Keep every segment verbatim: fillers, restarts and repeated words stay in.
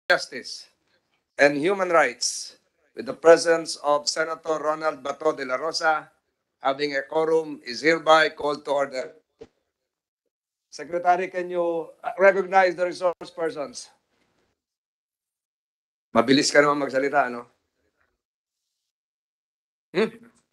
Justice and Human Rights, with the presence of Senator Ronald Bato de la Rosa, having a quorum, is hereby called to order. Secretary, can you uh, recognize the resource persons? Mabilis ka naman magsalita, ano? Hmm?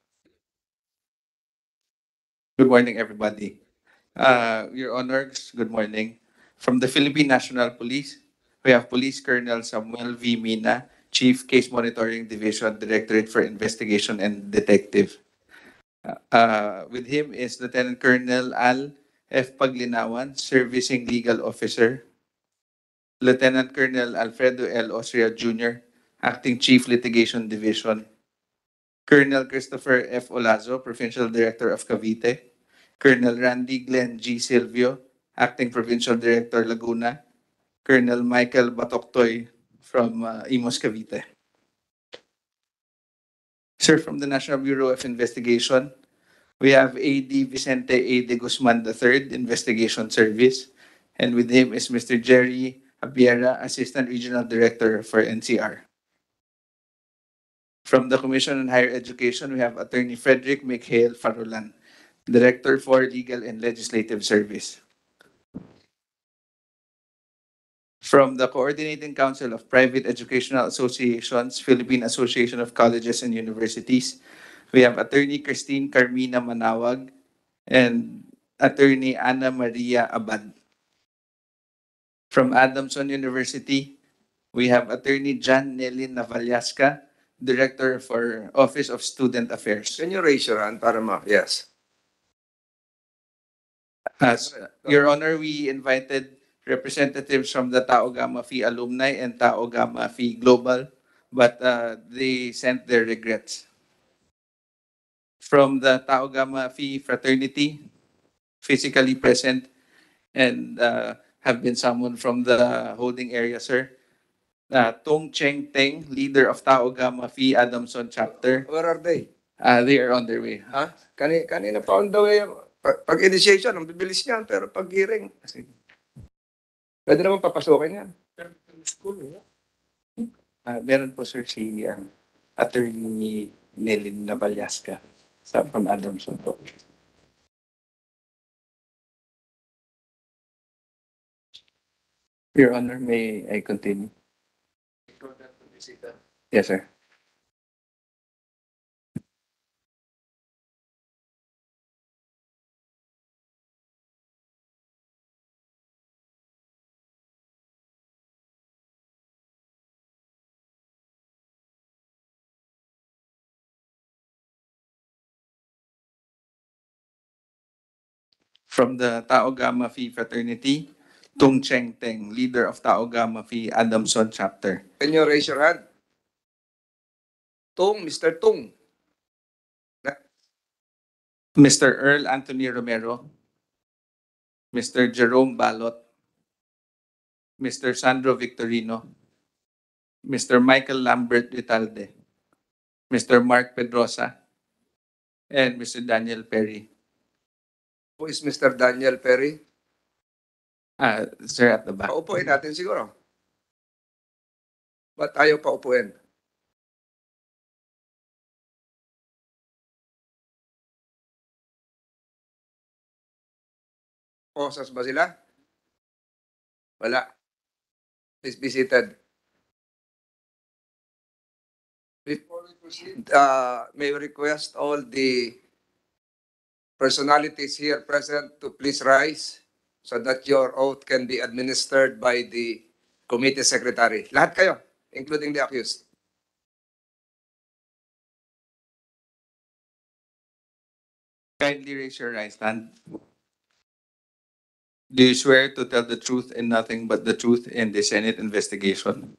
Good morning, everybody. Uh, Your Honors, good morning. From the Philippine National Police, we have Police Colonel Samuel V. Mina, Chief Case Monitoring Division, Directorate for Investigation and Detective. Uh, with him is Lieutenant Colonel Al F. Paglinawan, Servicing Legal Officer. Lieutenant Colonel Alfredo L. Osria Junior, Acting Chief Litigation Division. Colonel Christopher F. Olazo, Provincial Director of Cavite. Colonel Randy Glenn G. Silvio, Acting Provincial Director Laguna. Colonel Michael Batoktoy from uh, Imos Cavite. Sir, from the National Bureau of Investigation, we have A D Vicente A. de Guzman the third, Investigation Service. And with him is Mister Jerry Abiera, Assistant Regional Director for N C R. From the Commission on Higher Education, we have Attorney Frederick Mikhail Farulan, Director for Legal and Legislative Service. From the Coordinating Council of Private Educational Associations, Philippine Association of Colleges and Universities, we have Attorney Christine Carmina Manawag and Attorney Ana Maria Abad. From Adamson University, we have Attorney John Nelly Navalyaska, Director for Office of Student Affairs. Can you raise your hand para ma? Yes. As Your Honor, we invited representatives from the Tau Gamma Phi alumni and Tau Gamma Phi Global, but uh, they sent their regrets. From the Tau Gamma Phi fraternity, physically present and uh, have been summoned from the holding area, sir. Uh, Tong Cheng Teng, leader of Tau Gamma Phi Adamson chapter. Where are they? Uh, they are on their way. Ha? Kani, kanina pa on the way. Pag, pag initiation, ang bibilis niyan, pero pag hearing, pwede naman papasukin yan. School, Uh, meron po, sir, si uh, Attorney Nelin Navalyaska sa from Adamson po. Your Honor, may I continue? Yes, sir. From the Tau Gamma Phi fraternity, Tung Cheng Teng, leader of Tau Gamma Phi Adamson chapter. Can you raise your hand? Tung, Mister Tung. Mister Earl Anthony Romero, Mister Jerome Balot, Mister Sandro Victorino, Mister Michael Lambert Vitalde, Mister Mark Pedrosa, and Mister Daniel Perry. Who is Mister Daniel Perry? Uh, sir, at the back. Paupuin natin siguro. Ba't ayaw paupuin? Posas ba sila? Wala. Please be seated. Before we proceed, uh, may we request all the personalities here present to please rise so that your oath can be administered by the committee secretary. Lahat kayo, including the accused. Kindly raise your right hand. Do you swear to tell the truth and nothing but the truth in the Senate investigation?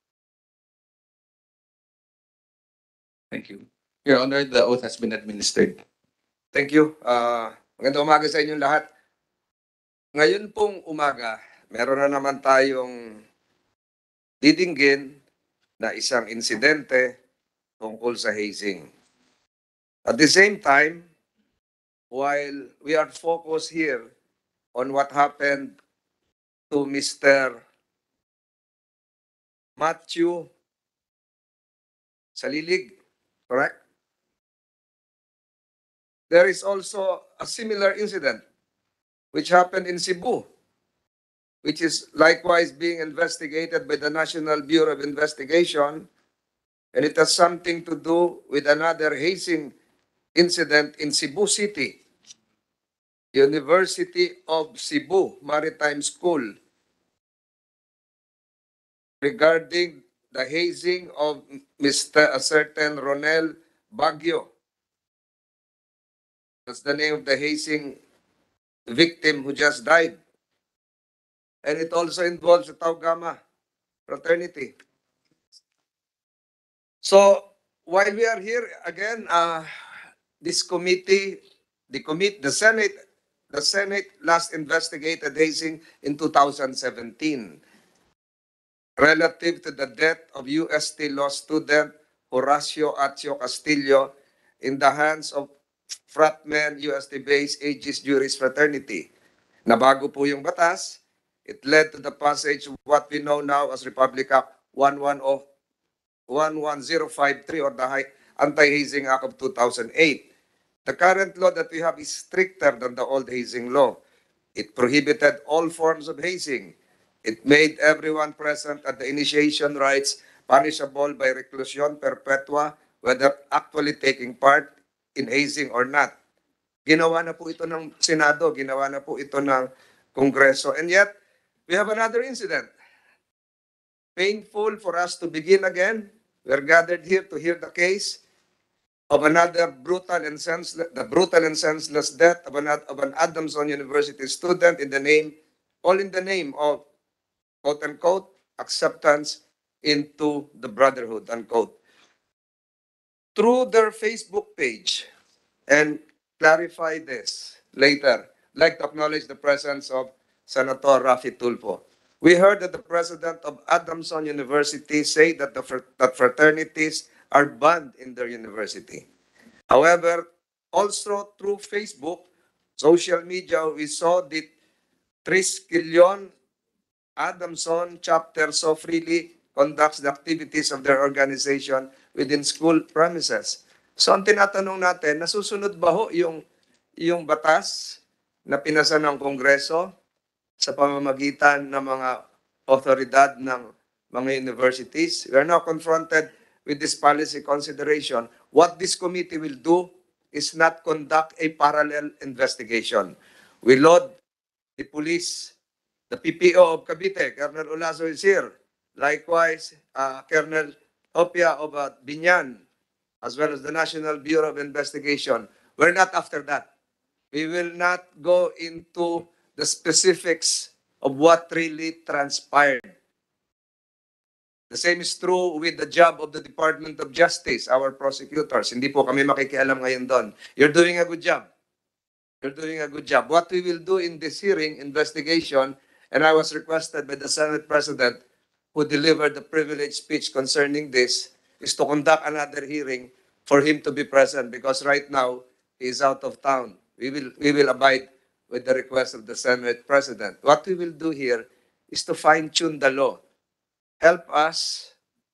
Thank you. Your Honor, the oath has been administered. Thank you. Uh, magandang umaga sa inyong lahat. Ngayon pong umaga, meron na naman tayong didinggin na isang insidente tungkol sa hazing. At the same time, while we are focused here on what happened to Mister Matthew Salilig, correct? There is also a similar incident which happened in Cebu, which is likewise being investigated by the National Bureau of Investigation, and it has something to do with another hazing incident in Cebu City. University of Cebu Maritime School, regarding the hazing of Mister a certain Ronel Baguio. That's the name of the hazing victim who just died. And it also involves the Tau Gamma fraternity. So while we are here again, uh, this committee, the commit, the Senate, the Senate last investigated hazing in two thousand seventeen relative to the death of U S T law student Horacio Acio Castillo in the hands of fratman U S T-based Aegis Juris Fraternity. Nabago po yung batas. It led to the passage of what we know now as Republic Act one one zero five three or the Anti-Hazing Act of two thousand eight. The current law that we have is stricter than the old hazing law. It prohibited all forms of hazing. It made everyone present at the initiation rites punishable by reclusion perpetua, whether actually taking part in hazing or not. Ginawa na po ito ng Senado, ginawa na po ito ng Kongreso. And yet, we have another incident. Painful for us to begin again. We are gathered here to hear the case of another brutal and senseless, the brutal and senseless death of an, of an Adamson University student in the name, all in the name of, quote unquote, acceptance into the brotherhood, unquote. Through their Facebook page, and clarify this later, I'd like to acknowledge the presence of Senator Rafi Tulfo. We heard that the president of Adamson University say that the that fraternities are banned in their university. However, also through Facebook, social media, we saw that Triskelion Adamson chapter so freely conducts the activities of their organization within school premises. So ang tinatanong natin, nasusunod ba ho yung, yung batas na pinasa ng Kongreso sa pamamagitan ng mga otoridad ng mga universities? We are now confronted with this policy consideration. What this committee will do is not conduct a parallel investigation. We load the police, the P P O of Cavite, Colonel Olazo is here. Likewise, uh, Colonel Opia of uh, Binyan, as well as the National Bureau of Investigation. We're not after that. We will not go into the specifics of what really transpired. The same is true with the job of the Department of Justice, our prosecutors. Hindi po kami makikialam ngayon doon. You're doing a good job. You're doing a good job. What we will do in this hearing, investigation, and I was requested by the Senate President who delivered the privileged speech concerning this, is to conduct another hearing for him to be present because right now he is out of town. We will, we will abide with the request of the Senate President. What we will do here is to fine-tune the law. Help us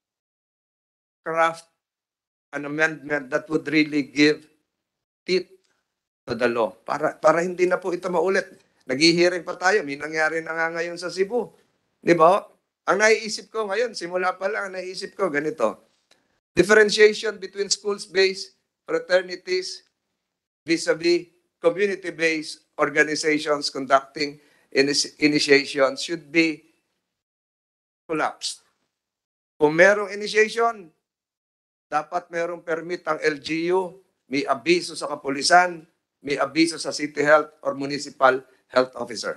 craft an amendment that would really give teeth to the law. Para, para hindi na po ito maulit. Naghihiring pa tayo. May nangyari na nga ngayon sa Cebu. Di ba? Ang naiisip ko ngayon, simula pa lang, ang naiisip ko ganito. Differentiation between schools-based fraternities vis-a-vis community-based organizations conducting initiations should be collapsed. Kung merong initiation, dapat merong permit ang L G U, may abiso sa kapulisan, may abiso sa city health or municipal health officer.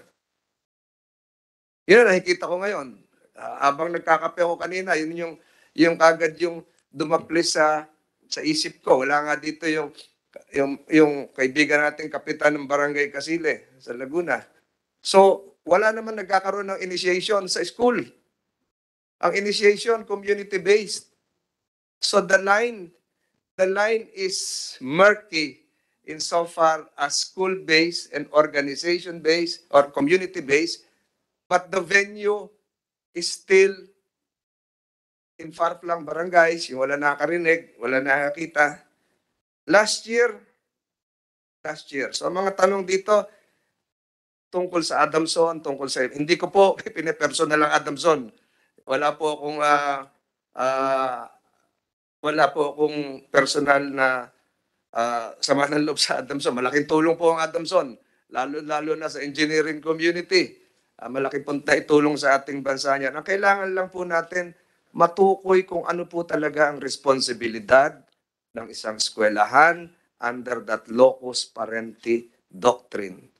Yun ang nakikita ko ngayon. Uh, habang nagkakape ako kanina, yun yung, yung kagad yung dumaplis sa, sa isip ko. Wala nga dito yung, yung, yung kaibigan nating kapitan ng Barangay Casile sa Laguna. So, wala naman nagkakaroon ng initiation sa school. Ang initiation, community-based. So the line, the line is murky insofar as school-based and organization-based or community-based, but the venue is still in far-flung barangays, yung wala nakakarinig, wala nakakita. Last year, last year. So, ang mga tanong dito, tungkol sa Adamson, tungkol sa... Hindi ko po pinipersonal ang Adamson. Wala po akong... ah ah, wala po akong personal na ah, sama ng loob sa Adamson. Malaking tulong po ang Adamson, lalo-lalo na sa engineering community. Ah, malaki pong tulong sa ating bansa niyan. Ang kailangan lang po natin matukoy kung ano po talaga ang responsibilidad ng isang eskwelahan under that locus parentis doctrine.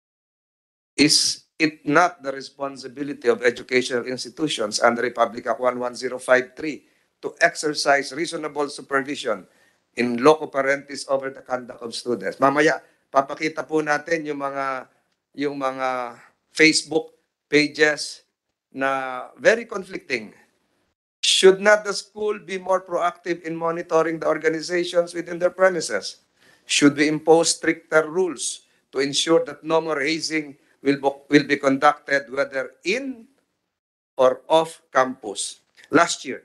Is it not the responsibility of educational institutions under Republic Act one one zero five three to exercise reasonable supervision in loco parentis over the conduct of students? Mamaya, papakita po natin yung mga, yung mga Facebook pages na very conflicting. Should not the school be more proactive in monitoring the organizations within their premises? Should we impose stricter rules to ensure that no more hazing will, will be conducted whether in or off campus? Last year,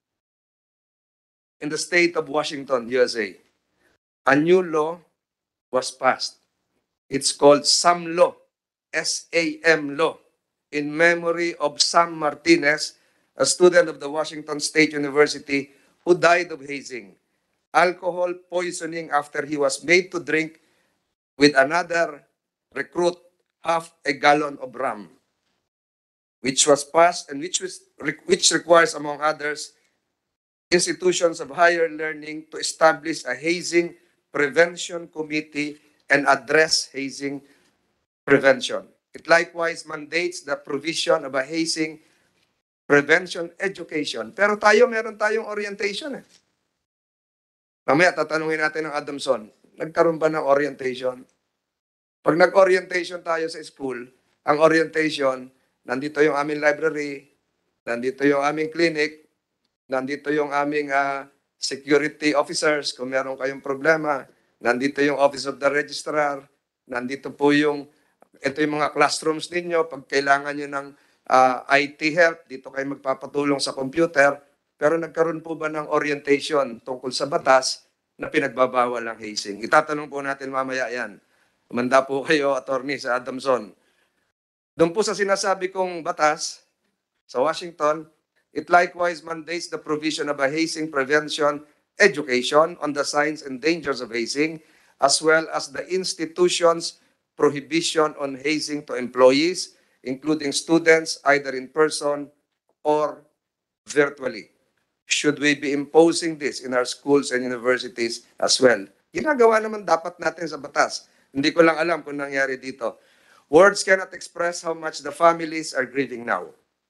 in the state of Washington, U S A, a new law was passed. It's called SAM Law, S A M Law, in memory of Sam Martinez, a student of the Washington State University who died of hazing, alcohol poisoning after he was made to drink with another recruit half a gallon of rum, which was passed and which, was, which requires, among others, institutions of higher learning to establish a hazing prevention committee and address hazing prevention. It likewise mandates the provision of a hazing prevention education. Pero tayo, meron tayong orientation eh. Mamaya, tatanungin natin ng Adamson, nagkaroon ba ng orientation? Pag nag-orientation tayo sa school, ang orientation, nandito yung aming library, nandito yung aming clinic, nandito yung aming uh, security officers kung meron kayong problema, nandito yung office of the registrar, nandito po yung, ito yung mga classrooms ninyo, pag kailangan nyo ng uh, I T help, dito kayo magpapatulong sa computer, pero nagkaroon po ba ng orientation tungkol sa batas na pinagbabawal ang hazing? Itatanong po natin mamaya yan. Manda po kayo, attorney, sa Adamson. Doon po sa sinasabi kong batas, sa Washington, it likewise mandates the provision of a hazing prevention education on the signs and dangers of hazing, as well as the institution's prohibition on hazing to employees, including students, either in person or virtually. Should we be imposing this in our schools and universities as well? Ginagawa naman dapat natin sa batas. Hindi ko lang alam kung nangyari dito. Words cannot express how much the families are grieving now.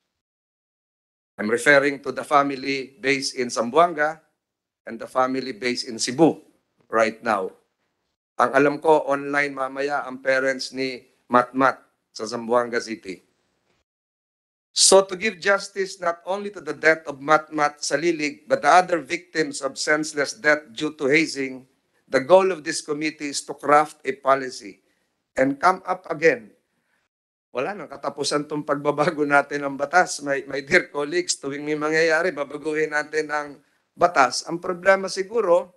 I'm referring to the family based in Zamboanga and the family based in Cebu right now. Ang alam ko, online mamaya ang parents ni Matmat sa Zamboanga City. So to give justice not only to the death of Matmat Salilig, but the other victims of senseless death due to hazing, the goal of this committee is to craft a policy and come up again. Wala nang katapusan itong pagbabago natin ng batas. My, my dear colleagues, tuwing may mangyayari, babaguhin natin ang batas. Ang problema siguro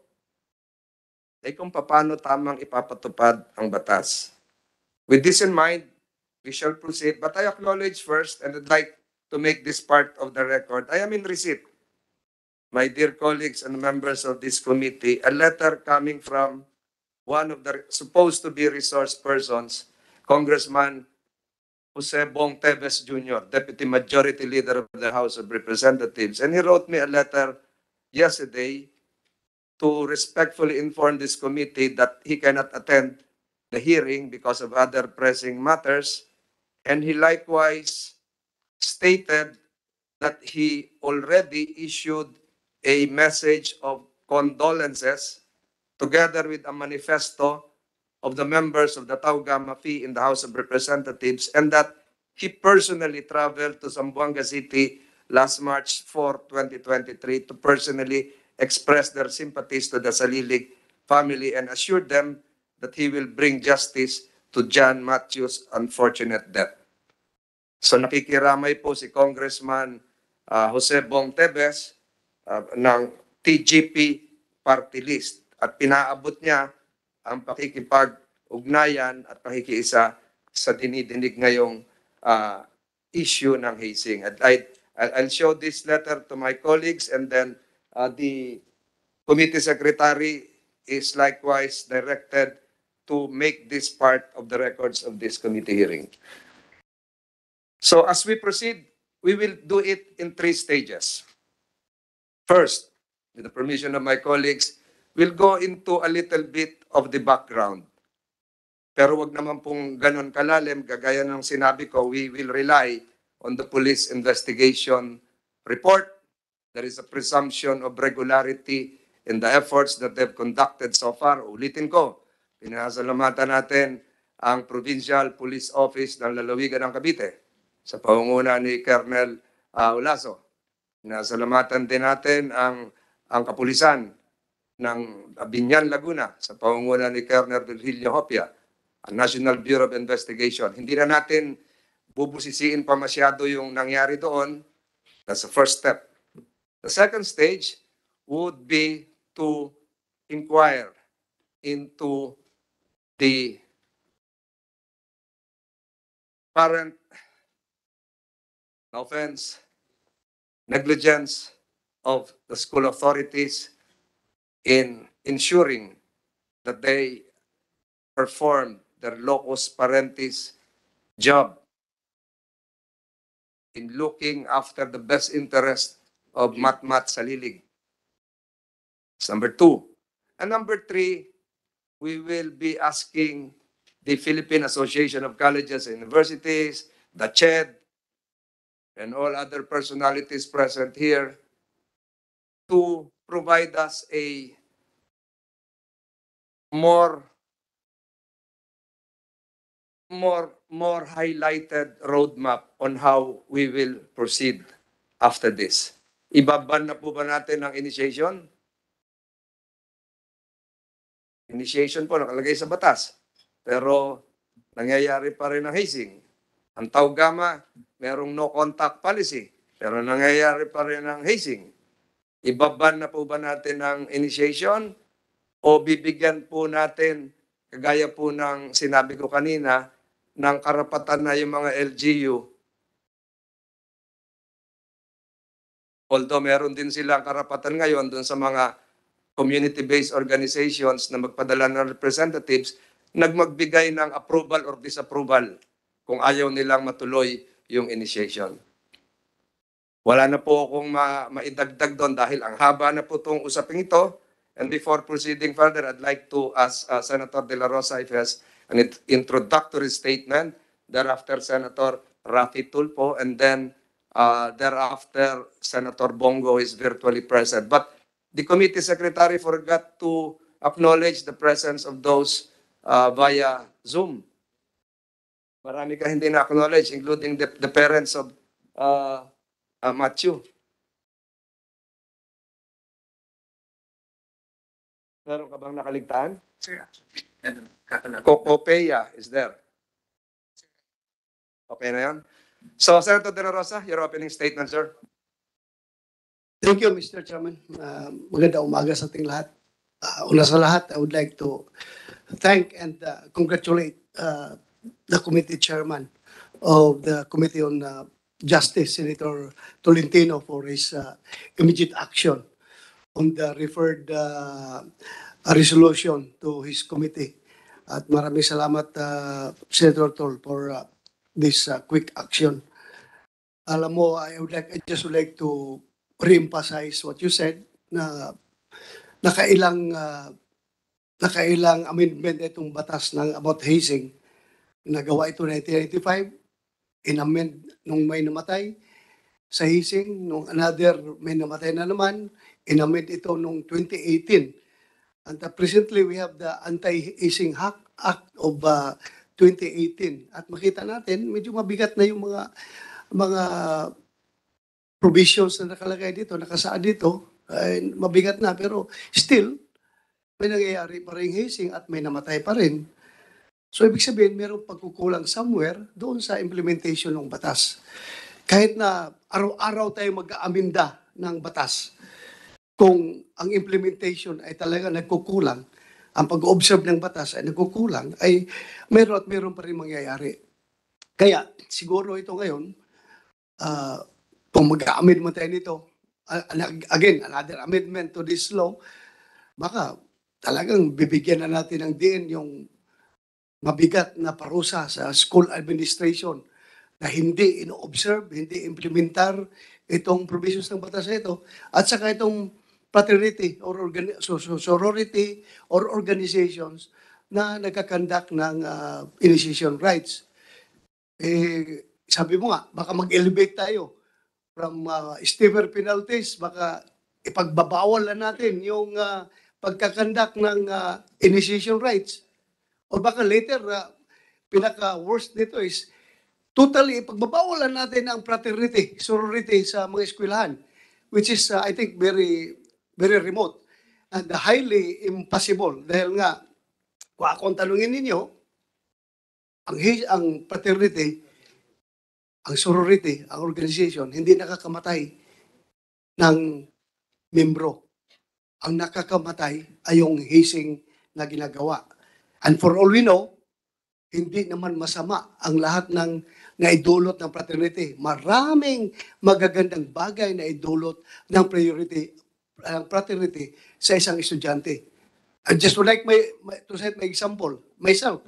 ay kung paano tamang ipapatupad ang batas. With this in mind, we shall proceed. But I acknowledge first, and I'd like to make this part of the record, I am in receipt, my dear colleagues and members of this committee, a letter coming from one of the supposed to be resource persons, Congressman Jose Bong Tevez Junior, Deputy Majority Leader of the House of Representatives. And he wrote me a letter yesterday to respectfully inform this committee that he cannot attend the hearing because of other pressing matters. And he likewise stated that he already issued a message of condolences together with a manifesto of the members of the Tau Gamma Phi in the House of Representatives, and that he personally traveled to Zamboanga City last March fourth, twenty twenty-three to personally express their sympathies to the Salilig family and assured them that he will bring justice to John Matthew's unfortunate death. So nakikiramay po si Congressman uh, Jose Bong Tevez uh, ng T G P party list at pinaabot niya ang pakikipag-ugnayan at pakikiisa sa dinidinig ngayong uh, issue ng hazing. At I, I'll show this letter to my colleagues, and then uh, the committee secretary is likewise directed to make this part of the records of this committee hearing. So as we proceed, we will do it in three stages. First, with the permission of my colleagues, we'll go into a little bit of the background. Pero wag naman pong ganon kalalim, gagaya ng sinabi ko, we will rely on the police investigation report. There is a presumption of regularity in the efforts that they've conducted so far. Ulitin ko, pinasalamatan natin ang Provincial Police Office ng Lalawigan ng Cavite sa pangunguna ni Colonel uh, Ulaso. Pinasalamatan din natin ang, ang kapulisan ng Binyan, Laguna sa pangunguna ni Colonel Virgilio Hopia, ang National Bureau of Investigation. Hindi na natin bubusisiin pa masyado yung nangyari doon. That's the first step. The second stage would be to inquire into the current, no offense, negligence of the school authorities in ensuring that they perform their locus parentis job in looking after the best interest of Matmat Salilig. That's number two. And number three, we will be asking the Philippine Association of Colleges and Universities, the C H E D, and all other personalities present here to provide us a more more more highlighted roadmap on how we will proceed after this. Ibaban na po ba natin ang initiation? Initiation po nakalagay sa batas. Pero nangyayari pa rin ang hazing. Ang Taugama, merong no contact policy. Pero nangyayari pa rin ang hazing. Ibaban na po ba natin ang initiation? O bibigyan po natin, kagaya po ng sinabi ko kanina, ng karapatan na yung mga L G U. Although meron din silang karapatan ngayon dun sa mga community-based organizations na magpadala ng representatives, nagmagbigay ng approval or disapproval kung ayaw nilang matuloy yung initiation. Wala na po akong ma maidagdag doon dahil ang haba na po itong usaping ito. And before proceeding further, I'd like to ask uh, Senator De La Rosa if he has an introductory statement. Thereafter, Senator Rafi Tulfo, and then uh, thereafter, Senator Bongo is virtually present. But the committee secretary forgot to acknowledge the presence of those uh, via Zoom. Marami ka hindi na-acknowledge, including the, the parents of uh, uh, Matthew. Meron ka bang nakaligtaan? Sir, Kokopeya is there. Okay na yan? So, Senator De La Rosa, your opening statement, sir. Thank you, Mister Chairman. Uh, maganda umaga sa ating lahat. Uh, una sa lahat, I would like to thank and uh, congratulate uh, the committee chairman of the Committee on uh, Justice, Senator Tolentino, for his uh, immediate action on the referred uh, resolution to his committee. At maraming salamat, uh, Senator Tol, for uh, this uh, quick action. Alam mo, I would like, I just would like to re-emphasize what you said na nakailang uh, nakailang amendment itong batas ng about hazing. Nagawa ito nineteen ninety-five, in-amend nung may namatay sa hazing, nung another may namatay na naman, in-amend ito nung twenty eighteen. And uh, presently, we have the Anti-Hazing Act of uh, twenty eighteen. At makita natin, medyo mabigat na yung mga mga provisions na nakalagay dito, nakasaad dito. Ay, mabigat na, pero still, may nangyayari pa rin hazing at may namatay pa rin. So, ibig sabihin, mayroong pagkukulang somewhere doon sa implementation ng batas. Kahit na araw-araw tayo mag-aaminda ng batas, kung ang implementation ay talaga nagkukulang, ang pag-observe ng batas ay nagkukulang, ay meron at meron pa rin mangyayari. Kaya siguro ito ngayon, uh, kung mag-amendment tayo nito, uh, again, another amendment to this law, baka talagang bibigyan na natin ng diin yung mabigat na parusa sa school administration na hindi ino-observe, hindi implementar itong provisions ng batas na ito, at saka itong fraternity or organi- so, so, sorority or organizations na nagkakandak ng uh, initiation rights. Eh, sabi mo nga, baka mag-elevate tayo from uh, stiffer penalties, baka ipagbabawal na natin yung uh, pagkakandak ng uh, initiation rights. O baka later, uh, pinaka-worst nito is totally ipagbabawalan natin ang fraternity, sorority sa mga eskwelahan, which is, uh, I think, very very remote and highly impossible. Dahil nga, kung akong tanungin ninyo, ang, ang fraternity, ang sorority, ang organization, hindi nakakamatay ng membro. Ang nakakamatay ay yung hazing na ginagawa. And for all we know, hindi naman masama ang lahat ng naidulot ng fraternity. Maraming magagandang bagay na idulot ng priority ng fraternity sa isang estudyante. I just would like my, my, to set my example, myself.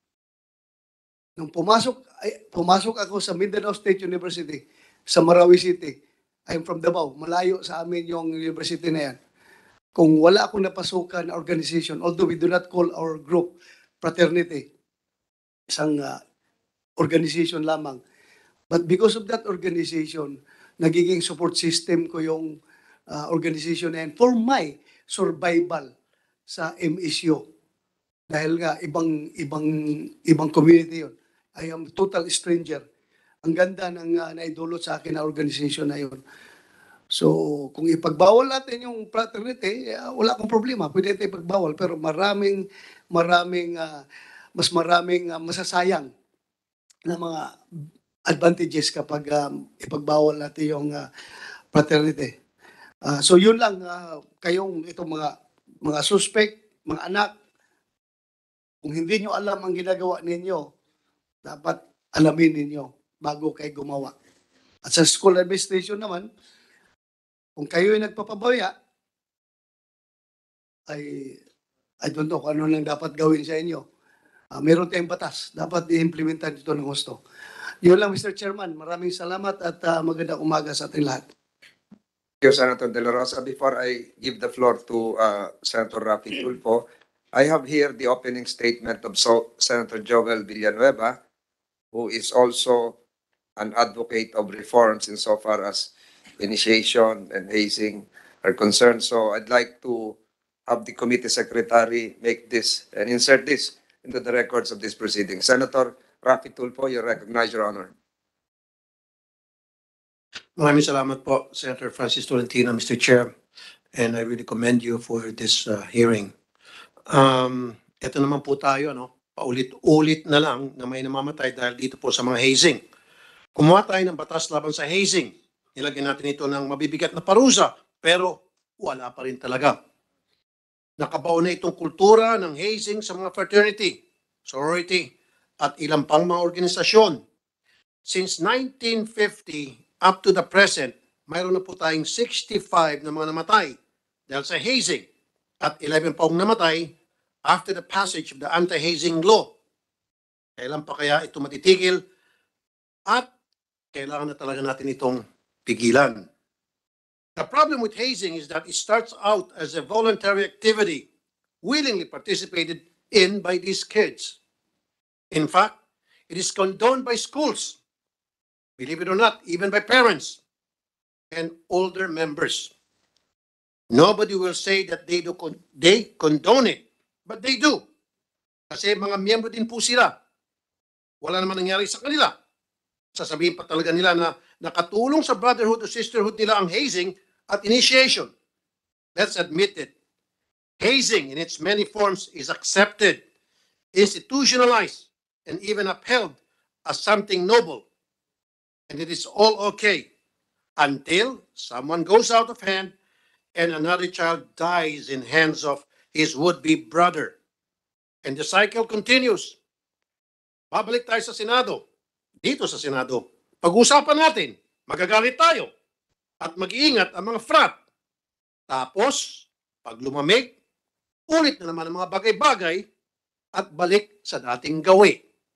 Nung pumasok, ay, pumasok ako sa Mindanao State University, sa Marawi City. I'm from Davao, malayo sa amin yung university na yan. Kung wala akong napasukan na organization, although we do not call our group fraternity, isang uh, organization lamang. But because of that organization, nagiging support system ko yung uh, organization na yan for my survival sa M S U. Dahil nga, ibang, ibang, ibang community yun. I am total stranger. Ang ganda ng uh, naidulot sa akin na organization na yun. So, kung ipagbawal natin yung fraternity, uh, wala akong problema. Pwede natin ipagbawal. Pero maraming, maraming, uh, mas maraming uh, masasayang na mga advantages kapag um, ipagbawal natin yung uh, fraternity. Uh, so, yun lang. Uh, kayong itong mga, mga suspect, mga anak, kung hindi nyo alam ang ginagawa ninyo, dapat alamin ninyo bago kayo gumawa. At sa school administration naman, kung kayo ay nagpapabaya, ay I don't know kung ano lang dapat gawin sa inyo. Uh, meron tayong batas. Dapat i-implementan dito ng gusto. Yun lang, Mister Chairman. Maraming salamat at uh, magandang umaga sa ating lahat. Thank you, Senator De La Rosa. Before I give the floor to uh, Senator Rafi Tulfo, I have here the opening statement of so Senator Joel Villanueva, who is also an advocate of reforms insofar as initiation and hazing are concerned. So I'd like to have the committee secretary make this and insert this into the records of this proceeding. Senator Rafi Tulfo, you recognize, Your Honor. Maraming salamat po, Senator Francis Tolentino, Mister Chair, and I really commend you for this uh, hearing. Um, ito naman po tayo, no? Paulit-ulit na lang na may namamatay dahil dito po sa mga hazing. Kumuha tayo ng batas laban sa hazing. Nilagyan natin ito ng mabibigat na parusa, pero wala pa rin talaga. Nakabaon na itong kultura ng hazing sa mga fraternity, sorority, at ilang pang mga organisasyon. Since nineteen fifty up to the present, mayroon na po tayong sixty-five na mga namatay dahil sa hazing at eleven pa namatay after the passage of the anti-hazing law. Kailan pa kaya ito matitigil at kailangan na talaga natin itong pigilan. The problem with hazing is that it starts out as a voluntary activity willingly participated in by these kids. In fact, it is condoned by schools, believe it or not, even by parents and older members. Nobody will say that they do con they condone it, but they do. Kasi mga miyembro din po sila. Wala naman nangyari sa kanila. Sasabihin pa talaga nila na nakatulong sa brotherhood o sisterhood nila ang hazing at initiation. Let's admit it. Hazing in its many forms is accepted, institutionalized, and even upheld as something noble. And it is all okay until someone goes out of hand and another child dies in hands of his would-be brother. And the cycle continues. Babalik tayo sa Senado. Dito sa Senado. Pag-usapan natin. Magagalit tayo. At mag-iingat ang mga frat. Tapos, pag lumamig, ulit na naman ang mga bagay-bagay at balik sa dating gawi.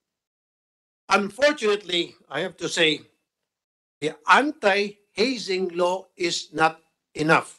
Unfortunately, I have to say, the anti-hazing law is not enough.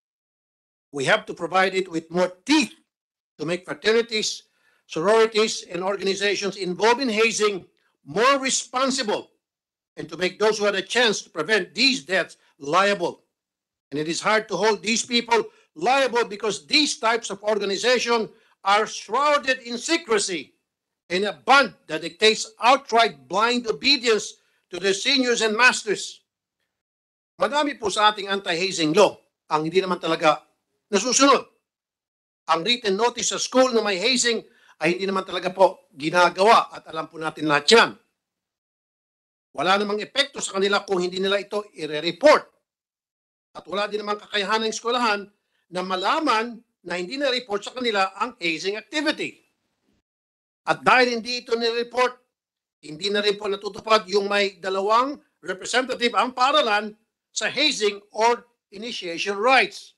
We have to provide it with more teeth to make fraternities, sororities, and organizations involved in hazing more responsible and to make those who had a chance to prevent these deaths liable. And it is hard to hold these people liable because these types of organizations are shrouded in secrecy in a band that dictates outright blind obedience to their seniors and masters. Madami po sa ating anti-hazing law ang hindi naman talaga nasusunod. Ang written notice sa school na may hazing ay hindi naman talaga po ginagawa at alam po natin lahat yan. Wala namang epekto sa kanila kung hindi nila ito i-report. At wala din namang kakayahan ng eskwelahan na malaman na hindi na-report sa kanila ang hazing activity. At dahil hindi ito ni-report, hindi na rin po natutupad yung may dalawang representative ang paaralan sa hazing or initiation rights.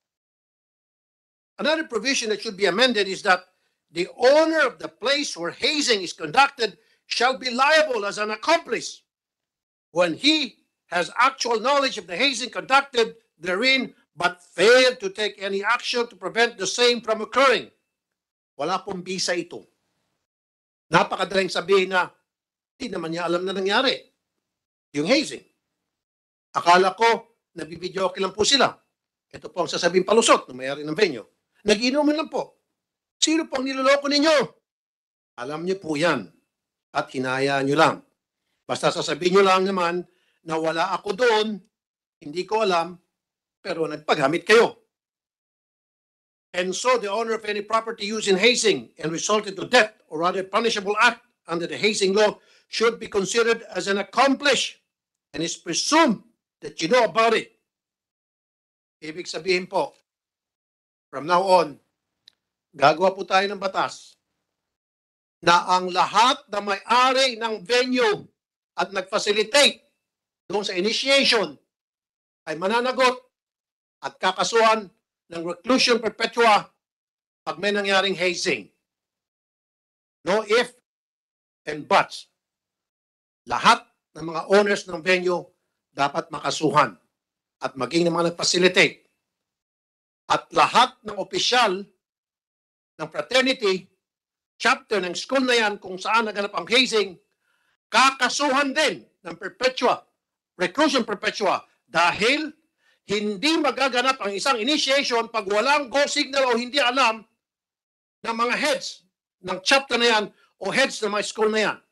Another provision that should be amended is that the owner of the place where hazing is conducted shall be liable as an accomplice when he has actual knowledge of the hazing conducted therein but failed to take any action to prevent the same from occurring. Wala pong bisa ito. Napakadaling sabihin na hindi naman niya alam na nangyari yung hazing. Akala ko nabibidyo okay lang po sila. Ito po ang sasabing palusot na mayari ng venue. Nag-inuman lang po. Sino pang niloloko ninyo? Alam niyo po yan. At hinayaan niyo lang. Basta sasabihin niyo lang naman na wala ako doon, hindi ko alam, pero nagpagamit kayo. And so the owner of any property used in hazing and resulted to death or other punishable act under the hazing law should be considered as an accomplice and is presumed that you know about it. Ibig sabihin po, from now on, gagawa po tayo ng batas na ang lahat na may-ari ng venue at nag-facilitate doon sa initiation ay mananagot at kakasuhan ng reclusion perpetua pag may nangyaring hazing. No if and buts. Lahat ng mga owners ng venue dapat makasuhan at maging ng mga nag-facilitate. At lahat ng opisyal ng fraternity, chapter ng school na yan kung saan naganap ang hazing, kakasuhan din ng perpetua, reclusion perpetua dahil hindi magaganap ang isang initiation pag walang go signal o hindi alam ng mga heads ng chapter na yan o heads ng mga school na yan.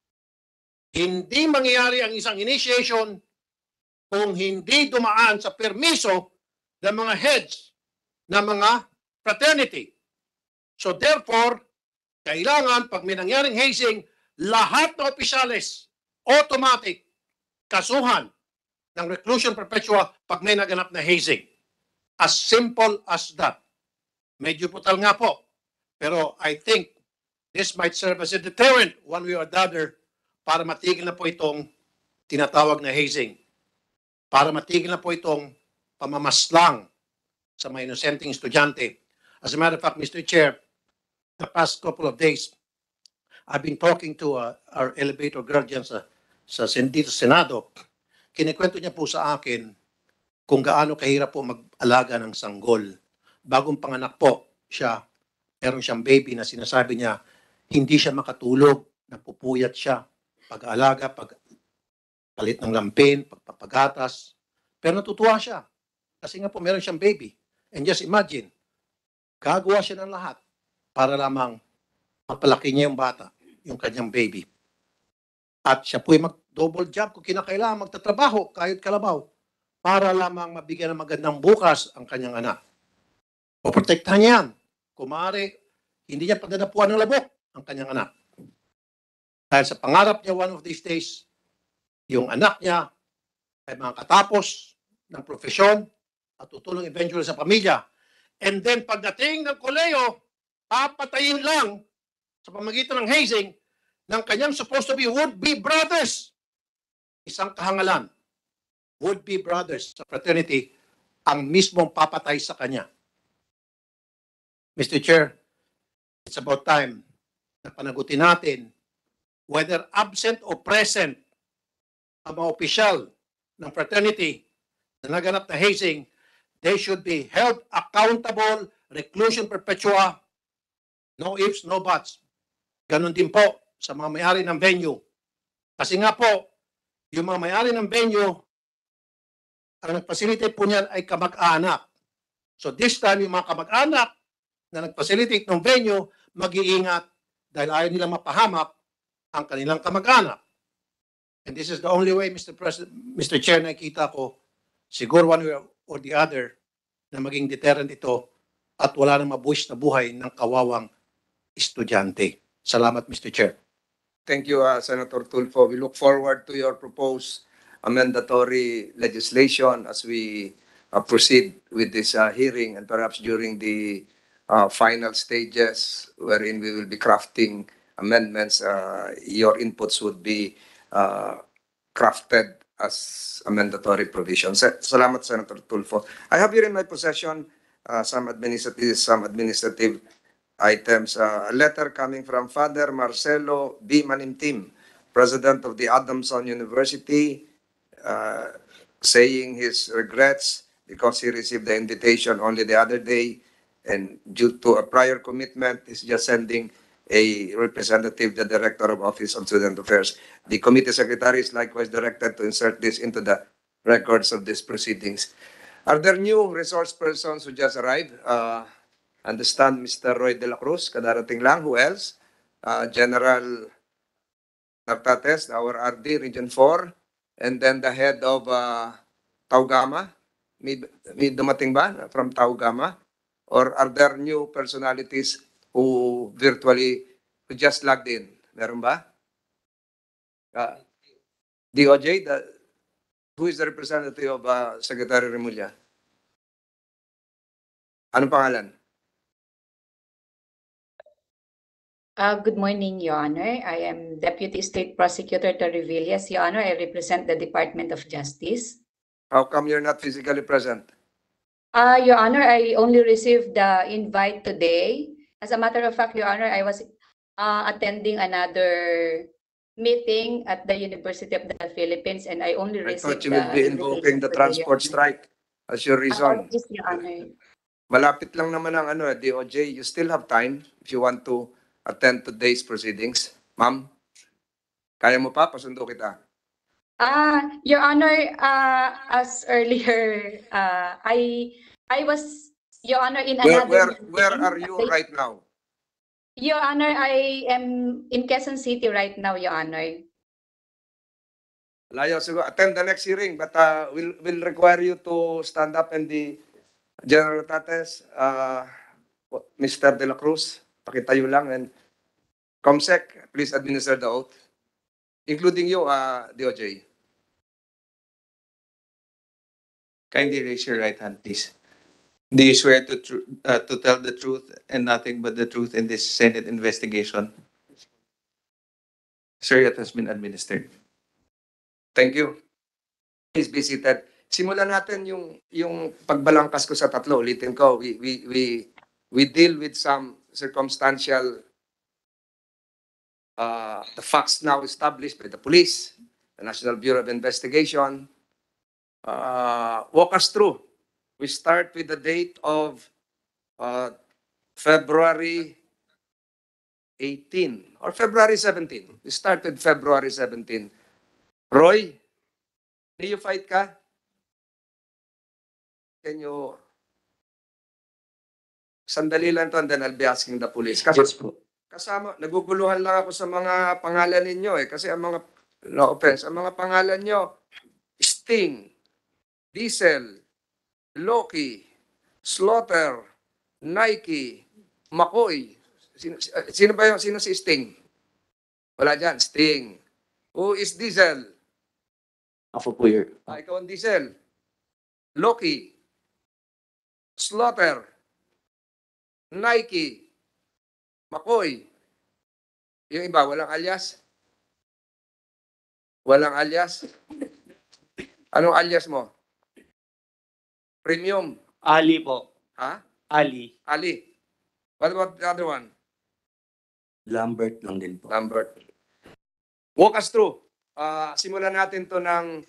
Hindi mangyayari ang isang initiation kung hindi dumaan sa permiso ng mga heads ng mga fraternity. So therefore, kailangan pag may nangyaring hazing, lahat ng opisyales automatic kasuhan ng reclusion perpetua pag may naganap na hazing. As simple as that. Medyo putal nga po. Pero I think this might serve as a deterrent one way or the other para matigil na po itong tinatawag na hazing. Para matigil na po itong pamamaslang sa mga inosenteng estudyante. As a matter of fact, Mister Chair, the past couple of days, I've been talking to uh, our elevator girl dyan sa, sa dito sa Senado. Kinikwento niya po sa akin kung gaano kahirap po mag-alaga ng sanggol. Bagong panganak po siya, meron siyang baby na sinasabi niya, hindi siya makatulog, napupuyat siya, pag-alaga, pag-palit ng lampin, pagpapagatas. Pero natutuwa siya kasi nga po meron siyang baby. And just imagine, gagawa siya ng lahat para lamang mapalaki niya yung bata, yung kanyang baby. At siya po'y mag-double job kung kinakailangan magtatrabaho kahit kalabaw para lamang mabigyan ng magandang bukas ang kanyang anak. O protektahan niya yan. Kung maaari, hindi niya pagdadapuan ng labok ang kanyang anak. Dahil sa pangarap niya one of these days, yung anak niya ay makatapos ng profesyon at tutulong eventually sa pamilya. And then pagdating ng koleyo, papatayin lang sa pamagitan ng hazing ng kanyang supposed to be would-be brothers. Isang kahangalan, would-be brothers sa fraternity, ang mismong papatay sa kanya. Mister Chair, it's about time na panagutin natin whether absent o present ang mga opisyal ng fraternity na naganap na hazing, they should be held accountable, reclusion perpetua, no ifs, no buts. Ganon din po sa mga may-ari ng venue. Kasi nga po, yung mga may-ari ng venue, ang nag-facilitate po niyan ay kamag-anak. So this time, yung mga kamag-anak na nag-facilitate ng venue, mag-iingat dahil ayaw nilang mapahamak ang kanilang kamag-anak. And this is the only way, Mister President, Mister Chair, nakikita ko, siguro one way or the other, na maging deterrent ito at wala nang mabuhis na buhay ng kawawang estudyante. Salamat, Mister Chair. Thank you, uh, Senator Tulfo. We look forward to your proposed amendatory legislation as we uh, proceed with this uh, hearing, and perhaps during the uh, final stages wherein we will be crafting amendments, uh, your inputs would be uh, crafted as amendatory provisions. Sa- Salamat, Senator Tulfo. I have here in my possession uh, some administrative, some administrative items. Uh, a letter coming from Father Marcelo B. Manimtim, President of the Adamson University, uh, saying his regrets because he received the invitation only the other day, and due to a prior commitment, he's just sending a representative, the Director of Office of Student Affairs. The committee secretary is likewise directed to insert this into the records of these proceedings. Are there new resource persons who just arrived? Uh, understand Mister Roy De La Cruz, kadarating lang. Who else? Uh, General Nartates, our R D, Region four. And then the head of uh, Taugama. May, may dumating ba from Taugama? Or are there new personalities who virtually, who just logged in? Meron ba? Uh, D O J, the, who is the representative of uh, Secretary Remulla? Anong pangalan? Uh, good morning, Your Honor. I am Deputy State Prosecutor Torrevillas. Your Honor, I represent the Department of Justice. How come you're not physically present? Uh, Your Honor, I only received the invite today. As a matter of fact, Your Honor, I was uh, attending another meeting at the University of the Philippines, and I only I thought received you would the be invoking the invitation today, Your transport Honor. strike as your reason. Apologies, Your Honor. Malapit lang naman ang ano, D O J. You still have time if you want to attend today's proceedings. Ma'am, kaya mo pa? Pasundo kita. Ah, Your Honor, uh, as earlier, uh, I I was, Your Honor, in Where, another where, meeting. where are you right now? Your Honor, I am in Quezon City right now, Your Honor. Layo siguro. Attend the next hearing, but uh, we'll, we'll require you to stand up and the General Tates, uh, Mister De La Cruz, pakitayo lang, and Comsec, please administer the oath, including you, uh, D O J. Kindly raise your right hand, please. Do you swear to tru- uh, to tell the truth and nothing but the truth in this Senate investigation? Sir, it has been administered. Thank you. Please be seated. Simulan natin yung yung pagbalangkas ko sa tatlo. Ulitin ko, we we we we deal with some circumstantial uh, the facts now established by the police, the National Bureau of Investigation. Uh, walk us through. We start with the date of uh, February eighteen or February seventeen. We start with February seventeen. Roy, neophyte ka? Can you... Sandali lang to, and then I'll be asking the police. Kasi, kasama, naguguluhan lang ako sa mga pangalan ninyo eh. Kasi ang mga, no offense, ang mga pangalan nyo, Sting, Diesel, Loki, Slaughter, Nike, McCoy. Sino, sino ba yung, sino si Sting? Wala dyan, Sting. Who is Diesel? Ako po, Your, Ah, ikaw ang Diesel. Loki. Slaughter, Nike, McCoy. Yung iba, walang alias? Walang alias? Anong alias mo? Premium. Ali po. Ha? Ali. Ali. What about the other one? Lambert lang din po. Lambert. Walk us through. Ah, simulan natin to ng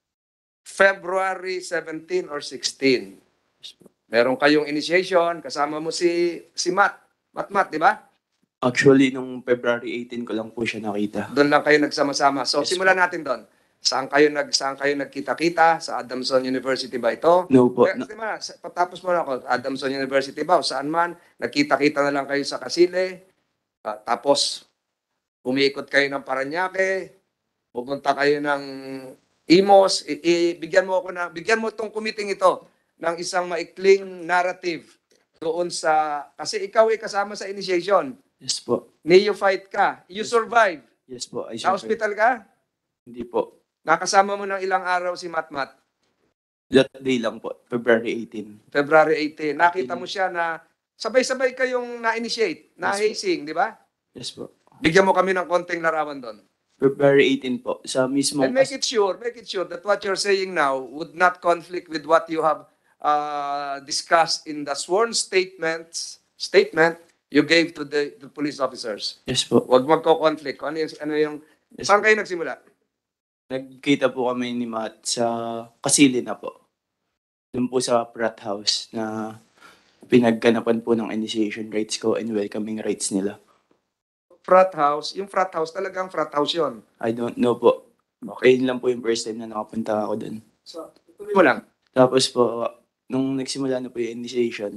February seventeen or sixteen. Meron kayong initiation, kasama mo si si Matt. Matt Matt, di ba? Actually, nung February eighteen ko lang po siya nakita. Doon lang kayo nagsama-sama. So Yes, simulan natin doon. Saan kayo nag saan kayo nagkita-kita? Sa Adamson University ba ito? No po. Eh, Na, di ba, sa- patapos mo na ako, Adamson University ba? O saan man, nagkita-kita na lang kayo sa Kasile. Ah, tapos, umiikot kayo ng Paranaque. Pupunta kayo ng Imos. I- i- bigyan mo ako na, bigyan mo itong committee ito ng isang maikling narrative doon sa, kasi ikaw ay kasama sa initiation. yes po. Neophyte ka. You Yes. survive. Yes po. I Sa survived. hospital ka? Hindi po. Nakasama mo ng ilang araw si Matmat. That day lang po. February eighteen. February eighteen. Nakita mo siya na sabay-sabay kayong na-initiate, na Yes, po. hazing, di ba? Yes po. Bigyan mo kami ng konting larawan doon. February eighteen po. Sa mismong... And make it sure, make it sure that what you're saying now would not conflict with what you have uh, discussed in the sworn statements, statement you gave to the, the police officers. Yes po. Huwag magko-conflict. Ano yung, ano yung, Yes, saan po. kayo nagsimula? Nagkita po kami ni Matt sa Kasili na po. Doon po sa frat house na pinagkanapan po ng initiation rights ko and welcoming rights nila. Frat house, yung frat house, talagang frat house yon. I don't know po. Okay, yun lang po yung first time na nakapunta ako doon. So, tuloy mo lang. Tapos po, nung nagsimula na po yung initiation,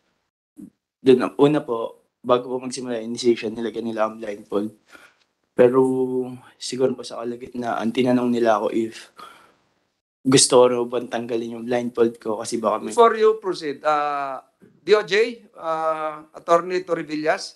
doon, una po, bago po magsimula yung initiation, nilagyan nila ang blindfold. Pero siguro po sa kalagitnaan, tinanong nila ako if gusto ko raw bang tanggalin yung blindfold ko kasi baka may... Before you proceed, uh, D O J, uh, Attorney Torrivillas,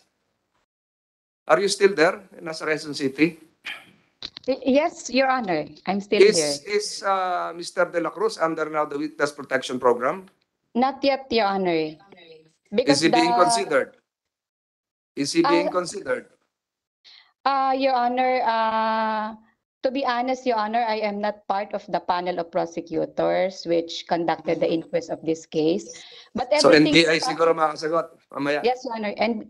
are you still there? Nasa Quezon City? Y- Yes, Your Honor, I'm still here. Is, is uh, Mister De La Cruz under now the Witness Protection Program? Not yet, Your Honor. Is Because he being the- considered? Is he being Uh, considered? Uh, Your Honor, uh, to be honest, Your Honor, I am not part of the panel of prosecutors which conducted the inquest of this case. But So N everything. B I siguro makakasagot mamaya. Yes, Your Honor, and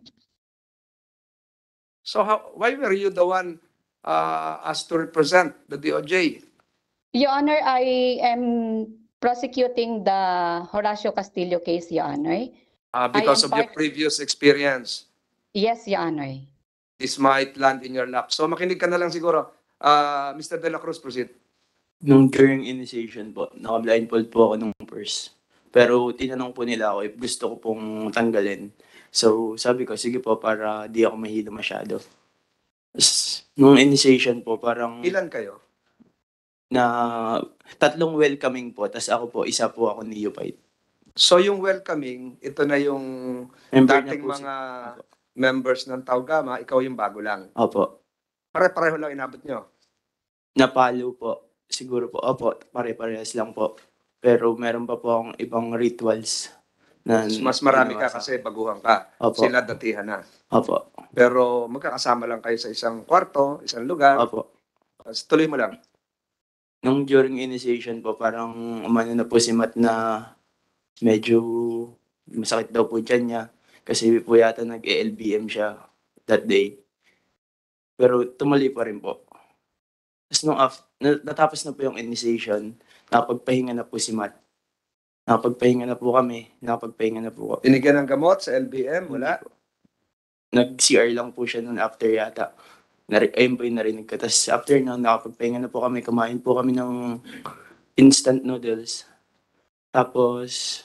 So how, why were you the one uh, asked to represent the D O J? Your Honor, I am prosecuting the Horacio Castillo case, Your Honor. Uh, because am of your part- previous experience, Yes, Your Honor. this might land in your lap. So makinig ka na lang siguro. Uh, Mister De La Cruz, proceed. Nung during initiation po, naka-blindfold po ako nung first. Pero tinanong po nila ako if gusto ko pong tanggalin. So sabi ko, sige po, para di ako mahilo masyado. Tapos, nung initiation po, parang Ilan kayo? na tatlong welcoming po, tas ako po, isa po ako neophyte. So yung welcoming, ito na yung Member na dating po si- mga members ng Taugama, ikaw yung bago lang. Opo. Pare-pareho lang inabot nyo. Napalo po. Siguro po. Opo, pare-parehas lang po. Pero meron pa po akong ibang rituals. Na Mas marami ka ginawa sa- kasi baguhan ka. Opo. Sila datihan na. Opo. Pero magkakasama lang kayo sa isang kwarto, isang lugar. Opo. Tapos tuloy mo lang. Nung during initiation po, parang umano na po si Matt na medyo masakit daw po dyan niya. Kasi po yata nag-L B M siya that day. Pero tumali pa rin po. Tapos nung af- na- natapos na po yung initiation, nakapagpahinga na po si Matt. Nakapagpahinga na po kami. Nakapagpahinga na po kami. Binigyan ng gamot sa L B M, wala. Nag-C R lang po siya noon after yata. Nari- ayun po yung narinig ko. Tapos after nun, nakapagpahinga na po kami. Kumain po kami ng instant noodles. Tapos,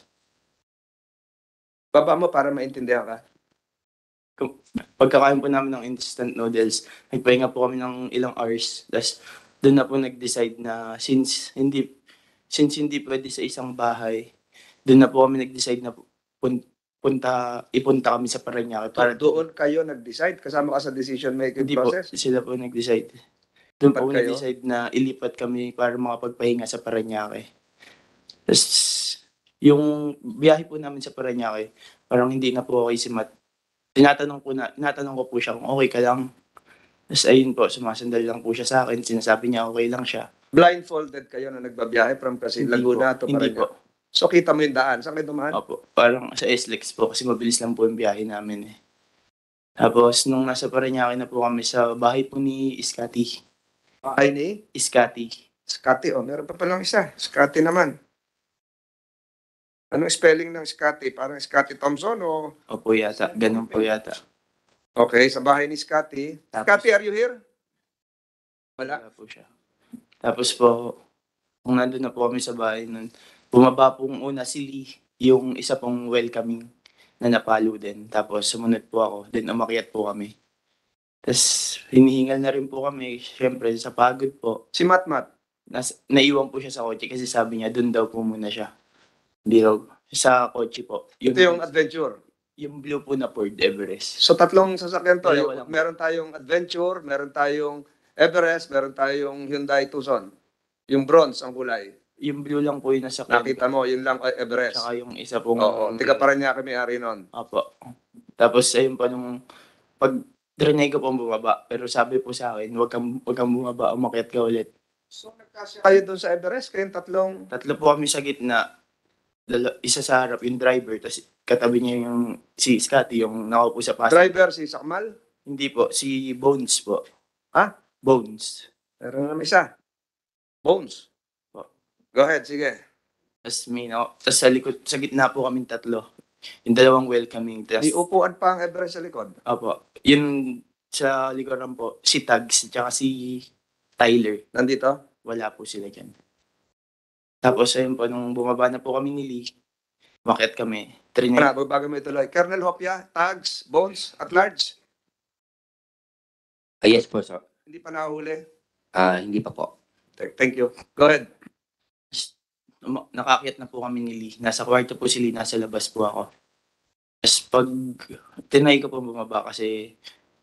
Baba mo para maintindihan ka. pagkakain po namin ng instant noodles, nagpahinga po kami ng ilang hours. Tapos, doon na po nag-decide na since hindi since hindi pwede sa isang bahay, doon na po kami nag-decide na pun- punta, ipunta kami sa Parañaque. Para Para doon kayo nag-decide, kasama ka sa decision making hindi po, process. sila po nag-decide. Doon po Lipat kayo? nag-decide na ilipat kami para makapagpahinga sa Parañaque. Tapos, Yung biyahe po namin sa Parañaque, parang hindi na po okay si Matt. Tinatanong ko na, tinatanong ko po siya kung okay ka lang. Tapos ayun po, sumasandal lang po siya sa akin. Sinasabi niya okay lang siya. Blindfolded kayo na nagbabiyahe from kasi Hindi Laguna po, to hindi Parañaque. po. So kita mo yung daan. Saan kayo dumaan? Opo, parang sa S L E X po kasi mabilis lang po yung biyahe namin eh. Tapos nung nasa Parañaque na po kami sa bahay po ni Iskati. Ay ni Iskati. Scotty. Oh, meron pa palang isa. Scotty naman. Anong spelling ng Scotty? Parang Scotty Thompson o... Opo yata, ganun po yata. Okay, sa bahay ni Scotty. Tapos- Scotty, are you here? Wala. Wala po siya. Tapos po, kung nandun na po kami sa bahay nun, bumaba pong una si Lee, yung isa pong welcoming na napalo din. Tapos sumunod po ako, then umakyat po kami. Tapos hinihingal na rin po kami, syempre sa pagod po. Si Matmat. Nas, naiwan po siya sa kotse kasi sabi niya, dun daw po muna siya. Hindi raw, sa kotse po. Ito yung adventure. yung blue po na Ford Everest. So tatlong sasakyan to. Dalawa Yung- lang. meron tayong adventure, meron tayong Everest, meron tayong Hyundai Tucson. Yung bronze ang kulay. Yung blue lang po yung nasa Nakita mo, yun lang ay Everest. Tsaka yung isa pong... Oo, tiga pa rin niya kami ari nun. Apo. Tapos ayun pa nung pag drinay ko pong bumaba, pero sabi po sa akin, wag kang, wag kang bumaba, umakyat ka ulit. So nagkasya kayo doon sa Everest, kayong tatlong... Tatlo po kami sa gitna, Dala, isa sa harap yung driver, tapos katabi niya yung si Scotty, yung nakaupo sa passenger. Driver si Sakmal? Hindi po, si Bones po. Ha? Bones. Meron naman isa. Bones. Po. Go ahead, sige. Tapos may na, tapos sa likod, sa gitna po kaming tatlo. Yung dalawang welcoming. Tapos, May upuan pa ang Everest sa likod. Apo. Yun sa likuran po, si Tags, tsaka si Tyler. Nandito? Wala po sila dyan. Tapos ayun po, nung bumaba na po kami ni Lee, umakyat kami. Trinay, Ano, bago mo ituloy. Colonel Hopia, Tags, Bones, at large. Ah, yes po, sir. Hindi pa nahuli. Ah, hindi pa po. Th- Thank you. Go ahead. um, nakakyat na po kami ni Lee. Nasa kwarto po si Lee, nasa labas po ako. Tapos pag tinry ko po bumaba kasi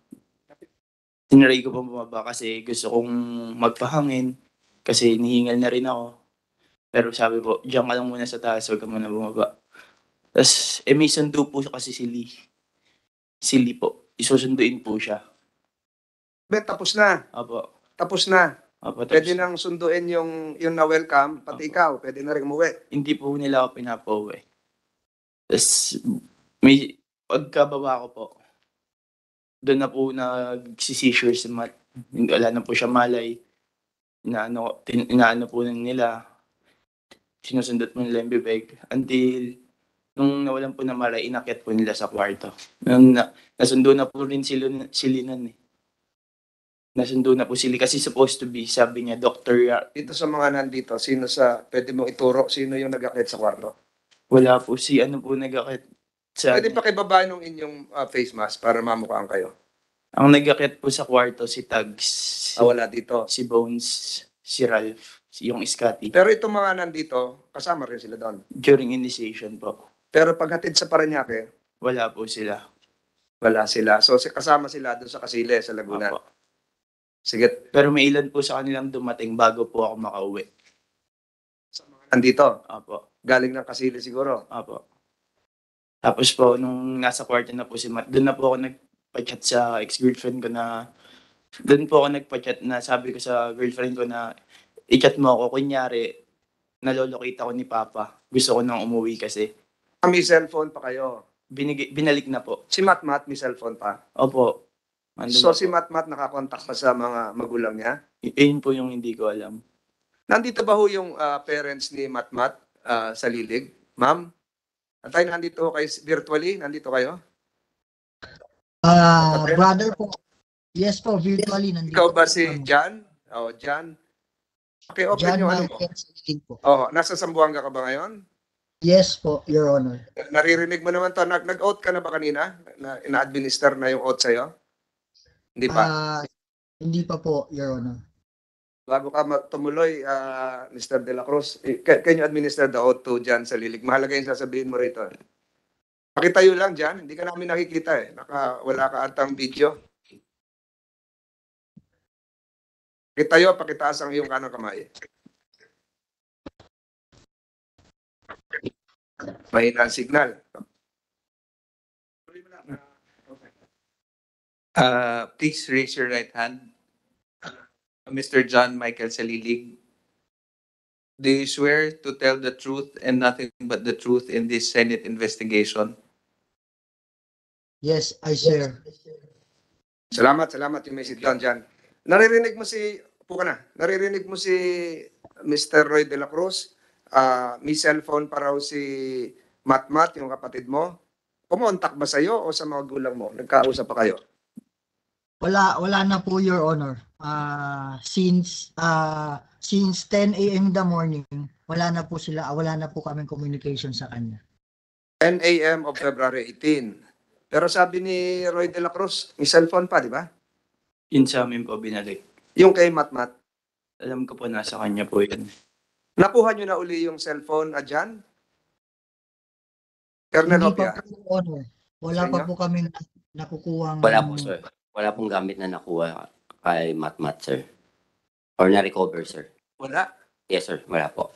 tinry ko po bumaba kasi gusto kong magpahangin kasi nihingal na rin ako. Pero sabi po, diyan ka lang muna sa taas, huwag ka muna bumaba. Tapos, eh may sundo po kasi si Lee. Si Lee po. Isusunduin po siya. Ben, tapos na. Apo. Tapos na. Apo, tapos, Pwede nang sunduin yung, yung na-welcome, pati Opo. ikaw. Pwede na rin umuwi. Hindi po nila ako pinapauwi. Tapos, may, pagkababa ko po, doon na po nag-seizure si Matt. Wala na po siya malay. Inaano, tin, inaano po nila. Sinusundot mo nila yung bibig. Until, nung nawalan po na malay, inakyat po nila sa kwarto. Nung na, nasundo na po rin sila, sila nun eh. Nasundo na po sila kasi supposed to be, sabi niya, Doctor Ya- Dito sa mga nandito, sino sa, pwede mong ituro, sino yung nag-akit sa kwarto? wala po si ano po nag-akit sa... Pwede pa kibaba nung inyong uh, face mask para mamukhaan kayo. Ang nag-akit po sa kwarto, si Tags, si, Ah, wala dito. si Bones, si Ralph, si- yung Scotty. Pero itong mga nandito, kasama rin sila doon. During initiation po, Pero paghatid sa Parañaque, wala po sila. wala sila. So si- kasama sila doon sa Kasile, sa Laguna. Apo. Sige, Pero may ilan po sa kanilang dumating bago po ako makauwi. sa mga nandito, Apo. galing ng Kasile siguro. Apo. Tapos po, nung nasa kwarto na po si Matt, doon na po ako nagpa-chat sa ex-girlfriend ko na, doon po ako nagpa-chat na sabi ko sa girlfriend ko na, i-chat mo ako, kunyari, nalolocate ako ni Papa. Gusto ko nang umuwi kasi. Ah, may cellphone pa kayo. Binig, binalik na po. Si Matmat, may cellphone pa. Opo. Andun So na si po. Matmat nakakontak pa sa mga magulang niya. Y- Yun po yung hindi ko alam. Nandito ba ho yung ah, parents ni Matmat uh, sa Lilig? Ma'am? At tayo nandito ho kayo virtually? Nandito kayo? Ah, Okay. brother po. Yes po, virtually nandito. Ikaw ba po si kami. John? Oh, John. Okay, open John yung ano mo. Michael Salilig po. Oh, nasa Zamboanga ka ba ngayon? Yes po, Your Honor. Naririnig mo naman to. Nag- Nag-oath ka na ba kanina? Na ina-administer na yung oath sa'yo? Hindi pa. Ah, hindi pa po, Your Honor. Bago ka mag- tumuloy, ah, Mister De La Cruz, eh, can, can you administer the oath to John Salilig? Mahalaga yung sasabihin mo rito. Pakitayo lang, John. Hindi ka namin nakikita eh. Naka, wala ka atang video. Pakitayo, pakitaas ang iyong kanang kamay. Mahina ang signal. Uh, please raise your right hand. Mister John Michael Salilig, do you swear to tell the truth and nothing but the truth in this Senate investigation? Yes, I swear. Salamat, salamat yung may sit down dyan. Naririnig mo si, upo ka na, naririnig mo si Mister Roy de la Cruz, ah may cellphone pa raw si Matmat, yung kapatid mo. Kumontak ba sa'yo o sa mga gulang mo? Nagkausap pa kayo? Wala, wala na po, Your Honor. Ah, since ah since ten a m in the morning, wala na po sila, wala na po kaming communication sa kanya. ten a m of February eighteen. Pero sabi ni Roy de la Cruz, may cellphone pa, di ba? Yun sa amin po binalik. Yung kay Matmat. Alam ko po nasa kanya po yun. Nakuha nyo na uli yung cellphone na dyan? Colonel Hindi Opia? pa po, Your Honor. Wala Sa pa inyo? po kami nakukuhang... Wala po, sir. Wala pong gamit na nakuha kay Matmat, sir. Or na-recover, sir. Wala. Yes, sir. Wala po.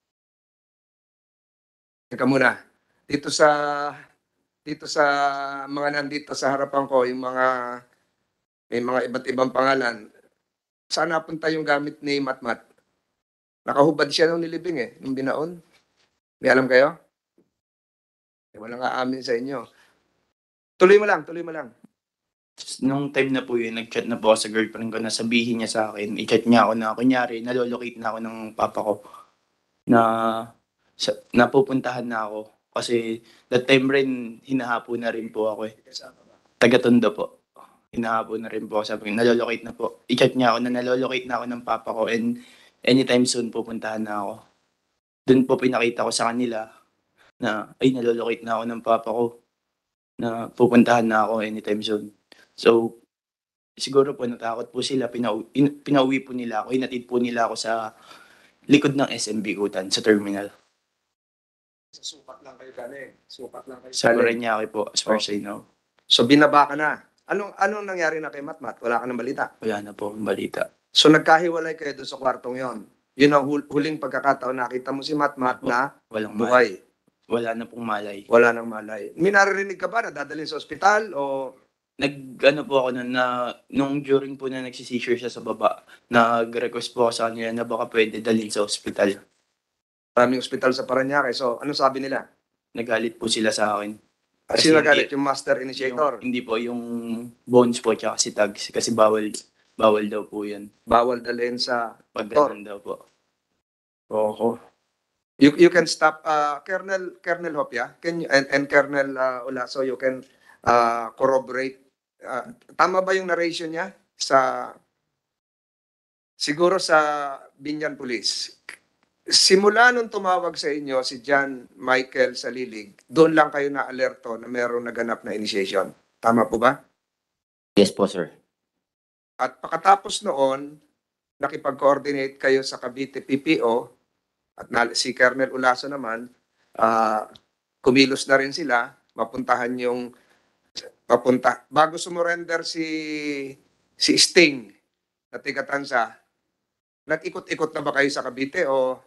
Teka muna. Dito sa dito sa mga nandito sa harapan ko, yung mga may mga iba't ibang pangalan. Saan napunta yung gamit ni Matmat? Nakahubad siya nung nilibing eh, nung binaon. May alam kayo? Eh, walang aamin sa inyo. Tuloy mo lang, tuloy mo lang. Nung time na po yun, nag-chat na po ako sa girlfriend ko na sabihin niya sa akin, i-chat niya ako na kunyari, nalolocate na ako ng papa ko na sa, napupuntahan na ako. Kasi that time rin, hinahapo na rin po ako eh. Taga-Tondo po. Hinahapo na rin po ako. Sabi ko, nalolocate na po. I-chat niya ako na nalolocate na ako ng papa ko and anytime soon pupuntahan na ako. Doon po pinakita ko sa kanila na ay nalolocate na ako ng papa ko na pupuntahan na ako anytime soon. So, siguro po natakot po sila, pinau in, pinauwi po nila ako, hinatid po nila ako sa likod ng S M B Kutan, sa terminal. Sukat lang kayo galing. Sukat lang kayo Sa galing. Parañaque po, as far as I know. So binaba ka na. Anong anong nangyari na kay Matmat? Wala ka ng balita. Wala na po ang balita. So nagkahiwalay kayo doon sa kwartong yon. Yun ang hul- huling pagkakataon nakita mo si Matmat na Walang malay. buhay. Wala na pong malay. Wala nang malay. May naririnig ka ba na dadalhin sa ospital o Nag, ano po ako nun, na, nung during po na nagsisisure siya sa baba, nag-request po ako sa kanila na baka pwede dalhin sa ospital. maraming ospital sa Parañaque? So ano sabi nila? Nagalit po sila sa akin. At Kasi sino nagalit? hindi- Yung master initiator? Yung, hindi po, yung bones po tsaka si tags. Kasi bawal, bawal daw po yan. Bawal dalhin sa Pag doktor. ganun daw po. Oo. You you can stop uh, Colonel Colonel Hopia, can you, and and Colonel uh, Olaso, you can uh, corroborate. Uh, tama ba yung narration niya sa siguro sa Binyan Police? Simula nung tumawag sa inyo si John Michael Salilig, doon lang kayo na alerto na mayroong naganap na initiation. Tama po ba? Yes po, sir. At pagkatapos noon, nakipag-coordinate kayo sa Cavite P P O at na, si Colonel Ulaso naman, ah, kumilos na rin sila, mapuntahan yung, papunta, bago sumurrender si, si Sting na tigatansa, nag-ikot-ikot na ba kayo sa Cavite o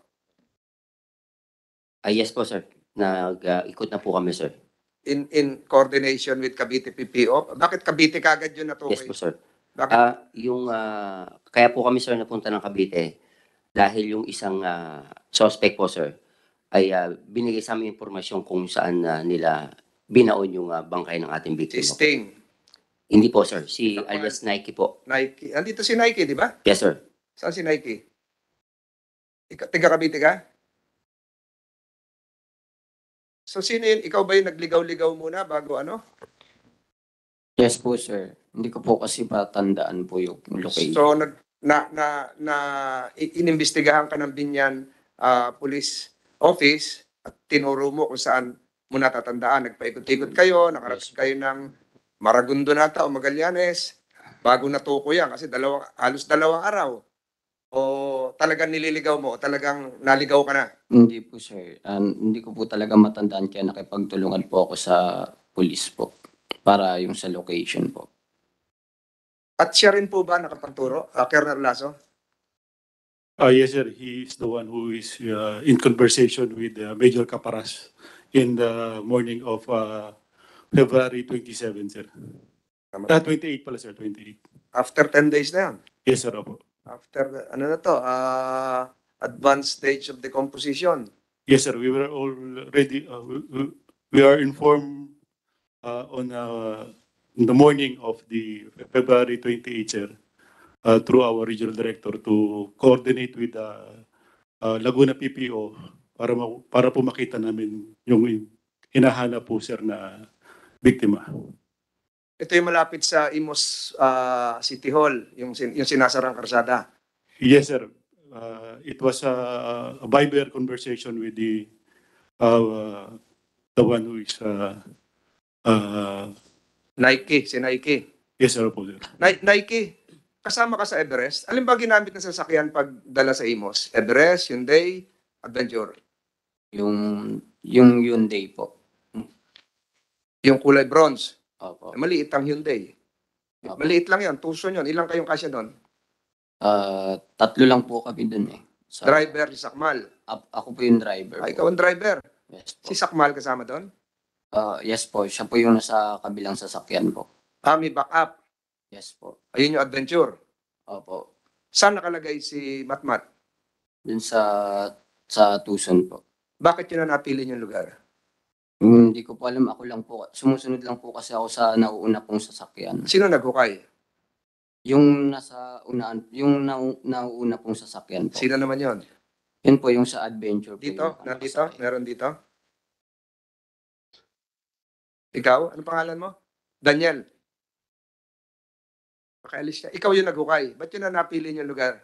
Ah, yes po, sir. Nag-ikot na po kami, sir. in, in coordination with Cavite P P O? Bakit Cavite kagad yun natukoy? Yes po, sir. Bakit? Ah, yung ah, kaya po kami, sir, napunta ng Cavite dahil yung isang ah, suspect po, sir, ay ah, binigay sa amin impormasyon kung saan ah, nila binaon yung ah, bangkay ng ating Si biktima. po. Sting, Hindi po, sir. Si Kapag- alias Nike po. Nike. Andito si Nike, di ba? Yes, sir. Saan si Nike? Ika, tiga Cavite ka? So sino yun? Ikaw ba yung nagligaw-ligaw muna bago ano? Yes po, sir. Hindi ko po kasi matandaan po yung location. So nag na na na i- inimbestigahan ka ng Binyan ah, Police Office at tinuro mo kung saan mo natatandaan. Nagpaikot-ikot kayo, nakarating kayo ng Maragundo nata o Magallanes bago natuko yan kasi dalawang, halos dalawang araw. O talagang nililigaw mo o talagang naligaw ka na? Hindi po, sir. Um, hindi ko po talaga matandaan kaya nakipagtulungan po ako sa police po para yung sa location po. At siya rin po ba nakapagturo, uh, Colonel Lasso? Uh, yes, sir. He is the one who is uh, in conversation with uh, Major Caparas in the morning of uh, February twenty-seventh, sir. Ah, twenty-eight pala, sir, twenty-eight. After ten days na yan. Yes, sir, opo. After, ano na to, uh, advanced stage of decomposition. Yes, sir, we were already, uh, we, we- we are informed uh, on uh, in the morning of the February twenty-eighth, sir, uh, through our regional director to coordinate with the uh, Laguna P P O para ma- para po makita namin yung hinahanap po, sir, na biktima. Ito yung malapit sa Imos ah, City Hall, yung, sin- yung sinasarang karsada. Yes, sir. Uh, it was a, a Viber conversation with the uh, the one who is uh, uh, Nike, si Nike. yes, sir, po, sir. Ni- Nike, kasama ka sa Everest. Alin ba ginamit ng sasakyan pag dala sa Imos? Everest, Hyundai, Adventure. Yung, yung Hyundai po. Yung kulay bronze. Opo. Maliit ang Hyundai. Opo. Maliit lang yan, tuso yun. Ilang kayong kasya doon? Ah, tatlo lang po kami dun eh. Sa- Driver, si Sakmal. a- ako po yung driver. Ah, po. ikaw ang driver. Yes po. Si Sakmal kasama doon? Ah, yes po, siya po yung nasa kabilang sasakyan po. Ah, may backup. Yes po. Ayun yung Adventure. Opo. Saan nakalagay si Matmat? Dun sa sa Tucson po. Bakit yun na napili yung lugar? Hmm, Hindi ko po alam, ako lang po. Sumusunod lang po kasi ako sa nauuna pong sasakyan. Sino naghukay? Yung nasa unaan, yung nau, nauuna pong sasakyan po. Sino naman yon? Yun po yung sa adventure po. Dito? yung Nandito? nakasakay. Meron dito? Ikaw? Ano pangalan mo? Daniel. Pakaalis ka. Ikaw yung naghukay. Ba't yun na napili yung lugar?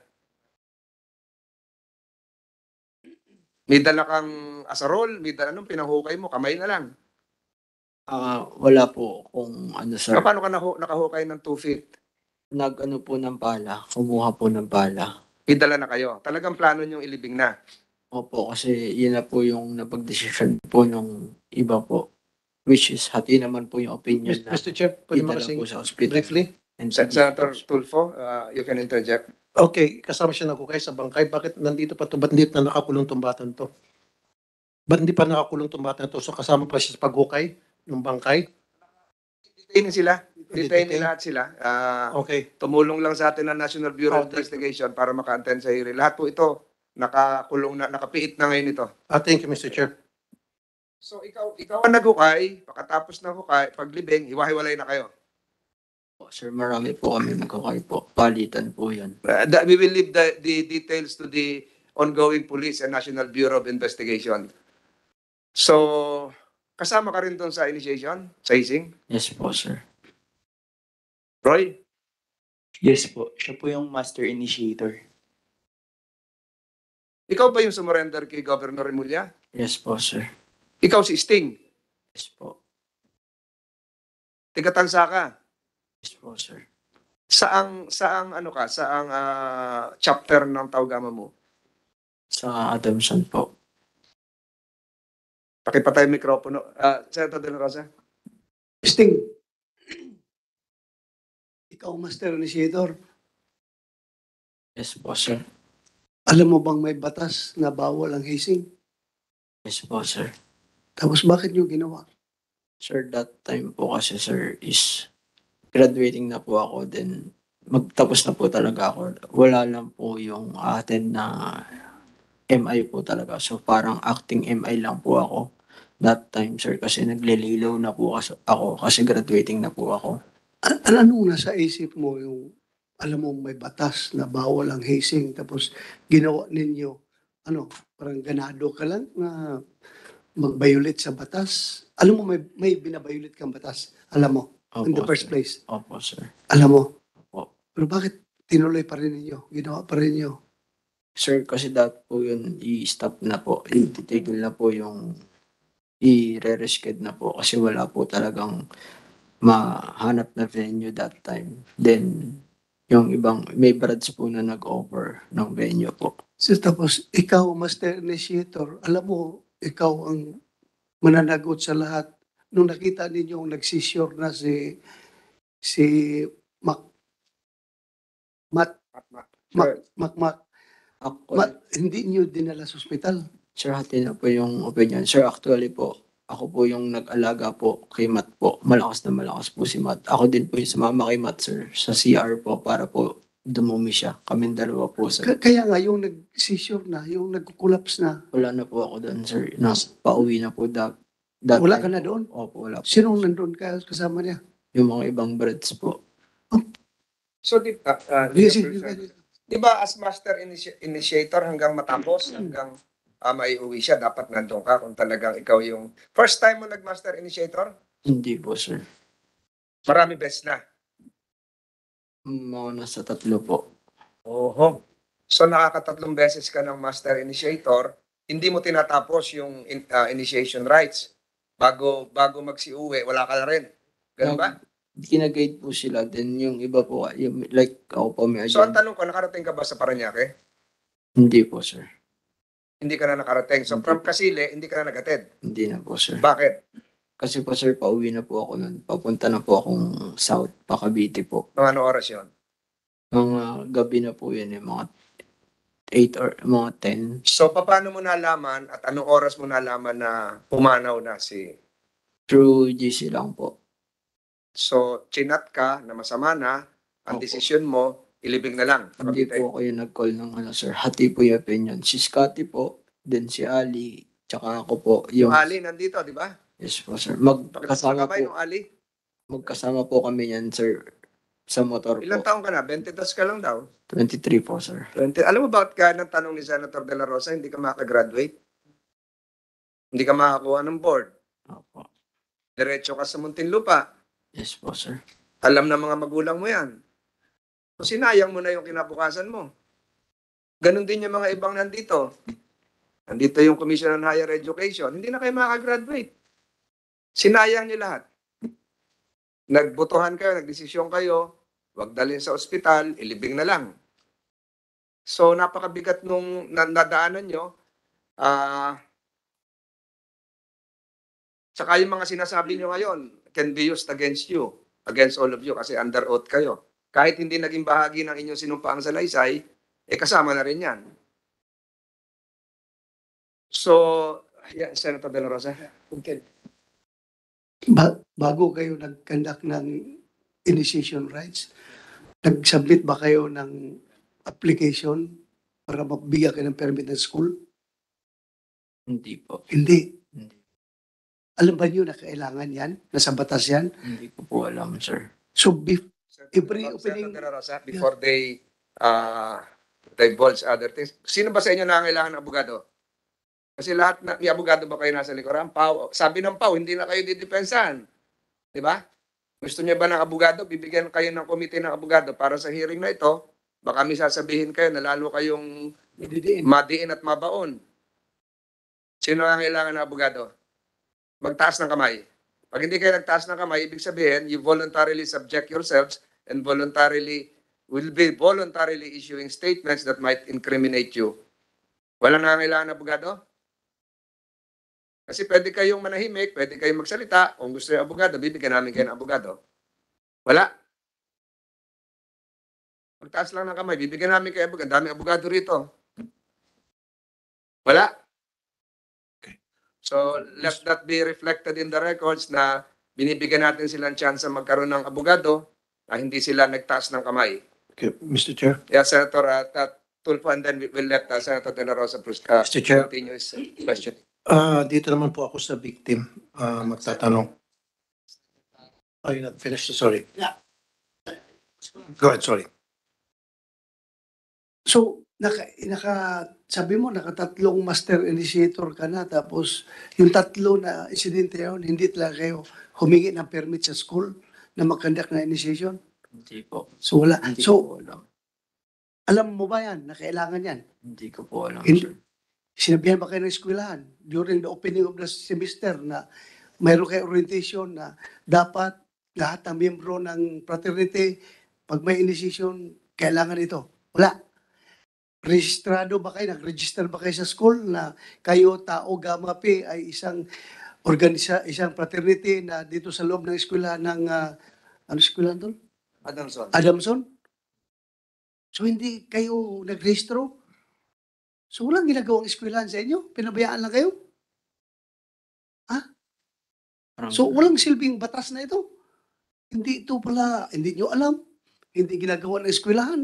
May dala kang asarol? May dala anong pinahukay mo? Kamay na lang. Ah, wala po kung ano sir. Paano ka nahu- nakahukay ng two feet? Nag-ano po ng bala, kumuha po ng bala. May dala na kayo. Talagang plano niyong ilibing na. Opo, kasi yun na po yung napag-decision po nung iba po. Which is, hati naman po yung opinion na Mister Chair, pwede idala makasing po sa hospital. briefly? And Sen- Senator Tulfo, uh, you can interject. Okay, kasama siya nagkukay sa bangkay. Bakit nandito pa to? Ba't hindi na nakakulong tong batang to? Ba't hindi pa nakakulong tong batang to? So kasama pa siya sa paghukay ng bangkay? Detain sila. Detain Detain. lahat sila. Ah, Okay. tumulong lang sa atin ang National Bureau of Oh, thank you. Investigation para maka-attend sa hearing. Lahat po ito, nakakulong na, nakapiit na ngayon ito. Ah, thank you, Mister Chair. So ikaw, ikaw ang naghukay, pagkatapos ng hukay, paglibing, hiwa-hiwalay na kayo. po, sir, marami po kami nagkakay po. Palitan po yan. Uh, that- we will leave the, the details to the ongoing police and National Bureau of Investigation. So, kasama ka rin doon sa initiation, sa Hazing? Yes po, sir. Roy? Yes po, siya po yung master initiator. Ikaw ba yung sumurrender kay Governor Remulla? Yes po, sir. Ikaw si Sting? Yes po. Tigatansa ka? Yes po, sir. Saang, saang ano ka? Saang ah, chapter ng Taugama mo? Sa Adamson po. Pakipatay yung mikropono. Uh, Senator De La Rosa? Sting, ikaw master initiator, Yes po, sir. alam mo bang may batas na bawal ang hazing? Yes po, sir. Tapos bakit nyo ginawa? Sir, that time po kasi, sir, is graduating na po ako. Then, magtapos na po talaga ako. Wala lang po yung atin na M I po talaga. So, parang acting M I lang po ako. That time, sir, kasi naglililaw na po kasi ako kasi graduating na po ako. An- an- anong nasa isip mo yung alam mo may batas na bawal ang hazing tapos ginawa ninyo ano parang ganado ka lang na mag-violate sa batas? Alam mo may may binabiolate kang batas, alam mo, in the Opo, first sir. place. Opo, sir. Alam mo. Opo. Pero bakit tinuloy pa rin ninyo? Ginawa pa rin ninyo? Sir, kasi that po yun, i-stop na po. I-titigil na po yung i-re-rescue na po kasi wala po talagang mahanap na venue that time. Then, yung ibang, may brads po na nag-offer ng venue po. So, tapos ikaw, master initiator, alam mo, ikaw ang mananagot sa lahat. Nung nakita ninyo nagsisure na si si Mac Mat Matmat. Mac Mac Mac Ako, Mat, hindi niyo dinala sa ospital. sir, hati na po yung opinion. Sir, actually po, ako po yung nag-alaga po kay Matt po. Malakas na malakas po si Matt. Ako din po yung sumama kay Matt, sir, sa C R po para po dumumi siya. Kaming dalawa po, sir. K- Kaya nga, yung nag-seizure na, yung nag-collapse na, Wala na po ako doon, sir. Nas, pauwi na po that, that wala time ka na po. doon? Opo, wala po. Sinong nandun ka kasama niya? Yung mga ibang breads po. So, di, uh, uh, Yes, di, yes, di ba as master initi- initiator hanggang matapos, hanggang uh, maiuwi siya, dapat nandun ka kung talagang ikaw yung... First time mo nag-master initiator? Hindi po, sir. Marami beses na. Mga nasa tatlo po. Oho. So nakakatatlong beses ka ng master initiator, hindi mo tinatapos yung in- uh, initiation rights. Bago bago magsiuwi, wala ka na rin. Ganun ba? Kinaguide po sila. Then yung iba po, yung, like ako po may So ang agent. tanong ko, nakarating ka ba sa Parañaque? Hindi po, sir. Hindi ka na nakarating. So Hindi from po. Kasile, hindi ka na nag-attend. Hindi na po, sir. Bakit? Kasi po, sir, pauwi na po ako nun. Papunta na po akong south, pa Cavite po. Mga ano oras yun? Mga gabi na po yun, eh, mga eight or mga ten. So paano mo nalaman at anong oras mo nalaman na pumanaw na si... Through G C lang po. So chinat ka na masama na, ang Opo. desisyon mo, ilibing na lang. Hindi po ako yung nag-call ng ano, sir. Hati po yung opinion. Si Scotty po, then si Ali, tsaka ako po. Yung Yung, Ali nandito, di ba? yes po, sir. Magkasama Pakabay po, ng Ali. magkasama po kami yan, sir. Sa motor Ilang po. taong ka na? twenty-two ka lang daw. twenty-three po, sir. twenty. Alam mo bakit ka ng tanong ni Senator De La Rosa, hindi ka makagraduate? Hindi ka makakuha ng board. Opo. Diretso ka sa Muntinlupa. Yes po, sir. Alam na mga magulang mo yan. So sinayang mo na yung kinabukasan mo. Ganon din yung mga ibang nandito. Nandito yung Commission on Higher Education. Hindi na kayo makagraduate. Sinayang niyo lahat. Nagbotohan kayo, nagdesisyon kayo, wag dalhin sa ospital, ilibing na lang. So napakabigat nung na- nadaanan nyo. Ah, saka yung mga sinasabi nyo ngayon can be used against you, against all of you, kasi under oath kayo. Kahit hindi naging bahagi ng inyong sinumpaang salaysay, eh kasama na rin yan. So, yeah, Senator De La Rosa. Okay. Ba- bago kayo nag-conduct ng initiation rights, nag-submit ba kayo ng application para mabigyan kayo ng permit ng school? Hindi po. Hindi. Hindi, Alam ba niyo na kailangan yan? Nasa batas yan? hindi ko po alam, sir. So, bef- Every Senator opening- De La Rosa, before they uh, divulge other things, sino ba sa inyo nangangailangan ng abogado? Kasi lahat na, may abogado ba kayo nasa likuran? Pau, sabi ng Pau, hindi na kayo didepensahan. Di ba? Gusto niya ba ng abogado? Bibigyan kayo ng komite ng abogado para sa hearing na ito. Baka may sasabihin kayo na lalo kayong Ididiin. madiin at mabaon. Sino ang kailangan ng abogado? Magtaas ng kamay. Pag hindi kayo nagtaas ng kamay, ibig sabihin, you voluntarily subject yourselves and voluntarily, will be voluntarily issuing statements that might incriminate you. Walang nangangailangan ng abogado? Kasi pwede kayong manahimik, pwede kayong magsalita. Kung gusto yung abogado, bibigyan namin kayo ng abogado. Wala. Magtaas lang ng kamay, bibigyan namin kayo ng abogado. Daming abogado rito. Wala. So, let that be reflected in the records na binibigyan natin silang chance magkaroon ng abogado na hindi sila nagtaas ng kamay. Okay, Mister Chair. Yeah, Senator uh, Tat- Tulfo, and then we will let uh, Senator De La Rosa uh, Mister Chair. continue his question. Ah, dito naman po ako sa victim. Ah, magtatanong. Oh, you're not finished. Sorry. Yeah. Go ahead, sorry. So, naka, naka, sabi mo, nakatatlong master initiator ka na, tapos yung tatlo na insidente yun, hindi talaga kayo humingi ng permit sa school na mag-conduct na initiation? Hindi po. So, wala. Hindi ko So, po alam. alam mo ba yan, na kailangan yan? Hindi ko po alam, Hindi. sir. Sinabihan ba kayo ng eskwelahan during the opening of the semester na mayroon kayo orientation na dapat lahat ng miyembro ng fraternity, pag may initiation, kailangan ito? Wala. Registrado ba kayo? Nag-register ba kayo sa school na kayo, Tao Gamma Pi, ay isang organisa, isang fraternity na dito sa loob ng eskwela ng, uh, ano eskwela doon? Adamson. Adamson? So hindi kayo nagrehistro? So walang ginagawang eskwelahan sa inyo? Pinabayaan lang kayo? Ha? Parang- So walang silbing batas na ito. Hindi ito pala, hindi nyo alam. Hindi ginagawa ng eskwelahan.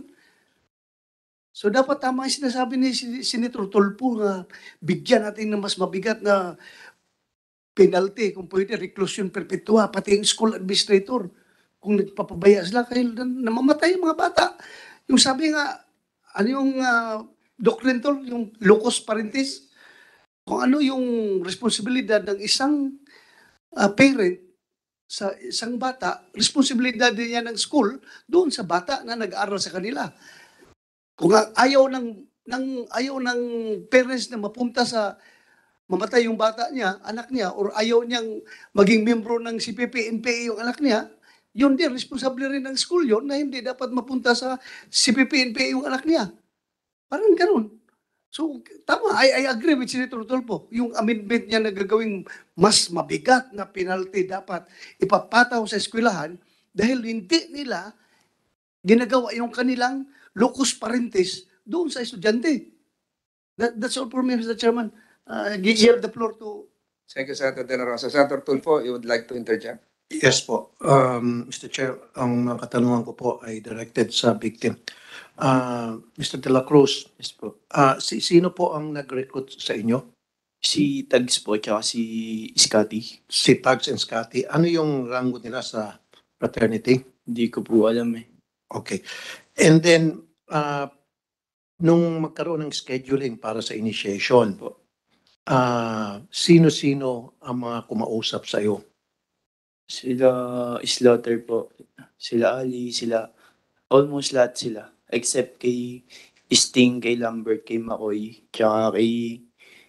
So dapat tama yung sinasabi ni Si- Senator Tulfo na bigyan natin ng mas mabigat na penalty, kung pwede, reclusion perpetua, pati yung school administrator. Kung nagpapabaya sila, kayo namamatay yung mga bata. Yung sabi nga, ano yung uh, doctrine to, yung locus parentis, kung ano yung responsibilidad ng isang uh, parent sa isang bata, responsibilidad din niya ng school doon sa bata na nag-aaral sa kanila. Kung ayaw ng, ng ayaw ng parents na mapunta sa mamatay yung bata niya, anak niya, or ayaw niyang maging membro ng C P P N P A yung anak niya, yun din, responsable rin ng school yun na hindi dapat mapunta sa C P P N P A yung anak niya. Parang ganun. So, tama, I, I agree with Senator Tulfo. Yung amendment niya na gagawing mas mabigat na penalty dapat ipapataw sa eskwelahan dahil hindi nila ginagawa yung kanilang locus parentis doon sa estudyante. That, that's all for me, Mister Chairman. Uh, give give the floor to... Thank you, Senator De La Rosa. Senator Tulfo, you would like to interject? Yes po. Um, Mister Chair, ang mga katanungan ko po ay directed sa victim. Uh, Mister De La Cruz, Yes po. uh, si, sino po ang nag-recruit sa inyo? Si Tags po, tsaka si Scotty. Si Tags and Scotty. Ano yung rango nila sa fraternity? Hindi ko po alam eh. Okay. And then, uh, nung magkaroon ng scheduling para sa initiation, uh, sino-sino ang mga kumausap sa iyo? Sila Slaughter po. Sila Ali, sila almost lahat sila. Except kay Sting, kay Lambert, kay McCoy, tsaka kay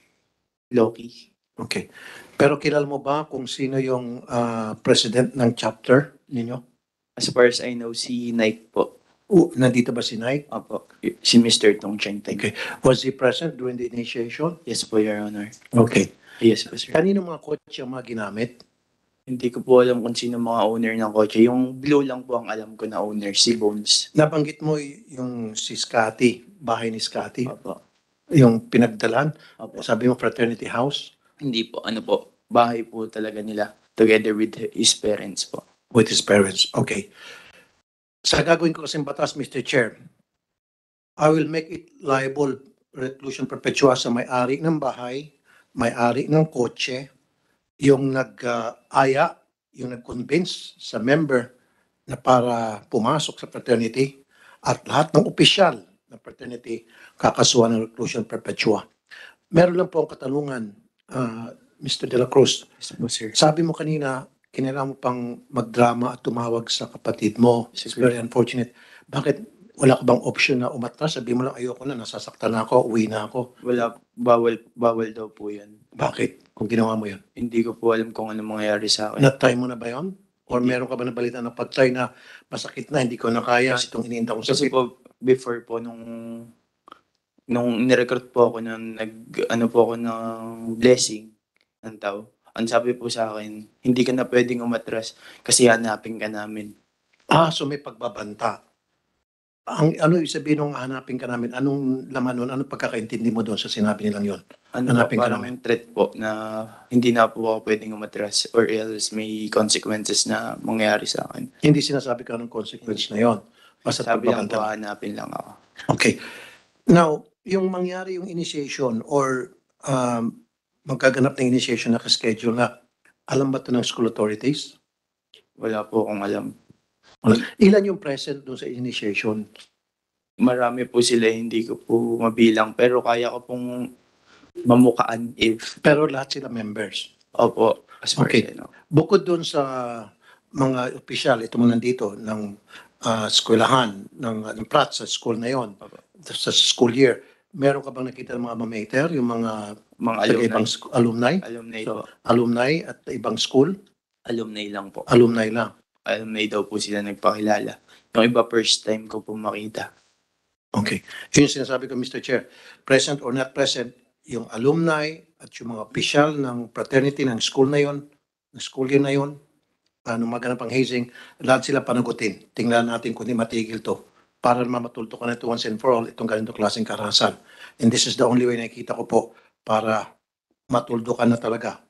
Loki. Okay. Pero kilala mo ba kung sino yung uh, president ng chapter ninyo? As far as I know, si Nike po. Uh, nandito ba si Nike? Opo. Si Mister Tong Cheng Teng. Okay. Was he present during the initiation? Yes po, Your Honor. Okay. Yes po, sir. Kanino mga kotse ang mga ginamit? Hindi ko po alam kung sino mga owner ng kotse. Yung blue lang po ang alam ko na owner, si Bones. Nabanggit mo y- yung si Scotty, bahay ni Scotty, Opo. yung pinagdalan. Opo. Sabi mo fraternity house Hindi po, ano po, bahay po talaga nila. Together with his parents po. with his parents. Okay. Sa gagawin ko kasing batas, Mister Chair, I will make it liable reclusion perpetua sa may-ari ng bahay, may-ari ng kotse, yung nag-aya, yung nag-convince sa member na para pumasok sa fraternity at lahat ng opisyal ng fraternity kakasuhan ng reclusion perpetua. Meron lang po ang katanungan, uh, Mister De La Cruz. Yes po, sir. Sabi mo kanina, kinailangan mo pang magdrama at tumawag sa kapatid mo. It's very unfortunate. Bakit wala ka bang option na umatras? Sabi mo lang, ayoko na, nasasaktan na ako, uwi na ako. Wala, bawal, bawal daw po yan. Bakit? Kung ginawa mo yun? Hindi ko po alam kung ano mangyayari sa akin. Na-try mo na ba yun? Or Hindi. meron ka ba nabalita na pag-try na masakit na, hindi ko na kaya, Kasi- itong iniinda kong Kasi sakit? po, before po, nung nung nirecruit po ako ng nag ano po ako ng blessing ng tao. Ang sabi po sa akin, hindi ka na pwedeng umatras kasi hanapin ka namin. Ah, so may pagbabanta. Ang ano ibig sabihin nung hanapin ka namin? Anong laman nun? Anong pagkakaintindi mo doon sa sinabi nilang yun? Ano Hanapin po, ka parang namin. yung threat po na hindi na po ako pwedeng umatras or else may consequences na mangyayari sa akin. Hindi sinasabi ka ng consequence na yon. Basta Sabi lang po, pagbabanta. hanapin lang ako. Okay. Now, yung mangyari yung initiation or um, magkaganap ng initiation na ka-schedule na, alam ba ito ng school authorities? Wala po akong alam. Wala. Ilan yung present doon sa initiation? Marami po sila, hindi ko po mabilang pero kaya ko pong mamukaan if Pero lahat sila members. opo. As far Okay. as I know. Bukod doon sa mga opisyal, ito mo nandito, ng uh, eskwelahan, ng, ng prat sa school na yon, Opo. sa school year, meron ka bang nakita ng mga mamater, yung mga Mga taga alumni. ibang sc- alumni? Alumni So, po. alumni at ibang school? Alumni lang po. Alumni lang. Alumni daw po sila nagpakilala. Yung iba first time ko po makita. Okay. Yun yung sinasabi ko, Mister Chair. Present or not present, yung alumni at yung mga opisyal ng fraternity ng school na yon, ng school year na yon, ano maganap ang hazing, lahat sila panagutin. Tingnan natin kung di matigil to para naman matulto ka na ito once and for all itong ganitong klaseng karahasan. And this is the only way na nakikita ko po para matuldo ka na talaga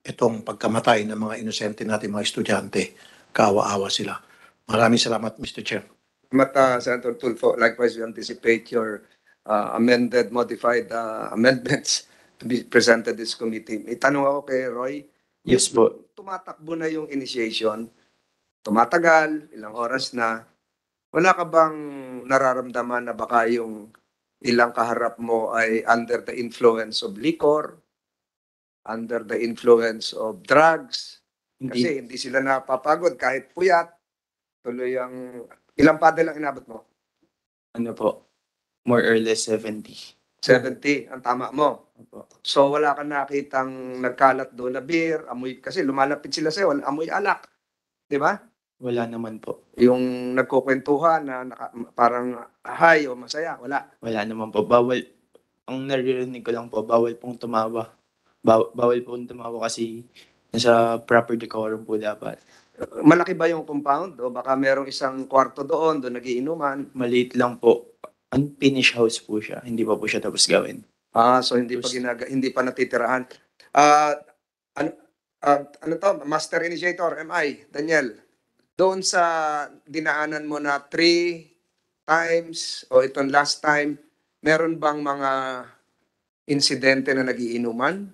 itong pagkamatay ng mga inosente natin mga estudyante. Kaawa-awa sila. Maraming salamat, Mister Chair. Salamat, uh, Senator Tulfo. Likewise, we anticipate your uh, amended, modified uh, amendments to be presented this committee. May tanong ako kay Roy. Yes po. Tumatakbo na yung initiation, tumatagal, ilang oras na, wala ka bang nararamdaman na baka yung ilang kaharap mo ay under the influence of liquor, under the influence of drugs? Hindi, Kasi hindi sila napapagod kahit puyat. Tuloy ang ilang paddle ang inabot mo? ano po, more or less seventy. seventy ang tama mo. Opo. So wala kang nakitang nagkalat doon na beer, amoy kasi lumalapit sila sa iyo, amoy alak. 'Di ba? Wala naman po. Yung nagkukwentuhan na naka, parang hay o masaya, wala. Wala naman po. Bawal. Ang naririnig ko lang po, bawal pong tumawa. Baw- bawal pong tumawa kasi nasa proper decorum po dapat. Malaki ba yung compound o baka merong isang kwarto doon, doon nagiinuman? Maliit lang po. Unfinished house po siya. Hindi pa po siya tapos gawin. Ah, so hindi pa ginaga, hindi pa natitirahan. Ah, ano ah, ano to? Master Initiator, M I, Daniel. Doon sa dinaanan mo na three times o itong last time, meron bang mga insidente na nagiinuman?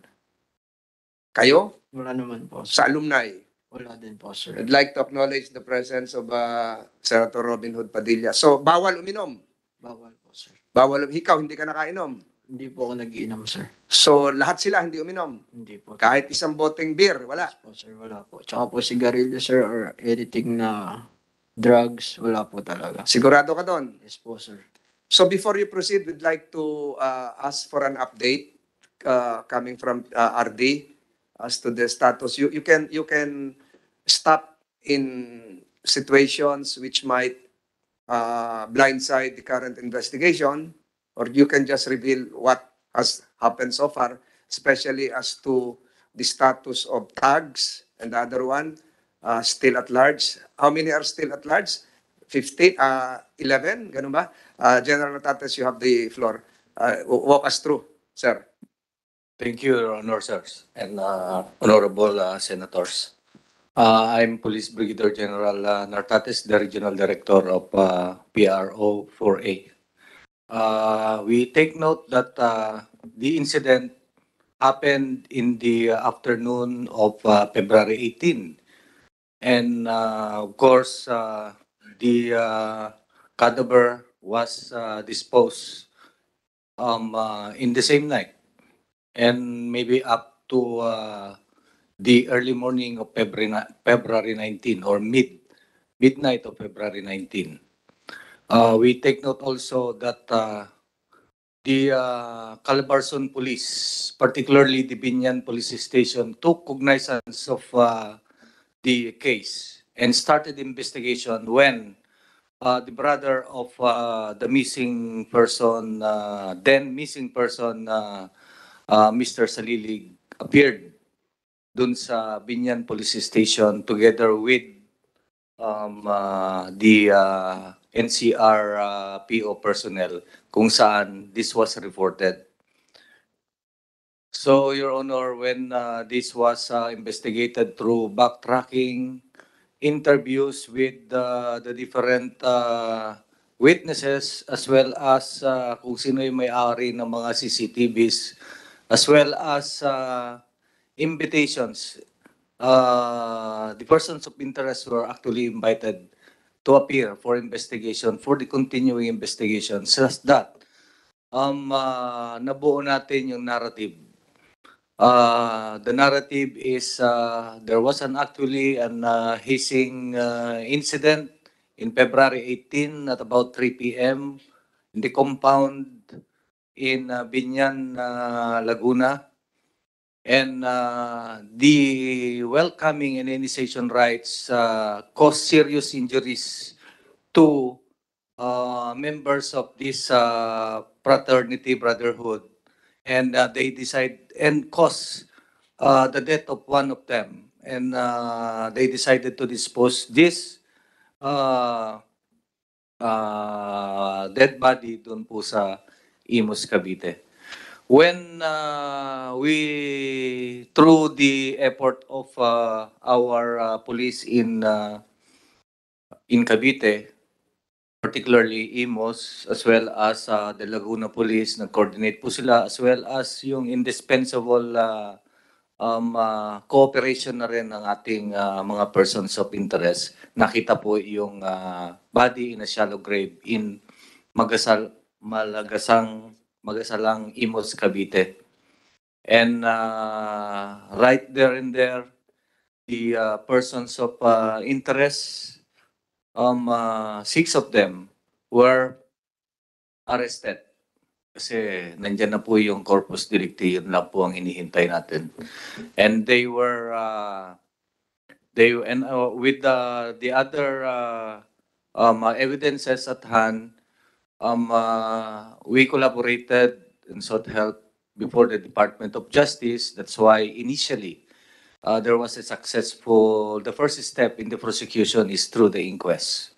Kayo? Wala naman po, sir. Sa alumni? Wala din po, sir. I'd like to acknowledge the presence of uh, Senator Robin Hood Padilla. So, bawal uminom? Bawal po, sir. Bawal, ikaw hindi ka nakainom? Hindi po ako nag-iinom, sir. So, lahat sila hindi uminom? Hindi po. Kahit isang boteng beer, wala? Yes po, sir. Wala po. Tsaka po sigarilyo, sir, or anything na drugs, wala po talaga. Sigurado ka doon? Yes po, sir. So, before you proceed, we'd like to uh, ask for an update uh, coming from uh, R D as to the status. You, you can you can stop in situations which might uh, blindside the current investigation, or you can just reveal what has happened so far, especially as to the status of tags and the other one uh, still at large. How many are still at large? fifteen, uh, eleven, ganun ba? Uh, General Natates, you have the floor. Uh, walk us through, sir. Thank you, Your Honor, sirs, and uh, honorable uh, senators. Uh, I'm Police Brigadier General uh, Nartates, the Regional Director of uh, P R O four A. Uh, we take note that uh, the incident happened in the afternoon of uh, February eighteenth. And uh, of course, uh, the uh, cadaver was uh, disposed um, uh, in the same night. And maybe up to uh, the early morning of February February nineteenth or mid midnight of February nineteenth. Uh, we take note also that uh, the uh, Calabarzon Police, particularly the Binyan Police Station, took cognizance of uh, the case and started investigation when uh, the brother of uh, the missing person, uh, then missing person, uh, uh, Mister Salilig, appeared dun sa Binyan Police Station together with um, uh, the uh, N C R uh, P O personnel kung saan this was reported. So, Your Honor, when uh, this was uh, investigated through backtracking, interviews with uh, the different uh, witnesses, as well as uh, kung sino yung may-ari ng mga C C T Vs, as well as uh, invitations, uh, the persons of interest were actually invited to appear for investigation, for the continuing investigation, such that um, uh, nabuo natin yung narrative. Uh, the narrative is uh, there was an actually an uh, hazing uh, incident in February eighteenth at about three p m in the compound in uh, Binyan, uh, Laguna. And uh, the welcoming and initiation rites uh, caused serious injuries to uh, members of this uh, fraternity, brotherhood. And uh, they decide and cause uh, the death of one of them. And uh, they decided to dispose this uh, uh, dead body doon po sa Imus, Cavite. when uh, we, through the effort of uh, our uh, police in uh, in Cavite, particularly I M O S, as well as uh, the Laguna Police, nag-coordinate po sila, as well as yung indispensable uh, um, uh, cooperation na rin ng ating uh, mga persons of interest. Nakita po yung uh, body in a shallow grave in Magasal, Malagasang, Magasalang I M O S, Cavite. And uh, right there and there, the uh, persons of uh, interest, um, uh, six of them were arrested. Kasi nandyan na po yung corpus delicti, yun lang po ang hinihintay natin. And they were, uh, they, and uh, with the, the other uh, um, uh, evidences at hand, um, uh, we collaborated and sought help before the Department of Justice. That's why initially uh, there was a successful, the first step in the prosecution is through the inquest.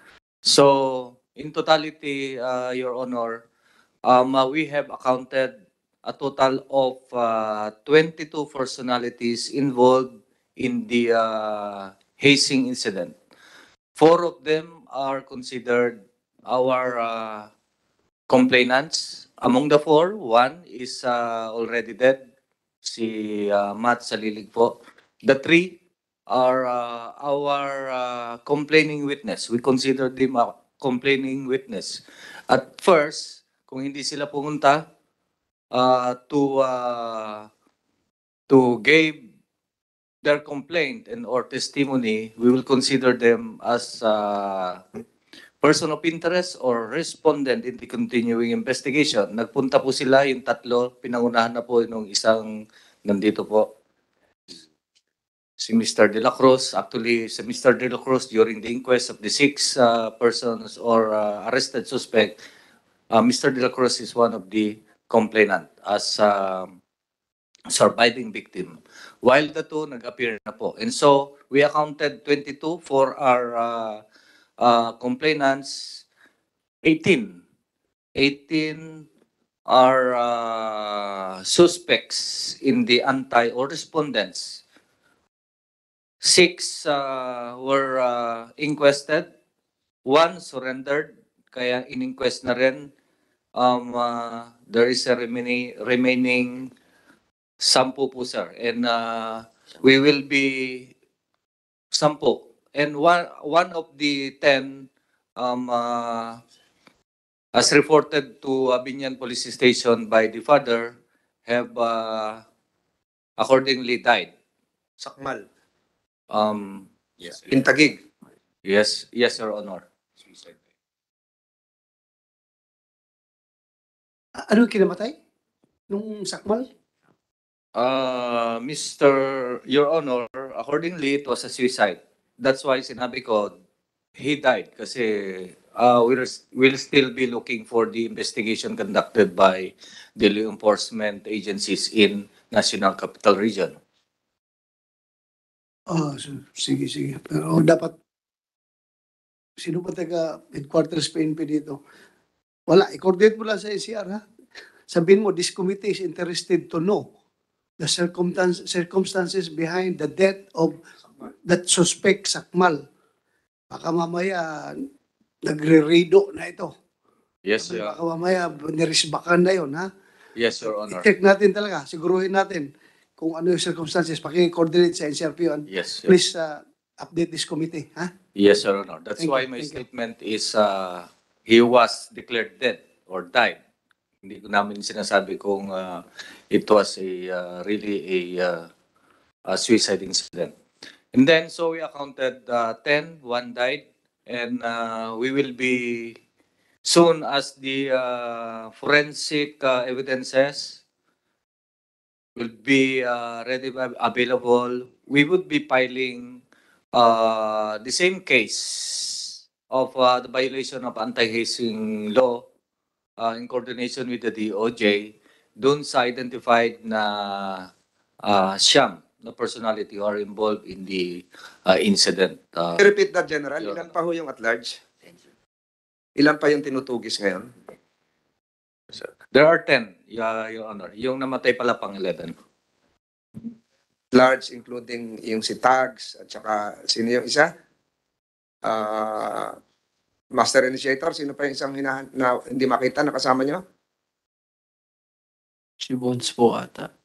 So, in totality, uh, Your Honor, um, uh, we have accounted a total of uh, twenty-two personalities involved in the uh, hazing incident. Four of them are considered our uh, complainants. Among the four, one is uh, already dead, si uh, Matt Salilig po. The three are uh, our uh, complaining witness. We consider them a complaining witness. At first, kung hindi sila pumunta uh, to uh, to give their complaint and or testimony, we will consider them as uh, person of interest or respondent in the continuing investigation. Nagpunta po sila, yung tatlo, pinangunahan na po nung isang nandito po, si Mister De La Cruz. Actually, si Mister De La Cruz, during the inquest of the six uh, persons or uh, arrested suspect, uh, Mister De La Cruz is one of the complainant as uh, surviving victim. While the two nag-appear na po. And so, we accounted twenty-two for our uh, uh, complainants. eighteen. eighteen are uh, suspects in the anti or respondents. Six uh, were uh, inquested. One surrendered. Kaya in-inquest na rin. Um, uh, there is a remaining, remaining sampu po, sir. And uh, we will be sampu. And one, one of the ten um, uh, as reported to Binyan Police Station by the father, have uh, accordingly died. Sakmal. Um, Yes. Intagig. yes, yes, Your Honor. Ano kinamatay? Nung sakmal? Uh, Mister Your Honor, accordingly, it was a suicide. That's why sinabi ko, he died kasi uh, we'll, we'll still be looking for the investigation conducted by the law enforcement agencies in National Capital Region. Ah, so, sige, sige. Pero dapat, sino ba taga headquarters P N P dito? Wala, i-coordinate mo lang sa N C R, ha? Sabihin mo, this committee is interested to know the circumstance, circumstances behind the death of that suspect, Sakmal. Baka mamaya, nagre-redo na ito. Yes, Baka uh, mamaya, nirisbakan na yun, ha? yes, Your Honor. I-check natin talaga, siguruhin natin kung ano yung circumstances. Paki-coordinate sa N C R P yun. Yes, yes. Please uh, update this committee, ha? Yes, Your Honor. That's Thank why you, my thank you. statement is uh, he was declared dead or died. Hindi ko namin sinasabi kung uh, it was a uh, really a, uh, a suicide incident. And then, so we accounted uh, ten, one died, and uh, we will be, soon as the uh, forensic uh, evidences will be uh, ready, available, we would be filing uh, the same case of uh, the violation of anti-hazing law uh, in coordination with the D O J dun sa identified na uh, siyam na personality who are involved in the uh, incident. Uh, Can you repeat that, General? Your Ilan pa ho yung at large? Ilan pa yung tinutugis ngayon? There are ten, yeah, Your Honor. Yung namatay pala pang eleven. Large, including yung si Tags, at saka sino yung isa? Ah, Master Initiator, sino pa yung isang hinahan na hindi makita na kasama nyo? Si Bones po ata.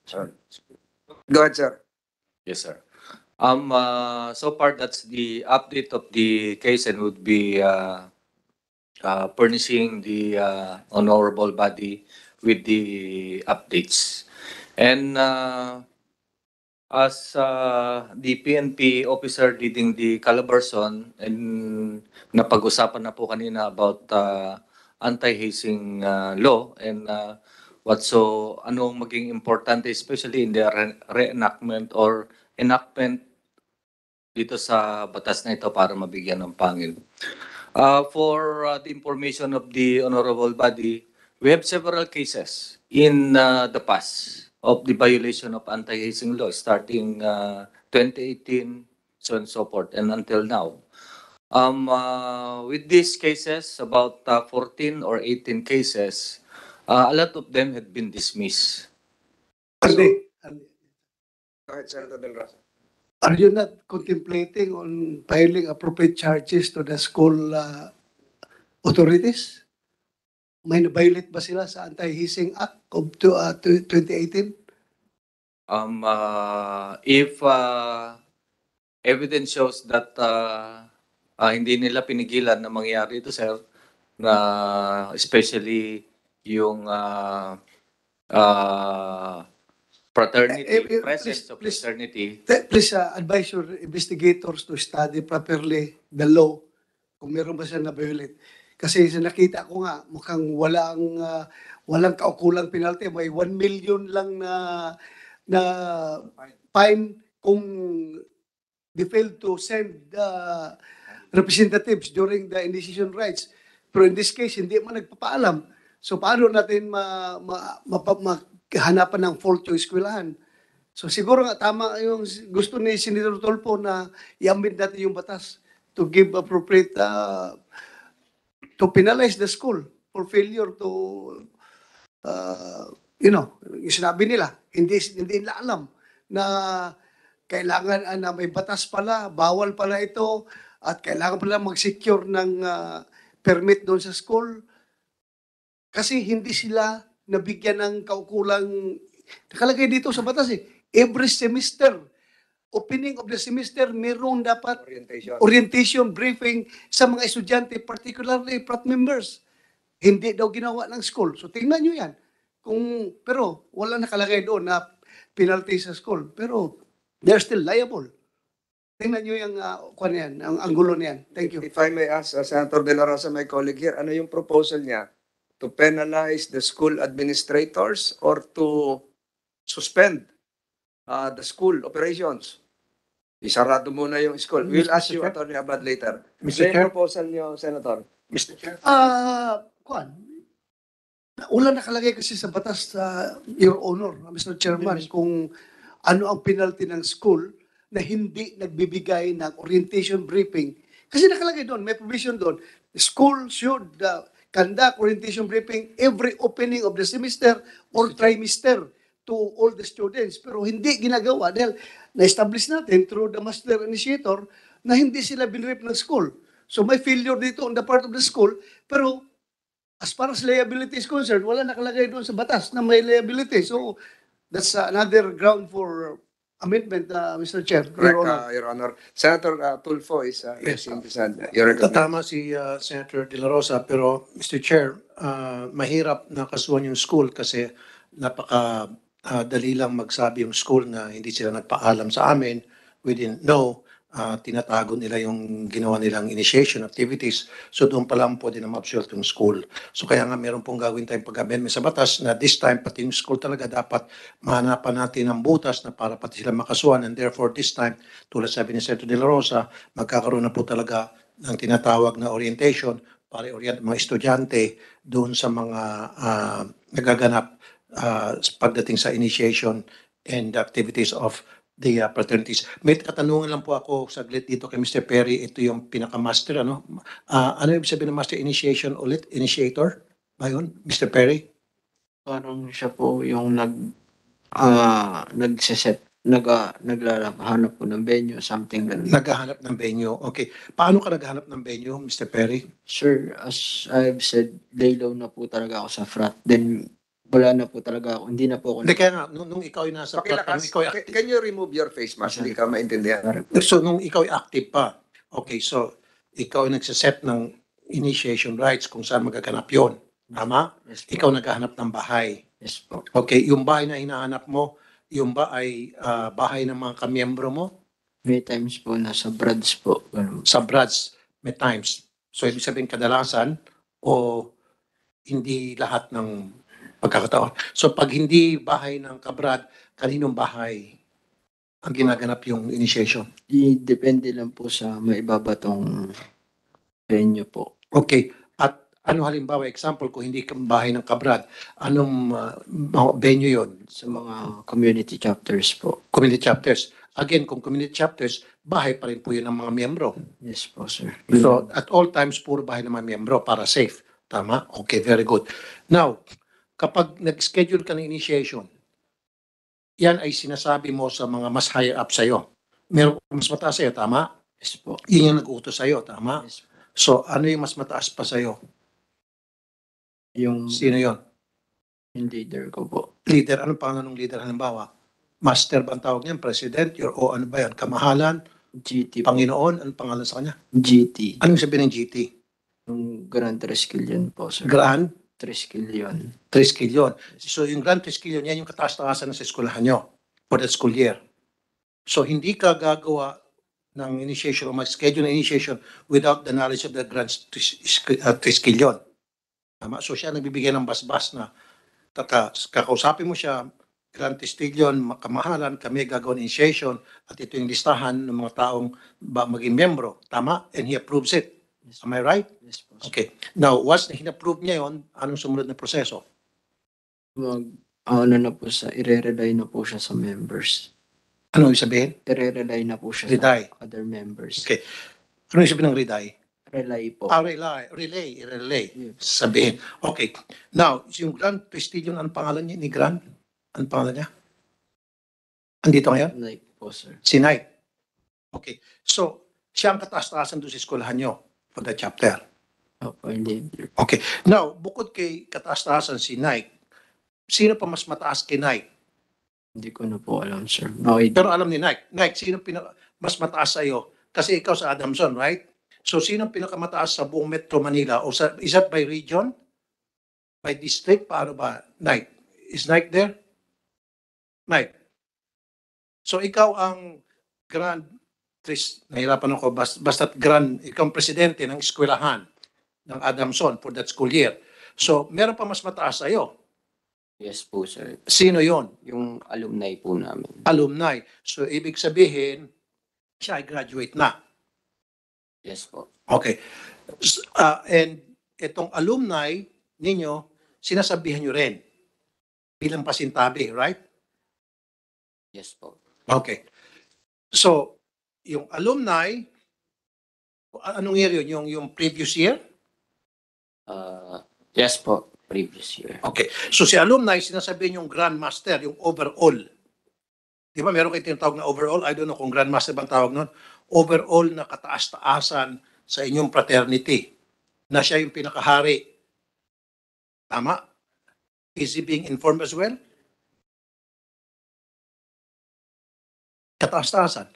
Go ahead, sir. Yes, sir. Um, uh, so far, that's the update of the case and would be uh, uh, furnishing the uh, honorable body with the updates. And uh, as uh, the P N P officer leading the Calabarzon, and napag-usapan na po kanina about uh, anti-hazing uh, law and uh, what so anong maging importante especially in the re- reenactment or enactment dito sa batas na ito para mabigyan ng pangil. Uh, for uh, the information of the honorable body, we have several cases in uh, the past of the violation of anti-hazing law starting uh, twenty eighteen, so on and so forth, and until now. Um, uh, with these cases, about uh, fourteen or eighteen cases, uh, a lot of them had been dismissed. Andy, Go ahead, Senator Del Rosa. are you not contemplating on filing appropriate charges to the school uh, authorities? May na-violate ba sila sa Anti-Hazing Act of to, uh, twenty eighteen? Um, uh, if uh, evidence shows that uh, uh, hindi nila pinigilan na mangyari ito, sir, na especially yung uh, uh, fraternity, Eh, eh, presence please- of please- fraternity. Te- Please uh, advise your investigators to study properly the law kung meron ba siya na-violate. Kasi sa nakita ko nga, mukhang walang, uh, walang kaukulang penalty. May one million lang na, na fine kung they failed to send uh, representatives during the initiation rights. Pero in this case, hindi man nagpapaalam. So paano natin ma, ma, ma, mahanapan ng fault yung eskwelahan? So siguro nga tama yung gusto ni Senator Tolpo na i-amend natin yung batas to give appropriate, uh, to penalize the school for failure to, uh, you know, yung sinabi nila, hindi, hindi nila alam na kailangan uh, na may batas pala, bawal pala ito, at kailangan pala mag-secure ng uh, permit doon sa school. Kasi hindi sila nabigyan ng kaukulang, nakalagay dito sa batas eh, every semester, opening of the semester, mayroong dapat Orientation. orientation briefing sa mga estudyante, particularly prat members. Hindi daw ginawa ng school. So tingnan nyo yan. Kung, pero wala nakalagay doon na penalty sa school. Pero they're still liable. Tingnan nyo yung uh, kwan yan, ang anggulo niyan. Thank you. If I may ask, uh, Senator De La Rosa, my colleague here, ano yung proposal niya? To penalize the school administrators or to suspend uh, the school operations? Isarado muna yung school. We'll ask you, Attorney Abad, later. Mister Ano yung Chair? proposal niyo, Senator? Mister Chair? Ah, kwan. Wala nakalagay kasi sa batas sa Your Honor, Mister Chairman, kung ano ang penalty ng school na hindi nagbibigay ng orientation briefing. Kasi nakalagay doon, may provision doon. The school should uh, conduct orientation briefing every opening of the semester or trimester to all the students. Pero hindi ginagawa dahil na-establish natin through the master initiator na hindi sila binrip ng school. So may failure dito on the part of the school, pero as far as liability is concerned, wala nakalagay doon sa batas na may liability. So that's uh, another ground for amendment, uh, Mister Chair. Correct, Your Honor. uh, Your Honor. Senator uh, Tulfo is uh, Yes. raising his hand. You're recognized. Tama si uh, Senator De La Rosa, pero Mister Chair, uh, mahirap na kasuhan yung school kasi napaka uh, dali lang magsabi yung school na hindi sila nagpaalam sa amin. We didn't know. Uh, tinatago nila yung ginawa nilang initiation activities. So doon pa lang pwede na ma-absuelt yung school. So kaya nga meron pong gawin tayong pag-amendment sa batas na this time pati yung school talaga dapat mahanapan natin ng butas na para pati sila makasuhan. And therefore this time, tulad sabi ni Senator De La Rosa, magkakaroon na po talaga ng tinatawag na orientation para orient mga estudyante doon sa mga uh, nagaganap uh, pagdating sa initiation and activities of the uh, fraternities. May katanungan lang po ako saglit dito kay Mister Perry. Ito yung pinaka-master, ano? Uh, ano yung sabihin ng master initiation ulit? Initiator? Ba yun, Mister Perry? Parang siya po yung nag, ah, nagse-set, nag, ah, naghahanap po ng venue, something ganun. Naghahanap ng venue. Okay. Paano ka naghahanap ng venue, Mister Perry? Sir, as I've said, lay low na po talaga ako sa frat. Then, wala na po talaga ako. Hindi na po ako. Hindi, kaya nga, nung, nung ikaw ay nasa frat, nung Pakilakas. ikaw ay Can, active. can you remove your face mask? Hindi ka maintindihan. So, nung ikaw ay active pa, okay, so, ikaw ay nagsaset ng initiation rights kung saan magaganap yon. Tama? Yes po. Ikaw naghahanap ng bahay. Yes po. Okay, yung bahay na hinahanap mo, yung ba ay ah, bahay ng mga kamiyembro mo? May times po nasa Brads po. Ganun. Sa Brads, may times. So, ibig sabihin kadalasan o hindi lahat ng pagkakataon. So, pag hindi bahay ng kabrad, kaninong bahay ang ginaganap yung initiation? I- Depende lang po sa maibabatong venue po. Okay. At ano halimbawa, example, kung hindi ka bahay ng kabrad, anong ah, mga venue yon? Sa mga community chapters po. Community chapters. Again, kung community chapters, bahay pa rin po yun ng mga miyembro. Yes po, sir. So, at all times, puro bahay ng mga miyembro para safe. Tama? Okay, very good. Now, kapag nag-schedule ka ng initiation, yan ay sinasabi mo sa mga mas higher up sa'yo. Meron mas mataas sa'yo, tama? Yes po. Yun yung nag-uutos sa'yo, tama? Yes po. So, ano yung mas mataas pa sa'yo? Yung, Sino yon? yung leader ko po. Leader, anong pangalan ng leader halimbawa? Master ba ang tawag niyan? President? Your, o ano ba yan? Kamahalan? G T po. Panginoon? Anong pangalan sa kanya? G T. Anong sabihin ng G T? Yung Grand Triskelion po, sir. Grand Triskelion. Triskelion. So yung Grand Triskelion, yan yung kataas-taasan sa eskwelahan nyo for that school year. So hindi ka gagawa ng initiation o mag-schedule ng initiation without the knowledge of the Grand Tris- uh, Triskelion. Tama? So siya nagbibigay ng basbas na kaka, kakausapin mo siya, Grand Triskelion, kamahalan, kami gagawa ng initiation at ito yung listahan ng mga taong ba maging membro. Tama? And he approves it. Am I right? Yes po, sir. Okay. Now, once na hinapprove niya yon, anong sumunod na proseso? Mag, ano na po sa, ire-rely na po siya sa members. Ano yung sabihin? Ire-rely na po siya Rely. sa other members. Okay. Ano yung sabihin ng reday? Relay po. Ah, relay. Relay. Relay. Yes. Sabihin. Okay. Now, yung Grand Prestige, anong pangalan niya ni Grand? Anong pangalan niya? Andito ngayon? Like po, sir. Si Knight. Okay. So, siya ang kataas-taasan doon sa eskwelahan niyo for the chapter. Opo, leader. Okay. Now, bukod kay kataas-taasan si Knight, sino pa mas mataas kay Knight? Hindi ko na po alam, sir. No idea. Pero alam ni Knight. Knight, sino pinaka mas mataas sa iyo? Kasi ikaw sa Adamson, right? So, sino pinakamataas sa buong Metro Manila? O sa, is that by region? By district? Paano ba? Knight. Is Knight there? Knight. So, ikaw ang grand, tris, nahirapan ako, bast, basta't grand, ikaw ang presidente ng eskwelahan ng Adamson for that school year. So, meron pa mas mataas sa iyo. Yes po, sir. Sino yon? Yung alumni po namin. Alumni. So, ibig sabihin, siya ay graduate na. Yes po. Okay. S- ah, and itong alumni ninyo, sinasabihan nyo rin bilang pasintabi, right? Yes po. Okay. So, yung alumni, anong year yun? Yung, yung previous year? Uh, yes po, previous year. Okay. So, si alumni, sinasabihin yung grandmaster, yung overall. Di ba, meron kayo tinatawag na overall? I don't know kung grandmaster bang tawag nun. Overall na kataas-taasan sa inyong fraternity na siya yung pinakahari. Tama? Is he being informed as well? Kataas-taasan.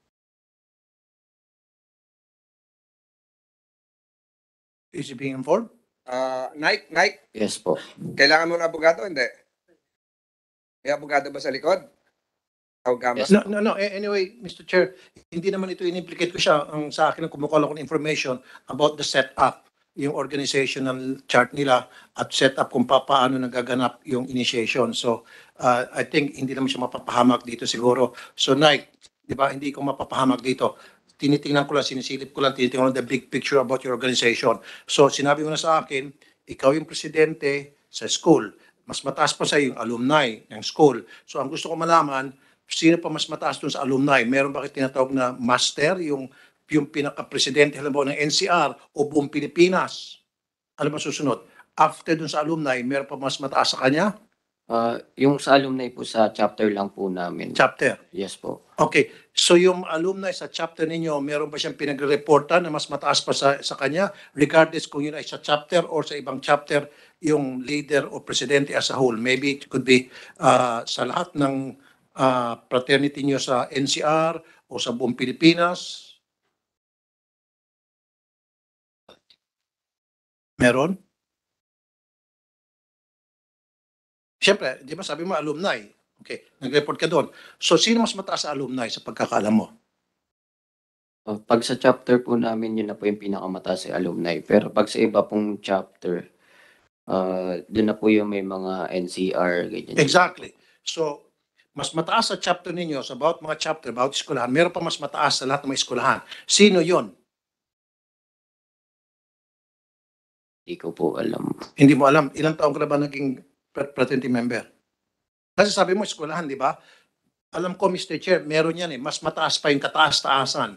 Is he being informed? Ah, Nike, Nike, Yes po. kailangan mo ng abogado? Hindi. May abogado ba sa likod? Tawag ka ba? Yes. No, no, no. A- Anyway, Mister Chair, hindi naman ito in-implicate ko siya. Ang sa akin, ang kumukuha ko ng information about the setup, yung organizational chart nila at setup kung pa, paano nagaganap yung initiation. So, uh, I think hindi naman siya mapapahamak dito siguro. So, Nike, di ba, hindi ko mapapahamak dito. Tinitingnan ko lang, sinisilip ko lang, tinitingnan ko lang the big picture about your organization. So, sinabi mo na sa akin, ikaw yung presidente sa school. Mas mataas pa sa yung alumni ng school. So, ang gusto ko malaman, sino pa mas mataas dun sa alumni? Meron ba kayo tinatawag na master, yung, yung pinaka-presidente halimbawa ng N C R o buong Pilipinas? Ano ba susunod? after dun sa alumni, meron pa mas mataas sa kanya? Ah, yung sa alumni po sa chapter lang po namin. Chapter. Yes po. Okay. So yung alumni sa chapter ninyo, meron ba siyang pinagre-reportan na mas mataas pa sa, sa kanya? Regardless kung yun ay sa chapter or sa ibang chapter, yung leader o presidente as a whole. Maybe it could be uh, sa lahat ng uh, fraternity niyo sa N C R o sa buong Pilipinas. Meron? Siyempre, di ba sabi mo alumni? Okay, nag-report ka doon. So, sino mas mataas sa alumni sa pagkakaalam mo? Uh, pag sa chapter po namin, yun na po yung pinakamataas sa alumni. Pero pag sa iba pong chapter, uh, doon na po yung may mga N C R, ganyan. Exactly. So, mas mataas sa chapter ninyo, sa about mga chapter, about eskwelahan, meron pa mas mataas sa lahat ng mga eskwelahan. Sino yon? Hindi ko po alam. Hindi mo alam. Ilang taong ka na ba naging fraternity member? Kasi sabi mo, eskwelahan, di ba? Alam ko, Mister Chair, meron yan eh. Mas mataas pa yung kataas-taasan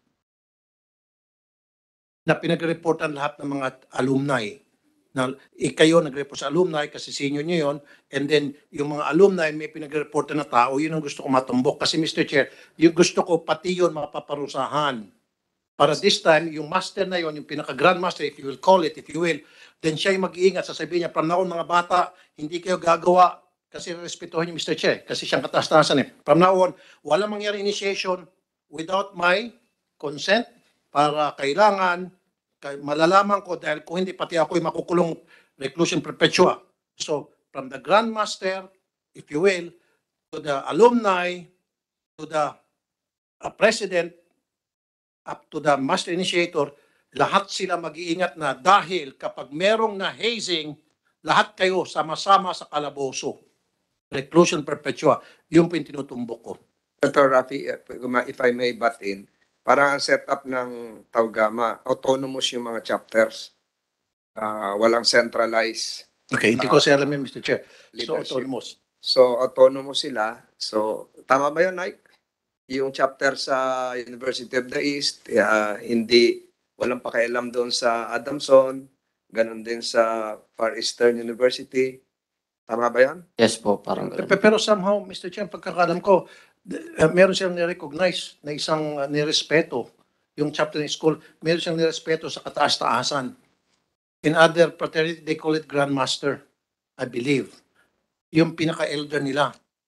na pinag-reportan lahat ng mga alumni. Na eh, kayo nag-report sa alumni kasi senior nyo yun, and then yung mga alumni may pinag-reportan na tao, yun ang gusto ko matumbok. Kasi Mister Chair, yung gusto ko pati yun mapaparusahan. Para this time, yung master na yun, yung pinaka-grandmaster, if you will call it, if you will, then siya yung mag-iingat, sasabihin niya, from now on, mga bata, hindi kayo gagawa kasi respetuhin niyo, Mister Chair, kasi siyang kataas-taasan eh. From now on, walang mangyari initiation without my consent para kailangan malalaman ko dahil kung hindi pati ako'y makukulong reclusion perpetua. So, from the grandmaster, if you will, to the alumni, to the uh, president, up to the master initiator, lahat sila mag-iingat na dahil kapag merong na hazing, lahat kayo sama-sama sa kalaboso. Reclusion perpetua. Yun po yung tinutumbok ko. Senator Rafi, if I may butt in, parang ang setup ng Taugama, autonomous yung mga chapters. Uh, walang centralized. Okay, hindi ko siya alam yun, Mister Chair. So, leadership. autonomous. So, autonomous sila. So, tama ba yun, Mike? Yung chapter sa University of the East, uh, hindi, walang pakialam doon sa Adamson, ganun din sa Far Eastern University. Tama ba yan? Yes po, parang ganun. Pero, pero somehow, Mister Chair, pagkakalam ko, uh, meron silang nirecognize na isang uh, nirespeto. Yung chapter ng school, meron silang nirespeto sa kataas-taasan. In other fraternity, they call it grandmaster, I believe. Yung pinaka-elder nila.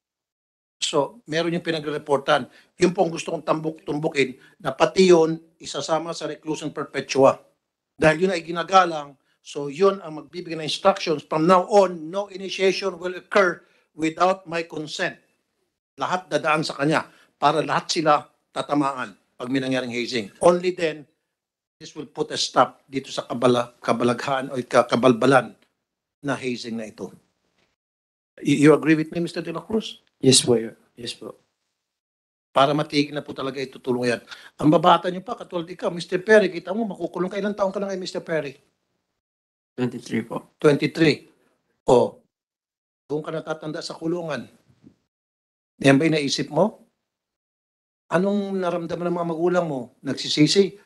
So, meron yung pinag-reportan. Yung pong gusto kong tambuk-tumbukin na pati yun isasama sa reclusion perpetua. Dahil yun ay ginagalang, so yun ang magbibigay ng instructions. From now on, no initiation will occur without my consent. Lahat dadaan sa kanya para lahat sila tatamaan pag may nangyaring hazing. Only then, this will put a stop dito sa kabala, kabalaghan o kabalbalan na hazing na ito. You, you agree with me, Mister De La Cruz? Yes po. Yes po. Para matigil na po talaga itutulong yan. Ang babata niyo pa, katulad ikaw, Mister Perry, kita mo, makukulong ka. Ilang taon ka na kay Mister Perry? twenty-three po. twenty-three. O, doon ka natatanda sa kulungan. Yan ba yung naisip mo? Anong naramdaman ng mga magulang mo? Nagsisisi?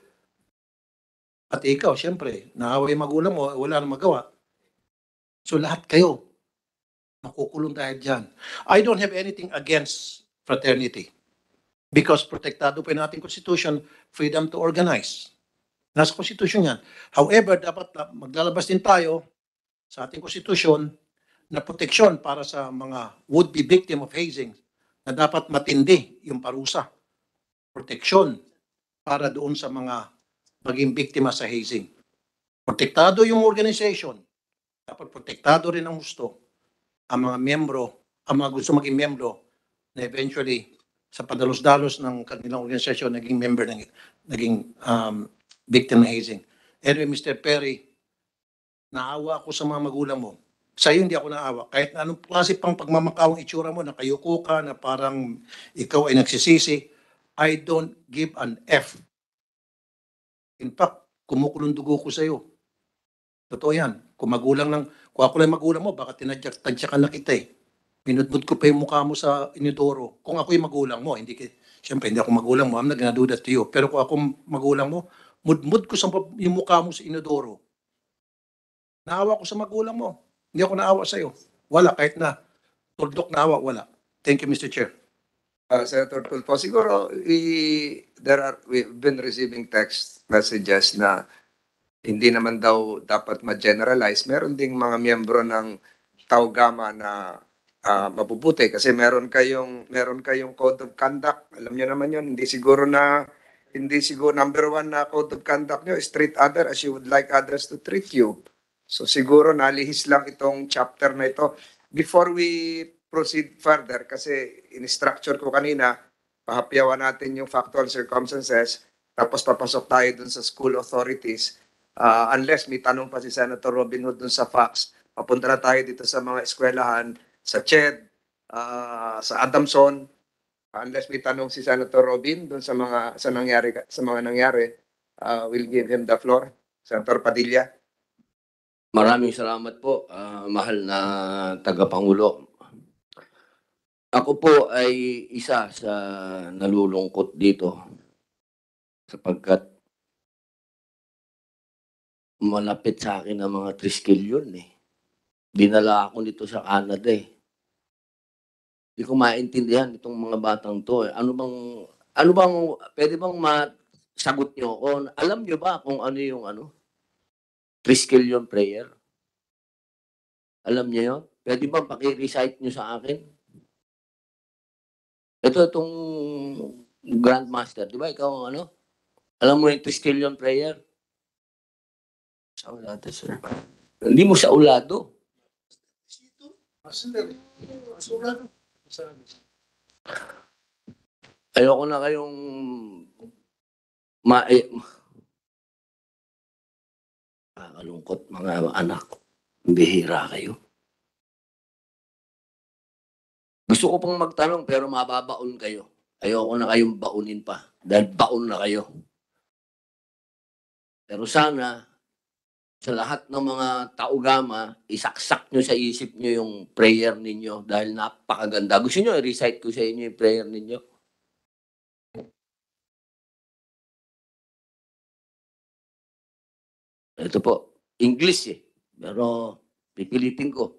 At ikaw, siyempre, naaway magulang mo, wala nang magawa. So lahat kayo, makukulong dahil dyan. I don't have anything against fraternity because protektado pa yung ating Constitution, freedom to organize. Nasa Constitution yan. However, dapat maglalabas din tayo sa ating Constitution na proteksyon para sa mga would-be victim of hazing na dapat matindi yung parusa. Proteksyon para doon sa mga maging biktima sa hazing. Protektado yung organization. Dapat protektado rin ang gusto ang mga miyembro, ang mga gusto maging miyembro na eventually sa padalos-dalos ng kanilang organisasyon naging member, ng, naging um, victim ng hazing. Anyway, Mister Perry, naawa ako sa mga magulang mo. Sa iyo hindi ako naawa. Kahit na anong klase pang pagmamakawang itsura mo, nakayuko ka, na parang ikaw ay nagsisisi, I don't give an F. In fact, kumukulong dugo ko sa iyo. Totoo yan. Kung magulang lang, kung ako lang magulang mo, baka tinadyakan na kita eh. Minudmud ko pa yung mukha mo sa inidoro. Kung ako yung magulang mo, hindi siyempre hindi ako magulang mo, I'm not gonna do that to you. Pero kung ako magulang mo, mudmud ko sa yung mukha mo sa inidoro. Naawa ko sa magulang mo. Hindi ako naawa sa'yo. Wala, kahit na tuldok na awa, wala. Thank you, Mister Chair. Uh, Senator Tulfo, siguro we, there are, we've been receiving text messages na hindi naman daw dapat ma-generalize. Meron ding mga miyembro ng Taugama na uh, mapuputi kasi meron kayong meron kayong code of conduct. Alam niyo naman 'yon, hindi siguro na hindi siguro number one na code of conduct niyo is treat other as you would like others to treat you. So siguro nalihis lang itong chapter na ito. Before we proceed further, kasi in-structure ko kanina, pahapyawan natin yung factual circumstances, tapos papasok tayo dun sa school authorities. Uh, unless may tanong pa si Senator Robin Hood dun sa facts, papunta na tayo dito sa mga eskwelahan, sa C H E D, uh, sa Adamson, unless may tanong si Senator Robin dun sa mga sa nangyari sa mga nangyari, uh, we'll give him the floor. Senator Padilla. Maraming salamat po, uh, mahal na tagapangulo. Ako po ay isa sa nalulungkot dito sapagkat malapit sa akin ang mga triskilyon eh. Dinala ako dito sa Canada eh. Hindi ko maintindihan itong mga batang to eh. Ano bang, ano bang, pwede bang masagot nyo ako? Alam nyo ba kung ano yung ano? Triskilyon prayer? Alam nyo yun? Pwede bang paki-recite nyo sa akin? Ito itong Grandmaster, di ba ikaw ang ano? Alam mo yung Triskilyon prayer? Sa ulado, sir. Hindi mo sa ulado. Ayoko na kayong ma eh, kakalungkot mga anak. Bihira kayo. Gusto ko pong magtanong pero mababaon kayo. Ayoko na kayong baunin pa dahil baon na kayo. Pero sana sa lahat ng mga taugama, isaksak nyo sa isip nyo yung prayer ninyo dahil napakaganda. Gusto nyo i-recite ko sa inyo yung prayer ninyo? Ito po, English eh. Pero pipilitin ko.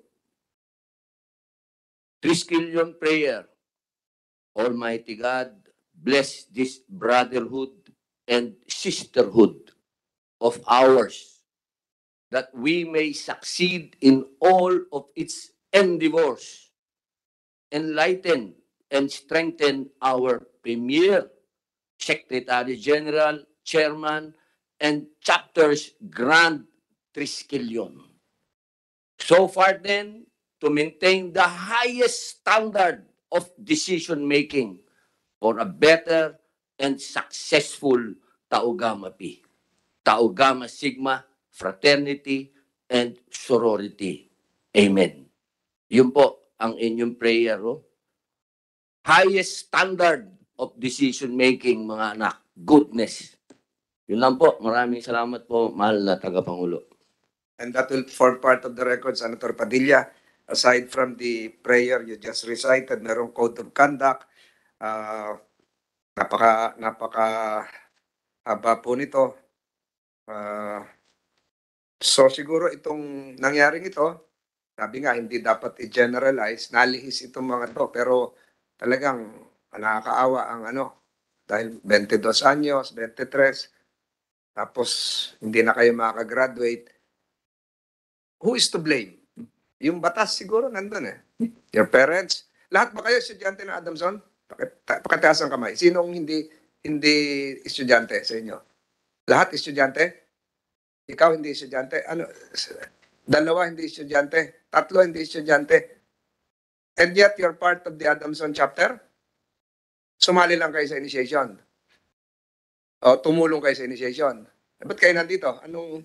Triskilyon prayer. Almighty God, bless this brotherhood and sisterhood of ours, that we may succeed in all of its endeavors, enlighten and strengthen our Premier, Secretary General, Chairman, and Chapter's Grand Triskilyon. So far then, to maintain the highest standard of decision-making for a better and successful Taugama Pi. Taugama Sigma, Fraternity, and Sorority. Amen. Yun po ang inyong prayer. Oh. Highest standard of decision-making, mga anak. Goodness. Yun lang po. Maraming salamat po, mahal na tagapangulo. And that will form part of the record, Senator Padilla. Aside from the prayer you just recited, merong code of conduct. Uh, napaka, napaka haba po nito. Uh, so siguro itong nangyaring ito, sabi nga hindi dapat i-generalize, nalihis itong mga to. Pero talagang nakakaawa ang ano, dahil twenty-dos anyos, twenty-three, tapos hindi na kayo makakagraduate. Who is to blame? Yung batas siguro nandun eh. Your parents. Lahat ba kayo estudyante ng Adamson? Pakitaas ang kamay. Sinong hindi hindi estudyante sa inyo? Lahat estudyante? Ikaw hindi estudyante? Ano? Dalawa hindi estudyante? Tatlo hindi estudyante? And yet you're part of the Adamson chapter? Sumali lang kayo sa initiation? O tumulong kayo sa initiation? Eh, ba't kayo nandito? Anong...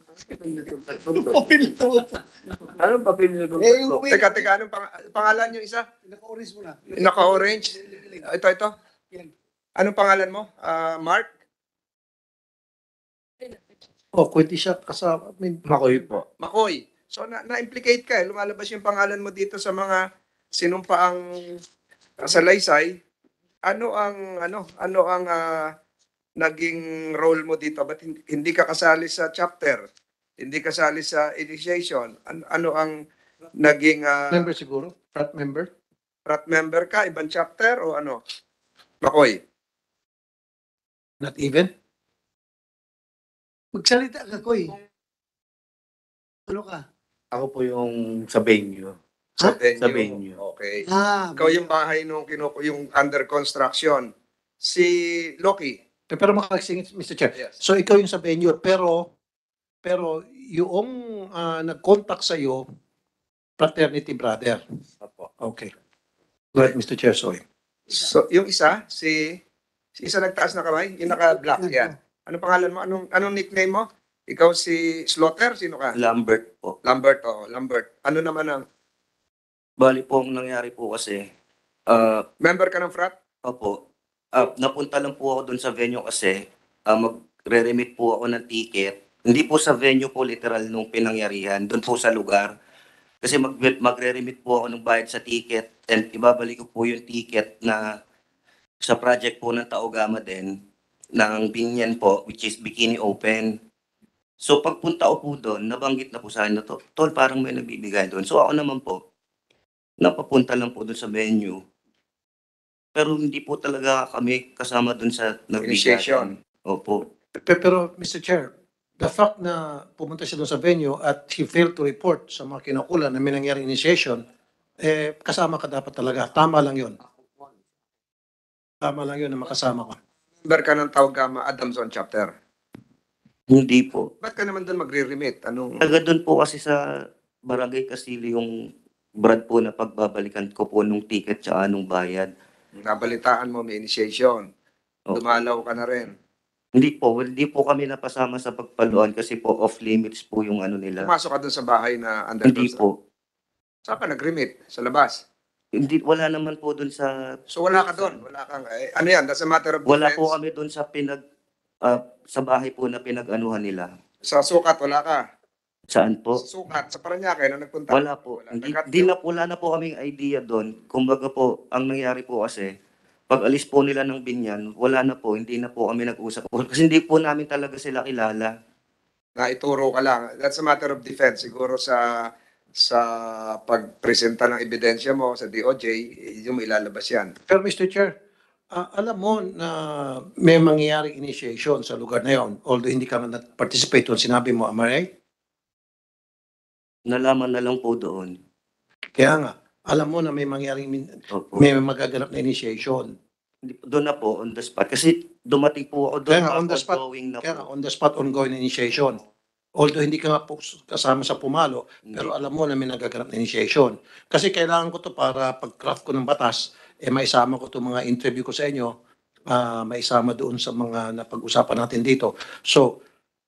Anong papel nyo? Eh, teka, teka, anong pang pangalan nyo isa? Naka-orange mo na. Naka-orange? Ito, ito. Anong pangalan mo? Uh, Mark? Oh, pwede siya kasama. I mean, Makoy po. Makoy. So, na- na-implicate ka eh. Lumalabas yung pangalan mo dito sa mga sinumpaang salaysay. Ano ang, ano, ano ang... Uh, naging role mo dito? Ba't hindi ka kasali sa chapter? hindi kasali sa initiation. Ano, ano ang naging uh, Member siguro? Frat member? frat member ka, ibang chapter o ano? Makoy. Not even? Magsalita ka, Koy. Ano ka? Ako po yung sa venue. Sa Ha? venue. Sa venue. Okay. Ah, Ikaw yung bahay nung kinuko yung under construction. Si Loki. Pero makakasingit, Mister Chair. Yes. So ikaw yung sa venue, pero pero yung ah, nag-contact sa iyo, fraternity brother. Opo. Okay. Go ahead, Mister Chair, sorry. So, yung isa, si, si isa nagtaas na kamay, yung naka-black yan. Ano pangalan mo? Anong, anong nickname mo? Ikaw si Slaughter? Sino ka? Lambert po. Lambert, oh, Lambert. Ano naman ang, Bali po ang nangyari po kasi, ah, member ka ng frat? opo, ah, napunta lang po ako dun sa venue kasi ah, magre-remit po ako ng ticket. Hindi po sa venue po literal nung pinangyarihan, dun po sa lugar. Kasi mag magre-remit po ako ng bayad sa ticket and ibabalik ko po yung ticket na sa project po ng Taogama din ng Binyan po, which is Bikini Open. So pagpunta ko po doon, nabanggit na po sa akin na to, tol, parang may nagbibigay doon. So ako naman po, napapunta lang po doon sa venue. Pero hindi po talaga kami kasama doon sa Initiation. nagbigayan. Opo. Pe- Pero Mister Chair, the fact na pumunta siya doon sa venue at he failed to report sa mga kinukulan na may nangyari initiation, eh, kasama ka dapat talaga. Tama lang yun. Tama lang yun na makasama ka. Member ka ng Taogama Adamson chapter. Hindi po. Ba't ka naman doon magre-remit? Anong, Taga doon po kasi sa Barangay Kasili yung brad po na pagbabalikan ko po nung ticket tsaka nung bayad. nabalitaan mo may initiation? Opo. Dumalaw ka na rin. Hindi po, hindi po kami napasama sa pagpaluan kasi po off limits po yung ano nila. Pumasok ka doon sa bahay na under Hindi construction. po. Saan ka nag-remit? Sa labas? Hindi, wala naman po doon sa, So wala ka doon? Wala kang, eh, ano yan? That's a matter of wala defense? po kami doon sa pinag, ah, sa bahay po na pinag-anuhan nila. Sa sukat, wala ka? Saan po? Sa sukat, sa Paranaque, na nagpunta? Wala po. Wala. Hindi, Nagkat- di na, wala na po kaming idea doon. Kumbaga po, ang nangyari po kasi, pag alis po nila ng Binyan, wala na po, hindi na po kami nag-usap. Kasi hindi po namin talaga sila kilala. Na ituro ka lang. That's a matter of defense. Siguro sa sa pagpresenta ng ebidensya mo sa D O J, yung ilalabas yan. Pero Mister Chair, ah, alam mo na may mangyayaring initiation sa lugar na yon, although hindi ka man participate doon, sinabi mo, am I right? Nalaman na lang po doon. Kaya nga, alam mo na may mangyaring min- Opo. may magaganap na initiation. Hindi- Doon na po, on the spot. Kasi dumating po ako doon. Kaya nga, on the spot, ongoing na kaya po. nga, on the spot ongoing initiation. Although hindi ka nga po kasama sa pumalo, Hindi. pero alam mo na may nagaganap na initiation. Kasi kailangan ko to para pag-craft ko ng batas, eh maisama ko to mga interview ko sa inyo, ah, maisama doon sa mga napag-usapan natin dito. So,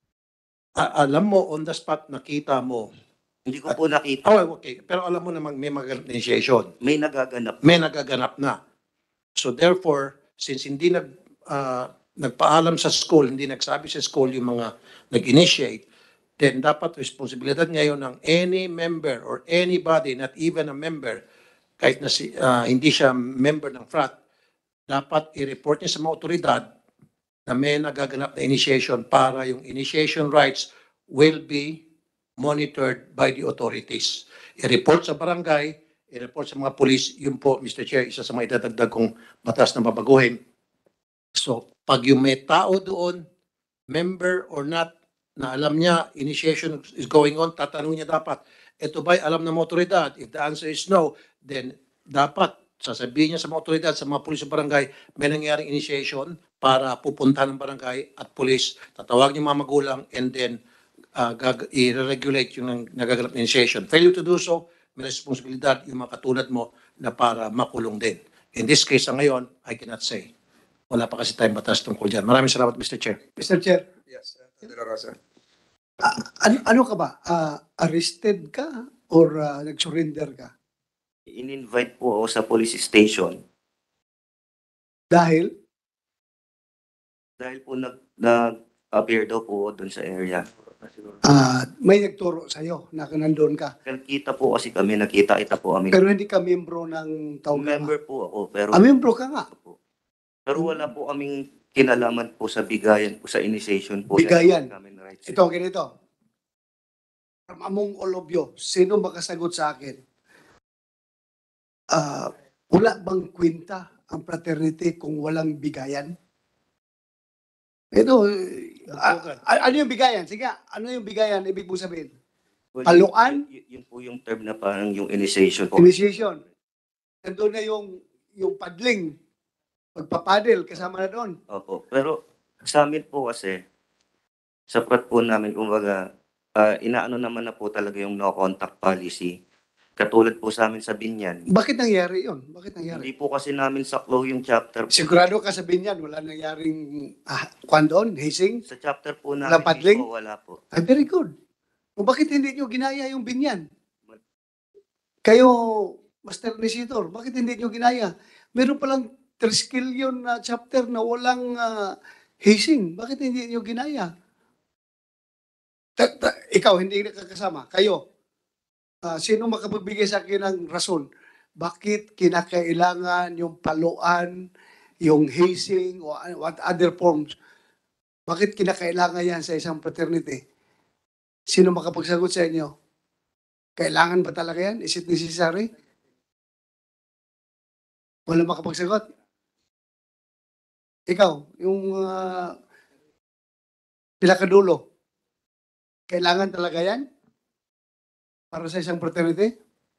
a- alam mo, on the spot, nakita mo. Hindi ko po nakita. Oh, okay. Pero alam mo namang may magaganap na initiation. May nagaganap. May nagaganap na. So therefore, since hindi nag, ah, nagpaalam sa school, hindi nagsabi sa school yung mga nag-initiate, then dapat responsibilidad ngayon ng any member or anybody, not even a member, kahit na si, ah, hindi siya member ng frat, dapat i-report niya sa mga otoridad na may nagaganap na initiation para yung initiation rights will be monitored by the authorities. I-report sa barangay, i-report sa mga police, yun po, Mister Chair, isa sa mga idadagdag kong batas na babaguhin. So, pag yung may tao doon, member or not, na alam niya, initiation is going on, tatanong niya dapat, ito ba'y alam ng mga otoridad? If the answer is no, then dapat sasabihin niya sa mga otoridad, sa mga pulis sa barangay, may nangyaring initiation para pupuntahan ng barangay at pulis, tatawag niyo mga magulang, and then uh, gag- i-regulate yung nang- nagaganap na initiation. Failure to do so, may responsibilidad yung mga katulad mo na para makulong din. In this case, sa ngayon, I cannot say. Wala pa kasi tayong batas tungkol dyan. Maraming salamat, Mister Chair. Mister Chair, Yes, Senator De La Rosa. ano, ano ka ba? Ah, arrested ka or ah, nag-surrender ka? In-invite po ako sa police station Dahil dahil po nag, nag-appear daw po doon sa area. ah, may nagturo sa'yo na nandun ka. Kita po kasi kami, nakita-kita po kami. Pero hindi ka membro ng Taogama. Member po ako, pero Ah, membro ka nga. pero wala po kaming kinalaman po sa bigayan po sa initiation po. Bigayan. Kami na rights. Ito, ganito. from among all of you, sino makasagot sa akin? Ah, wala bang kwenta ang fraternity kung walang bigayan? Ito, ah, ah, ano yung bigayan? Sige, ano yung bigayan? Ibig mo sabihin? Well, Paluan? Yun, yun po yung term na parang yung initiation po. Initiation. Nandun na yung, yung paddling, pagpapadel, kasama na doon. Opo. Pero sa amin po kasi, sa prat po namin, kumbaga, ah, inaano naman na po talaga yung no contact policy. Katulad po sa amin sa Binyan. Bakit nangyari yun? Bakit nangyari? Hindi po kasi namin saklo yung chapter. Sigurado ka sabihin yan, wala nangyaring ah, kwan doon, hazing? Sa chapter po Walang namin paddling? mismo, wala po. Ay, very good. O bakit hindi nyo ginaya yung binyan? Kayo, Master Inquisitor, bakit hindi nyo ginaya? Meron palang triskillion na chapter na walang uh, hazing. Bakit hindi nyo ginaya? Ta- ta- ikaw, hindi ka kasama. Kayo, uh, sino makapagbigay sa akin ng rason? Bakit kinakailangan yung paluan, yung hazing, o what other forms? Bakit kinakailangan yan sa isang fraternity? Sino makapagsagot sa inyo? Kailangan ba talaga yan? Is it necessary? Wala makapagsagot? Ikaw, yung uh, pinakadulo, kailangan talaga yan? Para sa isang fraternity?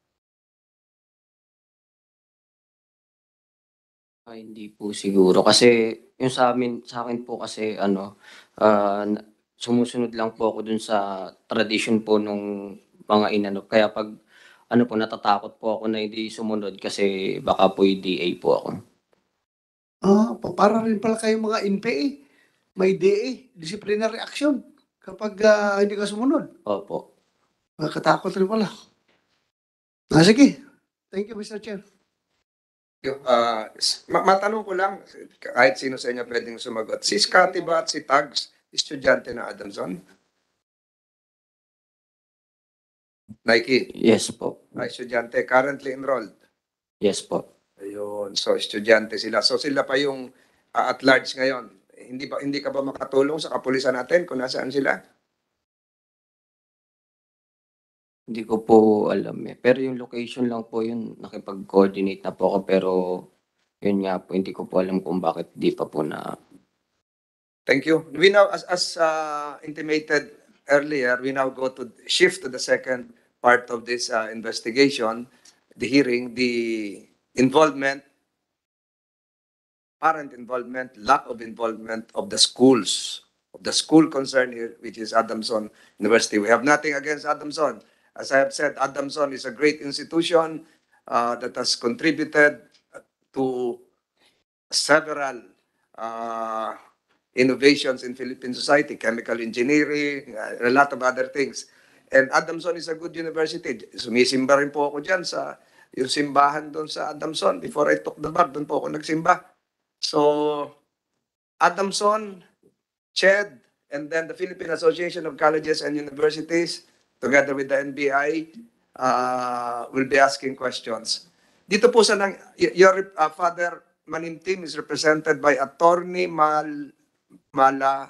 Ay, hindi po siguro. Kasi yung sa amin, sa akin po kasi ano, ah, na- sumusunod lang po ako dun sa tradition po nung mga inano. Kaya pag ano po, natatakot po ako na hindi sumunod kasi baka po D A po ako. Ah, pa- para rin pala kayong mga N P A. May D A, disciplinary action, kapag ah, hindi ka sumunod. Opo. Nakakatakot rin pala. Ah, sige. Thank you, Mister Chair. Uh, ma- matanong ko lang, kahit sino sa inyo pwedeng sumagot. Si Scotty ba at si Tags, estudyante na Adamson? Nike, Yes po. ah, estudyante, currently enrolled. Yes po. Ayun, so estudyante sila. So sila pa yung uh, at large ngayon. Hindi ba hindi ka ba makatulong sa kapulisan natin kung nasaan sila? Hindi ko po alam eh. Pero yung location lang po yun, nakipag-coordinate na po ako. Pero yun nga po, hindi ko po alam kung bakit di pa po na. Thank you. We now, as, as uh, intimated earlier, we now go to shift to the second part of this uh, investigation, the hearing, the involvement, parent involvement, lack of involvement of the schools, of the school concerned here, which is Adamson University. We have nothing against Adamson. As I have said, Adamson is a great institution uh, that has contributed to several uh, innovations in Philippine society, chemical engineering, uh, a lot of other things. And Adamson is a good university. Sumisimba rin po ako dyan sa yung simbahan doon sa Adamson. Before I took the bar, doon po ako nagsimba. So, Adamson, C H E D, and then the Philippine Association of Colleges and Universities, together with the N B I, uh, will be asking questions. Dito po sa nang, your uh, father Manim team is represented by Attorney Mal Mala.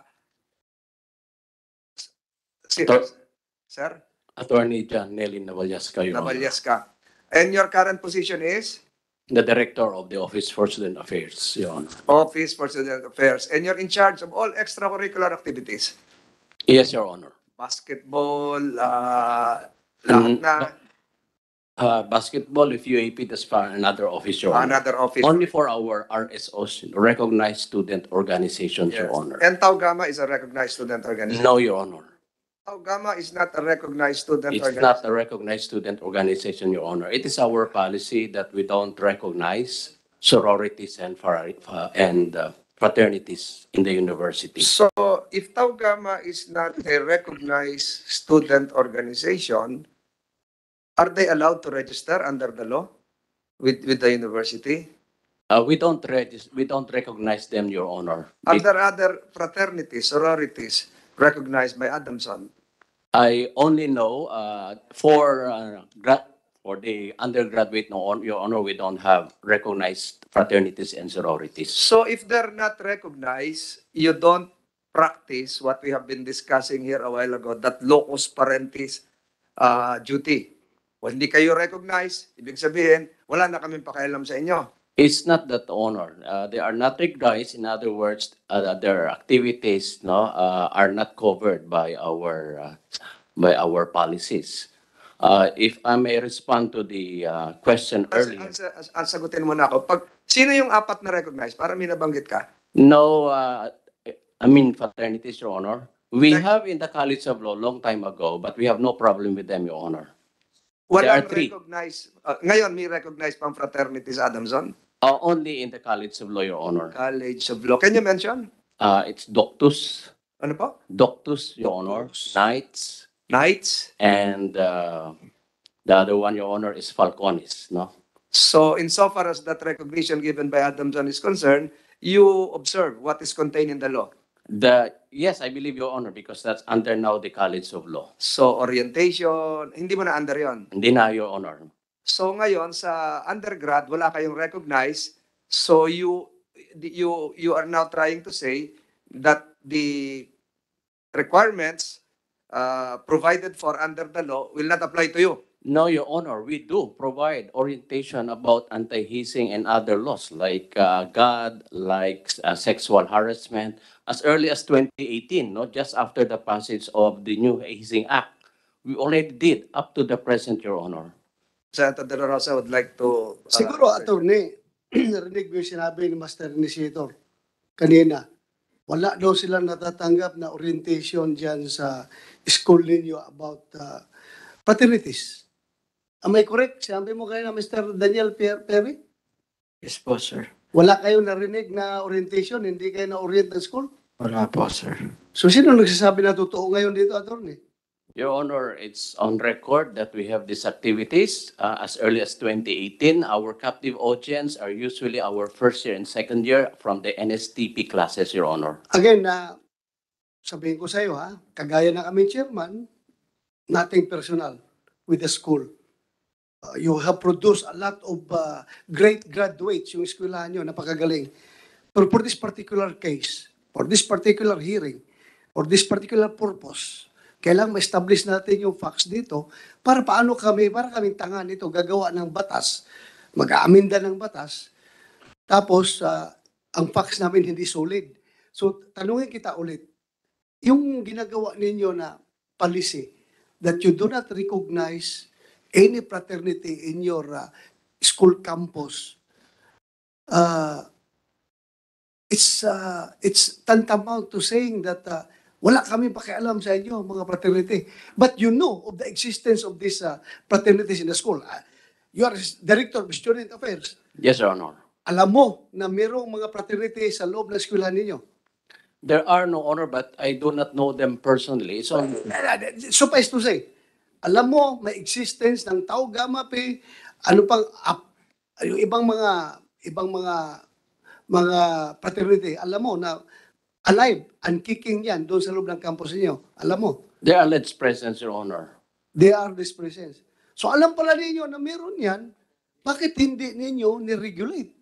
Si, Tor- Sir? Attorney John Nelly Navalyaska, Your Honor. Navalyaska. And your current position is? The Director of the Office for Student Affairs, Your Honor. Office for Student Affairs. And you're in charge of all extracurricular activities? Yes, Your Honor. Basketball, uh, lahat Mm, na, Uh, basketball, if U A P, that's for another office, Your Honor. another office. Only for our R S Os, recognized student organizations, Yes. Your Honor. And Tau Gamma is a recognized student organization. No, Your Honor. Tau Gamma is not a recognized student It's organization. not a recognized student organization, Your Honor. It is our policy that we don't recognize sororities and frar- uh, and uh, fraternities in the university. So, if Tau Gamma is not a recognized student organization, are they allowed to register under the law with, with the university? Uh, we don't regis- we don't recognize them, Your Honor. Are It- there other fraternities, sororities recognized by Adamson? I only know uh, for uh, gra- for the undergraduate, no, on- Your Honor, we don't have recognized fraternities and sororities. So, if they're not recognized, you don't practice what we have been discussing here a while ago, that locus parentis ah, duty. Kung hindi kayo recognize, ibig sabihin, wala na kaming pakialam sa inyo. It's not that honor. Uh, they are not recognized. In other words, uh, their activities no uh, are not covered by our uh, by our policies. Uh, if I may respond to the uh, question As, earlier. as, as, as sagutin mo na ako, pag, sino yung apat na recognize? Para may nabanggit ka. No, uh, I mean fraternities, Your Honor. We Next. have in the College of Law long time ago, but we have no problem with them, Your Honor. There Walang are three. recognize. Uh, ngayon, may recognize pang fraternities, Adamson? Uh, only in the College of Law, Your Honor. College of Law. Can you mention? Uh, it's Doctus, Ano po? Doctus, Your Honor, Knights, Knights. and uh, the other one, Your Honor, is Falcones, no? So, insofar as that recognition given by Adamson is concerned, you observe what is contained in the law. The yes, I believe, Your Honor, because that's under now the College of Law. So, orientation, hindi mo na under yon. Hindi na, Your Honor. So, ngayon, sa undergrad, wala kayong recognize. So, you, you, you are now trying to say that the requirements uh, provided for under the law will not apply to you. No, Your Honor, we do provide orientation about anti-hazing and other laws like uh, God, like uh, sexual harassment, as early as twenty eighteen, no, just after the passage of the new Hazing Act. We already did up to the present, Your Honor. Senator De La Rosa would like to... Uh, Siguro, attorney, narinig mo yung sinabi ni Master Initiator kanina. Wala daw silang natatanggap na orientation dyan sa school ninyo about uh, fraternities. Am I correct? Sinabi mo kayo na Mister Daniel Perry? Yes po, sir. Wala kayong narinig na orientation? Hindi kayo na-orient ng school? Wala po, sir. So, sino nagsasabi na totoo ngayon dito, attorney? Your Honor, it's on record that we have these activities uh, as early as twenty eighteen. Our captive audience are usually our first year and second year from the N S T P classes, Your Honor. Again, na sabihin ko sa iyo, ha, kagaya ng aming chairman, nothing personal with the school. Uh, you have produced a lot of uh, great graduates, yung eskwelahan nyo, napakagaling. But for this particular case, for this particular hearing, for this particular purpose, kailangan ma-establish natin yung facts dito para paano kami, para kaming tanga nito, gagawa ng batas, mag-aaminda ng batas, tapos uh, ang facts namin hindi solid. So, tanungin kita ulit, yung ginagawa ninyo na policy that you do not recognize any fraternity in your uh, school campus, uh, it's uh, it's tantamount to saying that uh, wala kami pakialam sa inyo, mga fraternity. But you know of the existence of these uh, fraternities in the school. Uh, you are Director of Student Affairs. Yes, Your Honor. Alam mo na mayroong mga fraternity sa loob ng eskwelahan ninyo. There are no honor, but I do not know them personally. So, Suffice to say, alam mo may existence ng Tau Gamma Pi, ano pang up, yung ibang mga ibang mga mga fraternity, alam mo na alive and kicking yan doon sa loob ng campus niyo. Alam mo, there are alleged presence, Your Honor. they are this presence. So alam pala ninyo na meron yan, bakit hindi ninyo ni-regulate?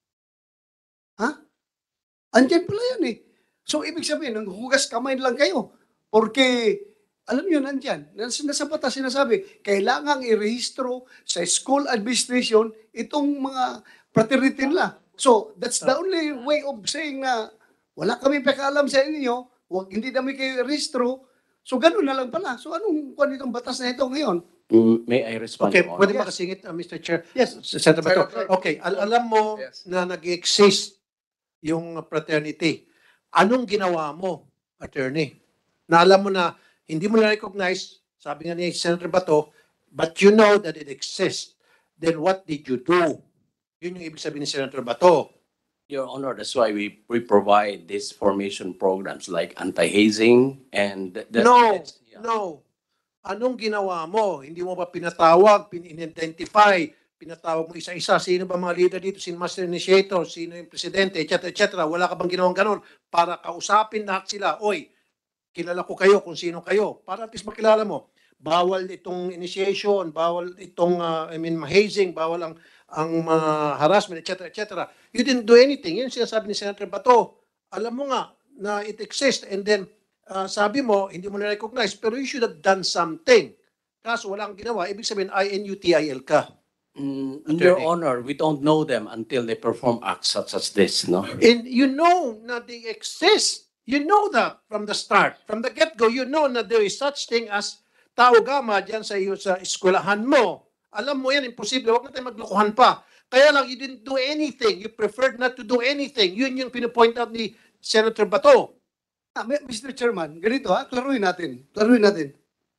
Ha? Andyan pala yan eh. So ibig sabihin, nanghugas kamay lang kayo. Porque, alam nyo, nandyan. Nasa, nasa batas sinasabi, kailangang i-rehistro sa school administration itong mga fraternity nila. So, that's the only way of saying na wala kami pakialam sa inyo, wag, hindi namin kayo i-rehistro. So, ganun na lang pala. So, anong kung itong batas na ito ngayon? Mm, may I respond, Okay, Your Honor? pwede makasingit, uh, Mister Chair? Yes. Senator Bato. Senator. Okay, al- alam mo Yes. na nag-exist yung fraternity. Anong ginawa mo, attorney? Na alam mo na hindi mo na-recognize, sabi nga ni Senator Bato, but you know that it exists. Then what did you do? Yun yung ibig sabihin ni Senator Bato. Your Honor, that's why we, we provide these formation programs like anti-hazing and... th- that- No, that's- yeah. no. Anong ginawa mo? Hindi mo ba pinatawag, pin-identify, pinatawag mo isa-isa, sino ba mga leader dito, sino master initiator, sino yung presidente, et cetera, et cetera. Wala ka bang ginawang ganon para kausapin lahat sila? Oy, kilala ko kayo kung sino kayo. Para at least makilala mo. Bawal itong initiation, bawal itong, uh, I mean, hazing, bawal ang, ang uh, harassment, et cetera, et cetera. You didn't do anything. Yun sinasabi ni Senator Bato. Alam mo nga na it exists and then uh, sabi mo, hindi mo na-recognize, pero you should have done something. kaso wala kang ginawa, ibig sabihin I N U T I L ka. Mm, Attorney. Your Honor, we don't know them until they perform acts such as this, no? And you know na they exist. You know that from the start. From the get-go, you know na there is such thing as tao gama dyan sa iyo sa eskwelahan mo. Alam mo yan, imposible. Huwag na tayo maglokohan pa. Kaya lang, you didn't do anything. You preferred not to do anything. Yun yung pinapoint out ni Senator Bato. Ah, Mister Chairman, ganito ha, klaruhin natin. Klaruhin natin.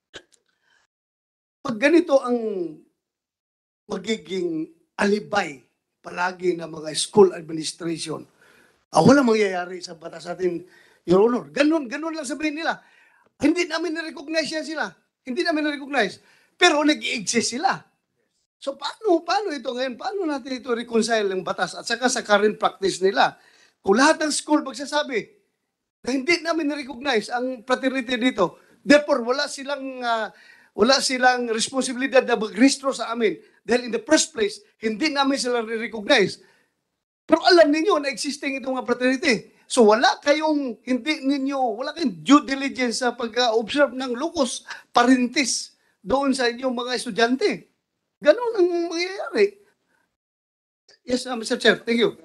Pag ganito ang magiging alibay palagi ng mga school administration, ah, walang mangyayari sa batas natin, Your Honor. Ganun, ganun lang sabihin nila. Hindi namin na-recognize yan sila. Hindi namin na-recognize. Pero nag-i-exist sila. So paano, paano ito ngayon? Paano natin ito reconcile ng batas at saka sa current practice nila? Kung lahat ng school magsasabi na hindi namin na-recognize ang fraternity dito, therefore wala silang uh, wala silang responsibilidad na mag-restro sa amin dahil in the first place, hindi namin sila re-recognize. Pero alam ninyo na existing itong mga fraternity. So wala kayong, hindi ninyo, wala kayong due diligence sa pag-observe ng locus parentis doon sa inyong mga estudyante. Ganun ang mangyayari. Yes, uh, Mister Chair, thank you.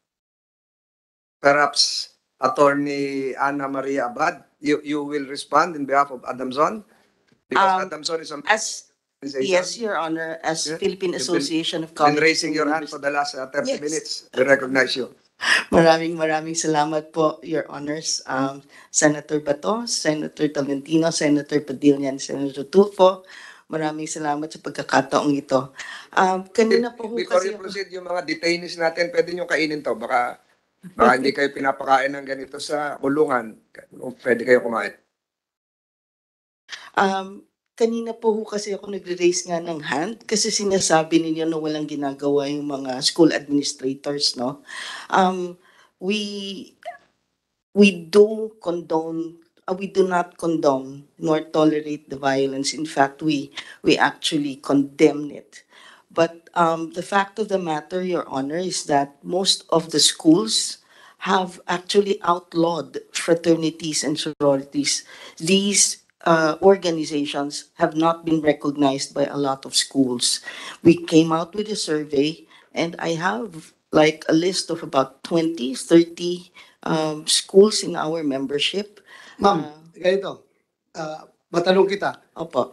Perhaps Attorney Ana Maria Abad, you, you will respond in behalf of Adamson? Because Um, Adamson is a As, yes, Your Honor, as Yeah. Philippine You've been- Association of been Colleges. raising and your hand for Universities. the last uh, thirty Yes. minutes. We recognize you. Maraming maraming salamat po, Your Honors. Um, Senator Bato, Senator Tolentino, Senator Padilla, and Senator Tulfo. Maraming salamat sa pagkakataong ito. Um, kanina po ho Before kasi you proceed, yung mga detainees natin, pwede nyo kainin to. Baka, baka hindi kayo pinapakain ng ganito sa kulungan. Pwede kayo kumain. Um, kanina po ho kasi ako nagre-raise nga ng hand kasi sinasabi ninyo na walang ginagawa yung mga school administrators, no? Um, we we do condone, uh, we do not condone nor tolerate the violence. In fact, we we actually condemn it. But um, the fact of the matter, Your Honor, is that most of the schools have actually outlawed fraternities and sororities. These uh, organizations have not been recognized by a lot of schools. We came out with a survey, and I have like a list of about twenty, thirty um, schools in our membership. Ma'am, ganito. Uh, matanong kita. Opo.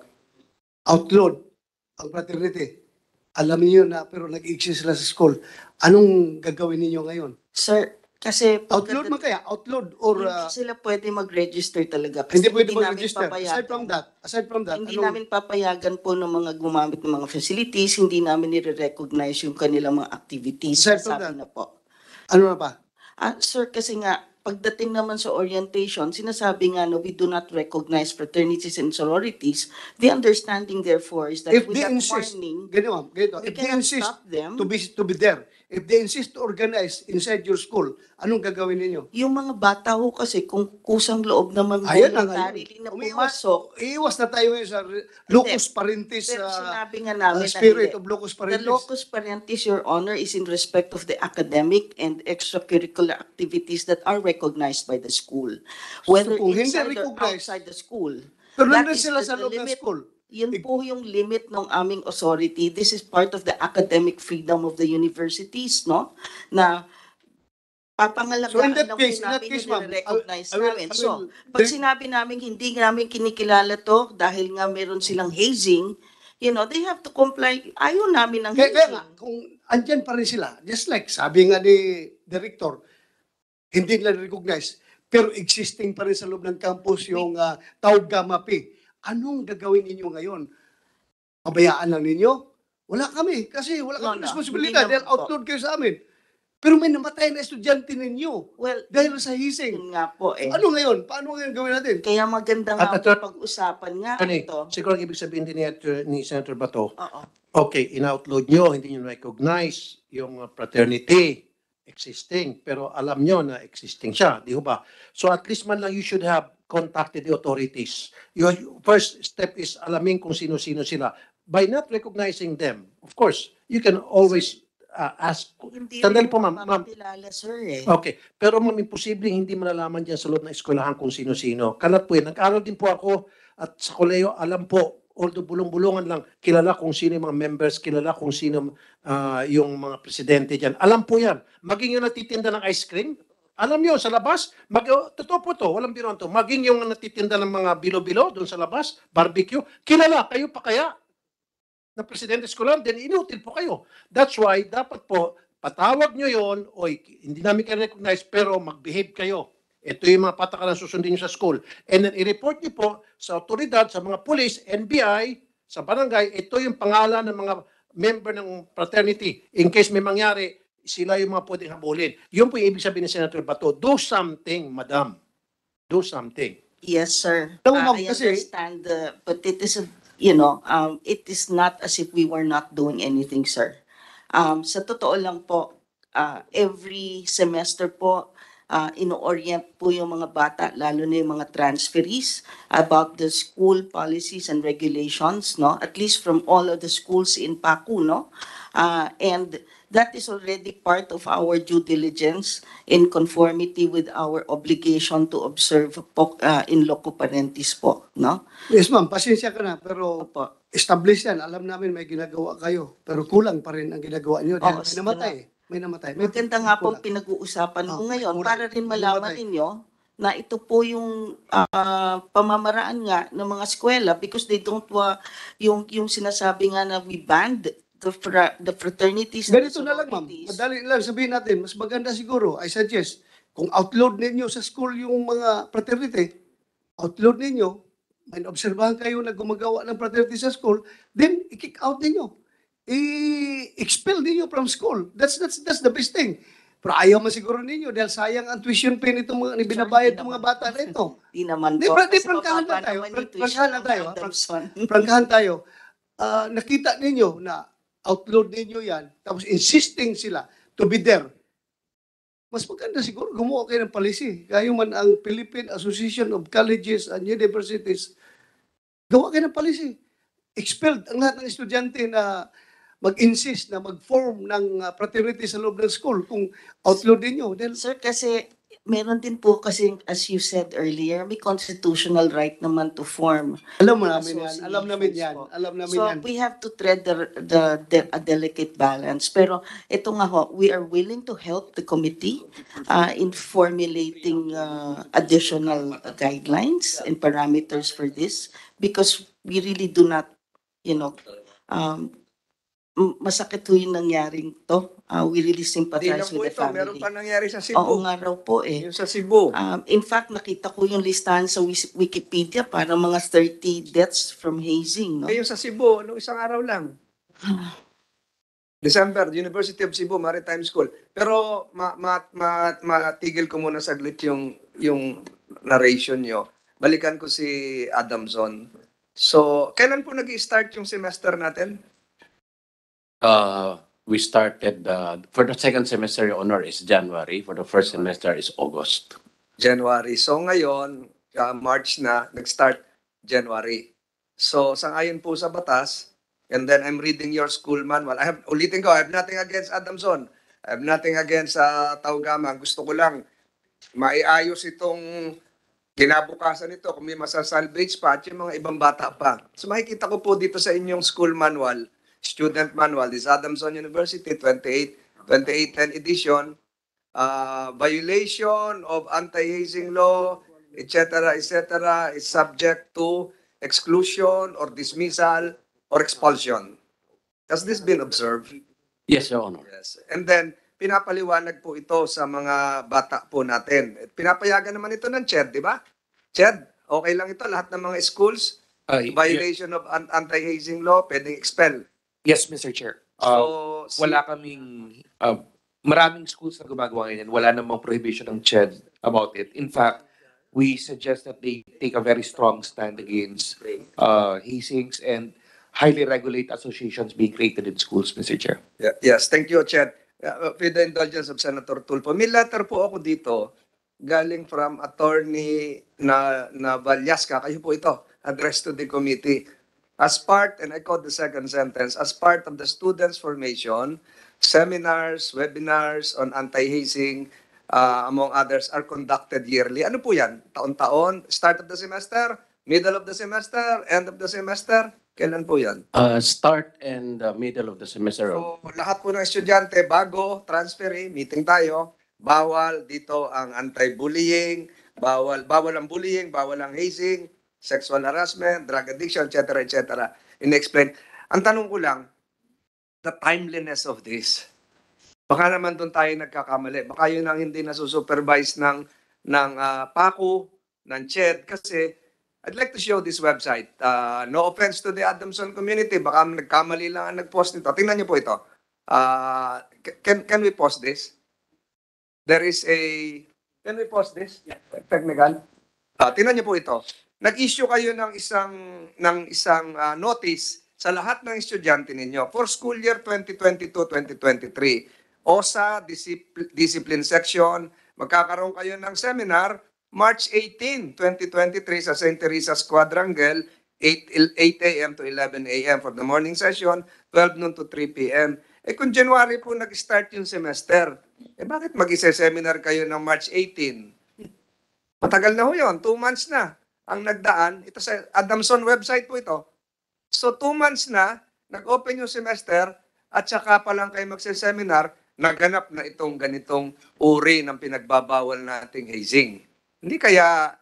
Outlawed ang fraternity. Alam niyo na pero nag-exist sila sa school. Anong gagawin ninyo ngayon? Sir, kasi outlawed man kaya? Outlawed or uh, hindi sila pwede mag-register talaga. Kasi hindi pwede namin mag-register? papayagan. Aside from that, aside from that, Hindi anong- namin papayagan po ng mga gumamit ng mga facilities, hindi namin nire-recognize yung kanilang mga activities. Aside from Sabi that, na po. ano na pa? Ah, sir, kasi nga, pagdating naman sa orientation, sinasabi nga na we do not recognize fraternities and sororities. The understanding, therefore, is that If with they that insist, warning, ganito ma'am, ganito, we if they cannot insist stop them. to be to be there, if they insist to organize inside your school, anong gagawin ninyo? Yung mga bata ho kasi, kung kusang loob naman Ayan na nga voluntarily yun. na Umiwas, pumasok, iiwas na tayo ngayon sa re- locus parentis pero uh, sinabi nga namin uh, na spirit hindi. of locus The parentis. locus parentis, Your Honor, is in respect of the academic and extracurricular activities that are recognized by the school. Whether kung hindi inside or recognized, outside the school. pero that nandun is sila the- sa the loob ng limit- school. Yun po yung limit ng aming authority. This is part of the academic freedom of the universities, no? Na papangalagaan So in that lang case, po in that namin case, yung ma'am, nire-recognize I will- namin. I So, will- pag sinabi namin hindi namin kinikilala to dahil nga meron silang hazing, you know, they have to comply. Ayaw namin ng Kaya, kaya nga, hazing. kung andyan pa rin sila, just like sabi nga ni Director, hindi nila recognize, pero existing pa rin sa loob ng campus yung uh, Taub Gamma P. Anong gagawin ninyo ngayon? Pabayaan lang ninyo? Wala kami, kasi wala No, kami no, responsibilidad hindi dahil naman po. outlawed kayo sa amin. Pero may namatay na estudyante ninyo Well, dahil sa hising. yun nga po eh. Ano ngayon? Paano ngayon gawin natin? Kaya maganda At- nga at- po pag-usapan nga Attorney, ito. siguro ang ibig sabihin din ni, ni Senator Bato, Oo. okay, in-outload nyo, hindi nyo recognize yung uh, fraternity existing, pero alam nyo na existing siya, di ba? So at least man lang you should have contacted the authorities. Your first step is alamin kung sino-sino sila. By not recognizing them, of course, you can always uh, ask. Hindi Sandali rin po, ma'am. ma'am. makakilala, sir eh. Okay. Pero ma'am, imposibleng hindi malalaman dyan sa loob ng eskwelahan kung sino-sino. Kalat po yan. Nag-aral din po ako at sa koleyo, alam po although bulong-bulungan lang, kilala kung sino yung mga members, kilala kung sino ah, yung mga presidente dyan. Alam po yan. Maging yung natitinda ng ice cream, alam nyo, sa labas, mag, oh, totoo po to, walang biruan to. Maging yung natitinda ng mga bilo-bilo doon sa labas, barbecue, kilala, kayo pa kaya na presidente school, then inutil po kayo. That's why, dapat po, patawag nyo yon, oy, hindi namin kayo recognize, pero mag-behave kayo. Ito yung mga patakaran susundin nyo sa school. And then i-report nyo po sa otoridad, sa mga police, N B I, sa barangay, ito yung pangalan ng mga member ng fraternity. In case may mangyari, sila yung mga pwedeng habulin. Yun po yung ibig sabihin ni Senator Bato. Do something, madam. Do something. Yes, sir. Alam mo, Uh, ma'am, I kasi- understand, uh, but it is, a, you know, um, it is not as if we were not doing anything, sir. Um, sa totoo lang po, uh, every semester po, uh, ino-orient po yung mga bata, lalo na yung mga transferees, about the school policies and regulations, no? At least from all of the schools in Pacu, no? Uh, and that is already part of our due diligence in conformity with our obligation to observe po, uh, in loco parentis po, no? Yes, ma'am, pasensya ka na, pero Opo. establish yan. Alam namin may ginagawa kayo, pero kulang pa rin ang ginagawa niyo. Dahil Oo, may sige namatay. May namatay. May Maganda nga po kulang. pinag-uusapan ko Oh, ngayon kulang. para rin May malaman namatay. ninyo na ito po yung ah, pamamaraan nga ng mga eskwela because they don't wa yung yung sinasabi nga na we banned the fra- the fraternities and the Ganito na lang, ma'am. sororities. Madali lang sabihin natin, mas maganda siguro, I suggest, kung outload ninyo sa school yung mga fraternity, outload ninyo, may obserbahan kayo na gumagawa ng fraternity sa school, then i-kick out ninyo. I-expel ninyo from school. That's that's that's the best thing. Pero ayaw man siguro ninyo dahil sayang ang tuition fee nitong mga ni binabayad ng mga bata na ito. Di naman Di, po. pra- di Kasi prangkahan mababa lang tayo. naman yung Prang- tuition Prangkahan lang ng tayo. ha? Adamson. Prangkahan tayo. Ah, nakita ninyo na outload ninyo yan, tapos insisting sila to be there. Mas maganda siguro gumawa kayo ng policy. Kayo man ang Philippine Association of Colleges and Universities, gawa kayo ng policy. Expelled ang lahat ng estudyante na mag-insist na mag-form ng uh, fraternity sa loob ng school kung outload ninyo. Then, Sir, kasi meron din po kasi, as you said earlier, may constitutional right naman to form alam mo namin yan. Alam namin yan. associations po. Alam namin So yan. we have to tread the, the, the a delicate balance. Pero ito nga ho, we are willing to help the committee uh, in formulating uh, additional guidelines and parameters for this because we really do not, you know, um, m- masakit ho yung nangyaring to. Uh, we really Hindi lang sympathize po with the ito, meron family. pa nangyari sa Oo Cebu. nga raw po eh. Yung sa Cebu. Um, in fact, nakita ko yung listahan sa Wis- Wikipedia para mga thirty deaths from hazing, no? Eh, yung sa Cebu, nung isang araw lang. December, University of Cebu Maritime School. Pero ma ma ma matigil ko muna saglit yung yung narration nyo. Balikan ko si Adamson. So, kailan po nag-start yung semester natin? Uh, we started, uh, for the second semester, Your Honor, is January. For the first semester is August. January. So ngayon, uh, March na, nag-start January. So sangayon po sa batas, and then I'm reading your school manual. I have, ulitin ko, I have nothing against Adamson. I have nothing against sa uh, Taugama. Gusto ko lang maiayos itong kinabukasan nito kung may masasalvage pa at yung mga ibang bata pa. So makikita ko po dito sa inyong school manual, student manual, this Adamson University twenty-eight ten edition, uh, violation of anti-hazing law, et cetera, et cetera, is subject to exclusion or dismissal or expulsion. Has this been observed? Yes, Your Honor. Yes. And then, pinapaliwanag po ito sa mga bata po natin. Pinapayagan naman ito ng C H E D, di ba? C H E D, okay lang ito, lahat ng mga schools, Uh, y- violation of an- anti-hazing law, pwedeng expel. yes, Mister Chair. Uh, So, si- wala kaming, uh, maraming schools na gumagawa ngayon. Wala namang prohibition ng C H E D about it. In fact, we suggest that they take a very strong stand against uh, hazings and highly regulate associations being created in schools, Mister Chair. Yeah, yes, thank you, Chet. Uh, with the indulgence of Senator Tulfo, may letter po ako dito galing from attorney na, na Vallasca. Kayo po ito, addressed to the committee. As part, and I quote the second sentence, as part of the students' formation, seminars, webinars on anti-hazing, uh, among others, are conducted yearly. Ano po yan? Taon-taon? Start of the semester? Middle of the semester? End of the semester? Kailan po yan? Uh, start and the middle of the semester. So, lahat po ng estudyante, bago transfer, meeting tayo, bawal dito ang anti-bullying, bawal, bawal ang bullying, bawal ang hazing, sexual harassment, drug addiction, et cetera, et cetera. In-explain. Ang tanong ko lang, the timeliness of this. Baka naman doon tayo nagkakamali. Baka yun ang hindi nasusupervise ng, ng uh, PACU, ng C H E D, kasi I'd like to show this website. Uh, no offense to the Adamson community. Baka nagkamali lang ang nag-post nito. Tingnan niyo po ito. Uh, can, can we post this? There is a... Can we post this? Yeah. Technical. Uh, tingnan niyo po ito. Nag-issue kayo ng isang, ng isang uh, notice sa lahat ng estudyante ninyo for school year twenty twenty-two twenty twenty-three. O S A, Discipl- Discipline Section, magkakaroon kayo ng seminar March eighteenth, twenty twenty-three sa Saint Teresa's Quadrangle, eight a m to eleven a m for the morning session, twelve noon to three p m Eh kung January po nag-start yung semester, eh bakit mag-isa-seminar kayo ng March eighteenth? Matagal na ho yun, two months na ang nagdaan. Ito sa Adamson website po ito. So two months na, nag-open yung semester, at saka pa lang kayo magse-seminar, naganap na itong ganitong uri ng pinagbabawal nating hazing. Hindi kaya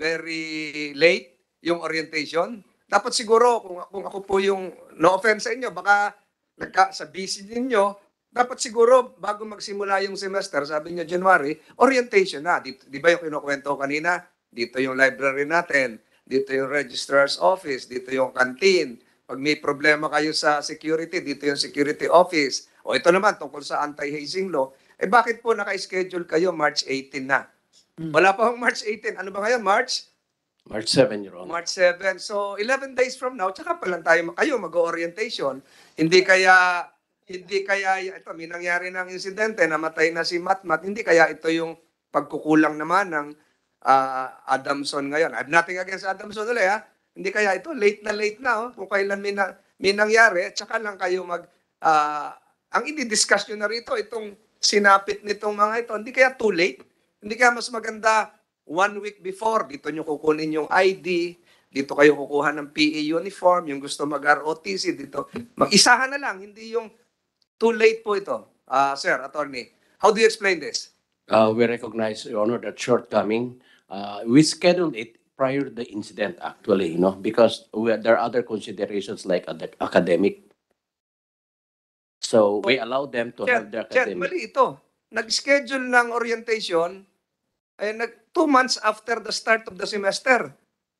very late yung orientation? Dapat siguro, kung, kung ako po yung, no offense sa inyo, baka nagka, sa busy ninyo, dapat siguro, bago magsimula yung semester, sabi niyo January, orientation na. Di, di ba yung kinukwento kanina? Dito yung library natin, dito yung registrar's office, dito yung canteen. Pag may problema kayo sa security, dito yung security office. O ito naman, tungkol sa anti-hazing law, eh bakit po naka-schedule kayo March eighteenth na? Wala pa hong March eighteenth. Ano ba ngayon? March? March seventh, Your Honor. March seventh. So, eleven days from now, tsaka pa lang tayo, kayo mag-orientation. Hindi kaya, hindi kaya, ito, may nangyari ng insidente, namatay na si Matmat, hindi kaya ito yung pagkukulang naman ng uh, Adamson ngayon. I have nothing against Adamson ulit, ha? Hindi kaya ito, late na late na, oh, kung kailan may, na, may nangyari, tsaka lang kayo mag, uh, ang i-discuss nyo na rito, itong sinapit nitong mga ito, hindi kaya too late? Hindi kaya mas maganda one week before, dito nyo kukunin yung I D, dito kayo kukuha ng P E uniform, yung gusto mag-R O T C, dito. Mag-isahan na lang, hindi yung too late po ito. Uh, sir, attorney, how do you explain this? Uh, we recognize, Your Honor, that shortcoming. Uh, we scheduled it prior to the incident, actually, you know, because we, there are other considerations like ad- academic. So we allow them to Chet, have their Chet, academic. mali ito. Nag-schedule ng orientation ay nag two months after the start of the semester.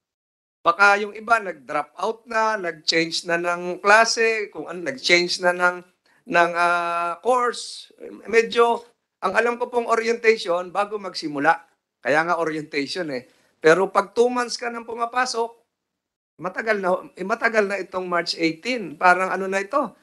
Baka yung iba nag-drop out na, nag-change na ng klase, kung ano, nag-change na ng ng uh, course. Medyo ang alam ko pong orientation bago magsimula. Kaya nga orientation eh. Pero pag two months ka nang pumapasok, matagal na eh, matagal na itong March eighteenth. Parang ano na ito?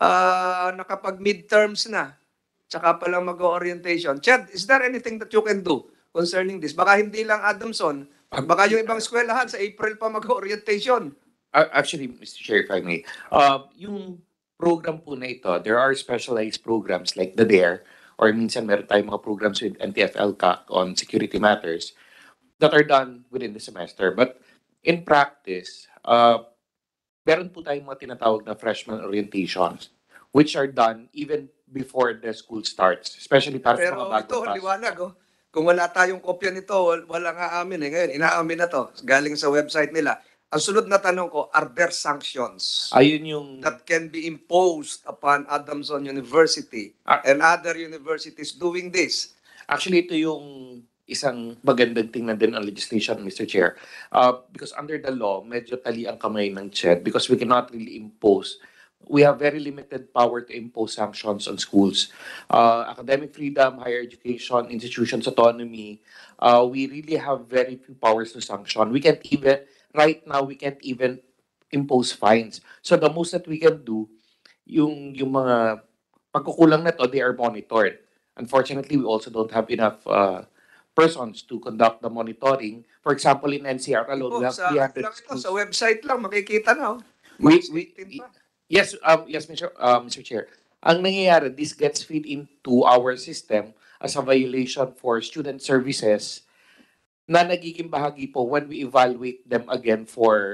Uh, nakapag midterms na. Tsaka pa lang mag-orientation. Chad, is there anything that you can do concerning this? Baka hindi lang Adamson. Baka yung ibang eskwelahan sa April pa mag-orientation. Uh, actually, Mister Chair, if I may, uh, yung program po na ito, there are specialized programs like the DARE, or minsan meron tayong mga programs with N T F L C A C on security matters that are done within the semester. But in practice, uh, meron po tayong mga tinatawag na freshman orientations which are done even before the school starts, especially para sa mga Pero bagong ito, pasok. liwanag. Oh. Kung wala tayong kopya nito, wal- wala nga amin eh. Ngayon, inaamin na to. Galing sa website nila. Ang sunod na tanong ko, are there sanctions Ayun yung that can be imposed upon Adamson University Ah. and other universities doing this? Actually, ito yung isang magandang tingnan din ang legislation, Mister Chair. Uh, because under the law, medyo tali ang kamay ng C H E D because we cannot really impose. We have very limited power to impose sanctions on schools. Uh, academic freedom, higher education, institutions autonomy, uh, we really have very few powers to sanction. We can't even, right now, we can't even impose fines. So the most that we can do, yung, yung mga pagkukulang na to, they are monitored. Unfortunately, we also don't have enough uh, persons to conduct the monitoring. For example, in N C R alone, Po, we have sa, three lang hundred ito, schools. sa website lang, makikita na. Oh. We, March we, eighteenth pa. yes, um, yes, Mister Uh, Mister Chair. Ang nangyayari, this gets feed into our system as a violation for student services na nagiging bahagi po when we evaluate them again for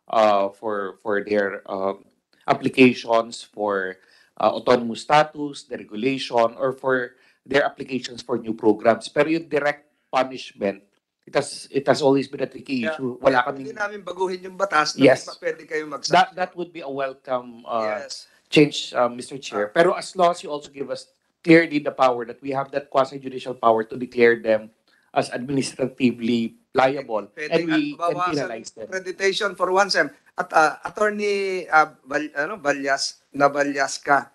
uh, for for their um, applications for uh, autonomous status, the regulation, or for their applications for new programs. Pero yung direct punishment, it has it has always been a tricky Kaya, issue. Wala kaya hindi kaming namin baguhin yung batas na yes. may pwede kayo That magsanction. that would be a welcome uh, Yes. change, uh, Mister Chair. Pero as long as you also give us clearly the power that we have that quasi-judicial power to declare them as administratively liable, and Pwedeng we at can bawasan penalize them. accreditation for one sem. At uh, attorney uh, Bal, ano, Balyas, na Balyas ka.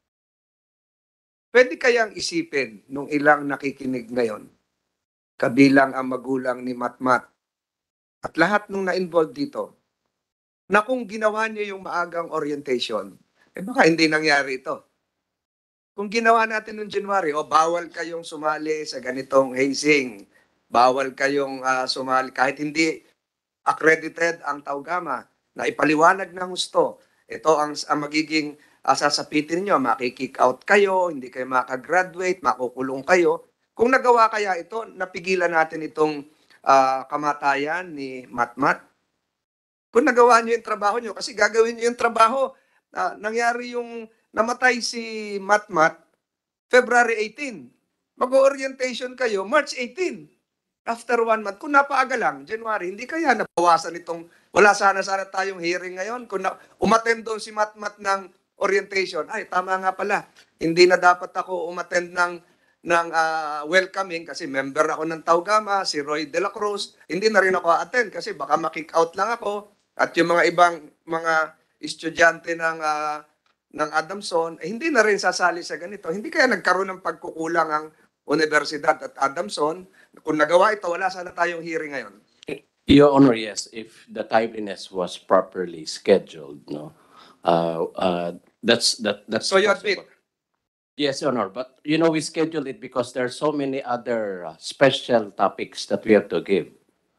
Pwede kayang isipin nung ilang nakikinig ngayon, kabilang ang magulang ni Matmat at lahat nung na-involved dito, na kung ginawa niyo yung maagang orientation, eh baka hindi nangyari ito. Kung ginawa natin noong January, o oh, bawal kayong sumali sa ganitong hazing, bawal kayong uh, sumali, kahit hindi accredited ang Taugama, na ipaliwanag ng gusto, ito ang, ang magiging uh, sasapitin nyo, makikick out kayo, hindi kayo makagraduate, makukulong kayo. Kung nagawa kaya ito, napigilan natin itong uh, kamatayan ni Matmat. Kung nagawa nyo yung trabaho nyo, kasi gagawin nyo yung trabaho, uh, nangyari yung namatay si Matmat, February eighteen. Mag-orientation kayo, March eighteen. After one month, kung napaaga lang, January, hindi kaya nabawasan itong, wala sana-sana tayong hearing ngayon. Kung na, umattend doon si Matmat ng orientation, ay, tama nga pala, hindi na dapat ako umattend ng, ng uh, welcoming kasi member ako ng Taugama, si Roy De La Cruz, hindi na rin ako attend kasi baka makick out lang ako. At yung mga ibang mga estudyante ng uh, ng Adamson, eh, hindi na rin sasali sa ganito. Hindi kaya nagkaroon ng pagkukulang ang Universidad at Adamson. Kung nagawa ito, wala sana tayong hearing ngayon. Your Honor, yes, if the timeliness was properly scheduled, no, uh, uh, that's that that's So you possible. admit? Yes, Your Honor, but you know we scheduled it because there are so many other uh, special topics that we have to give.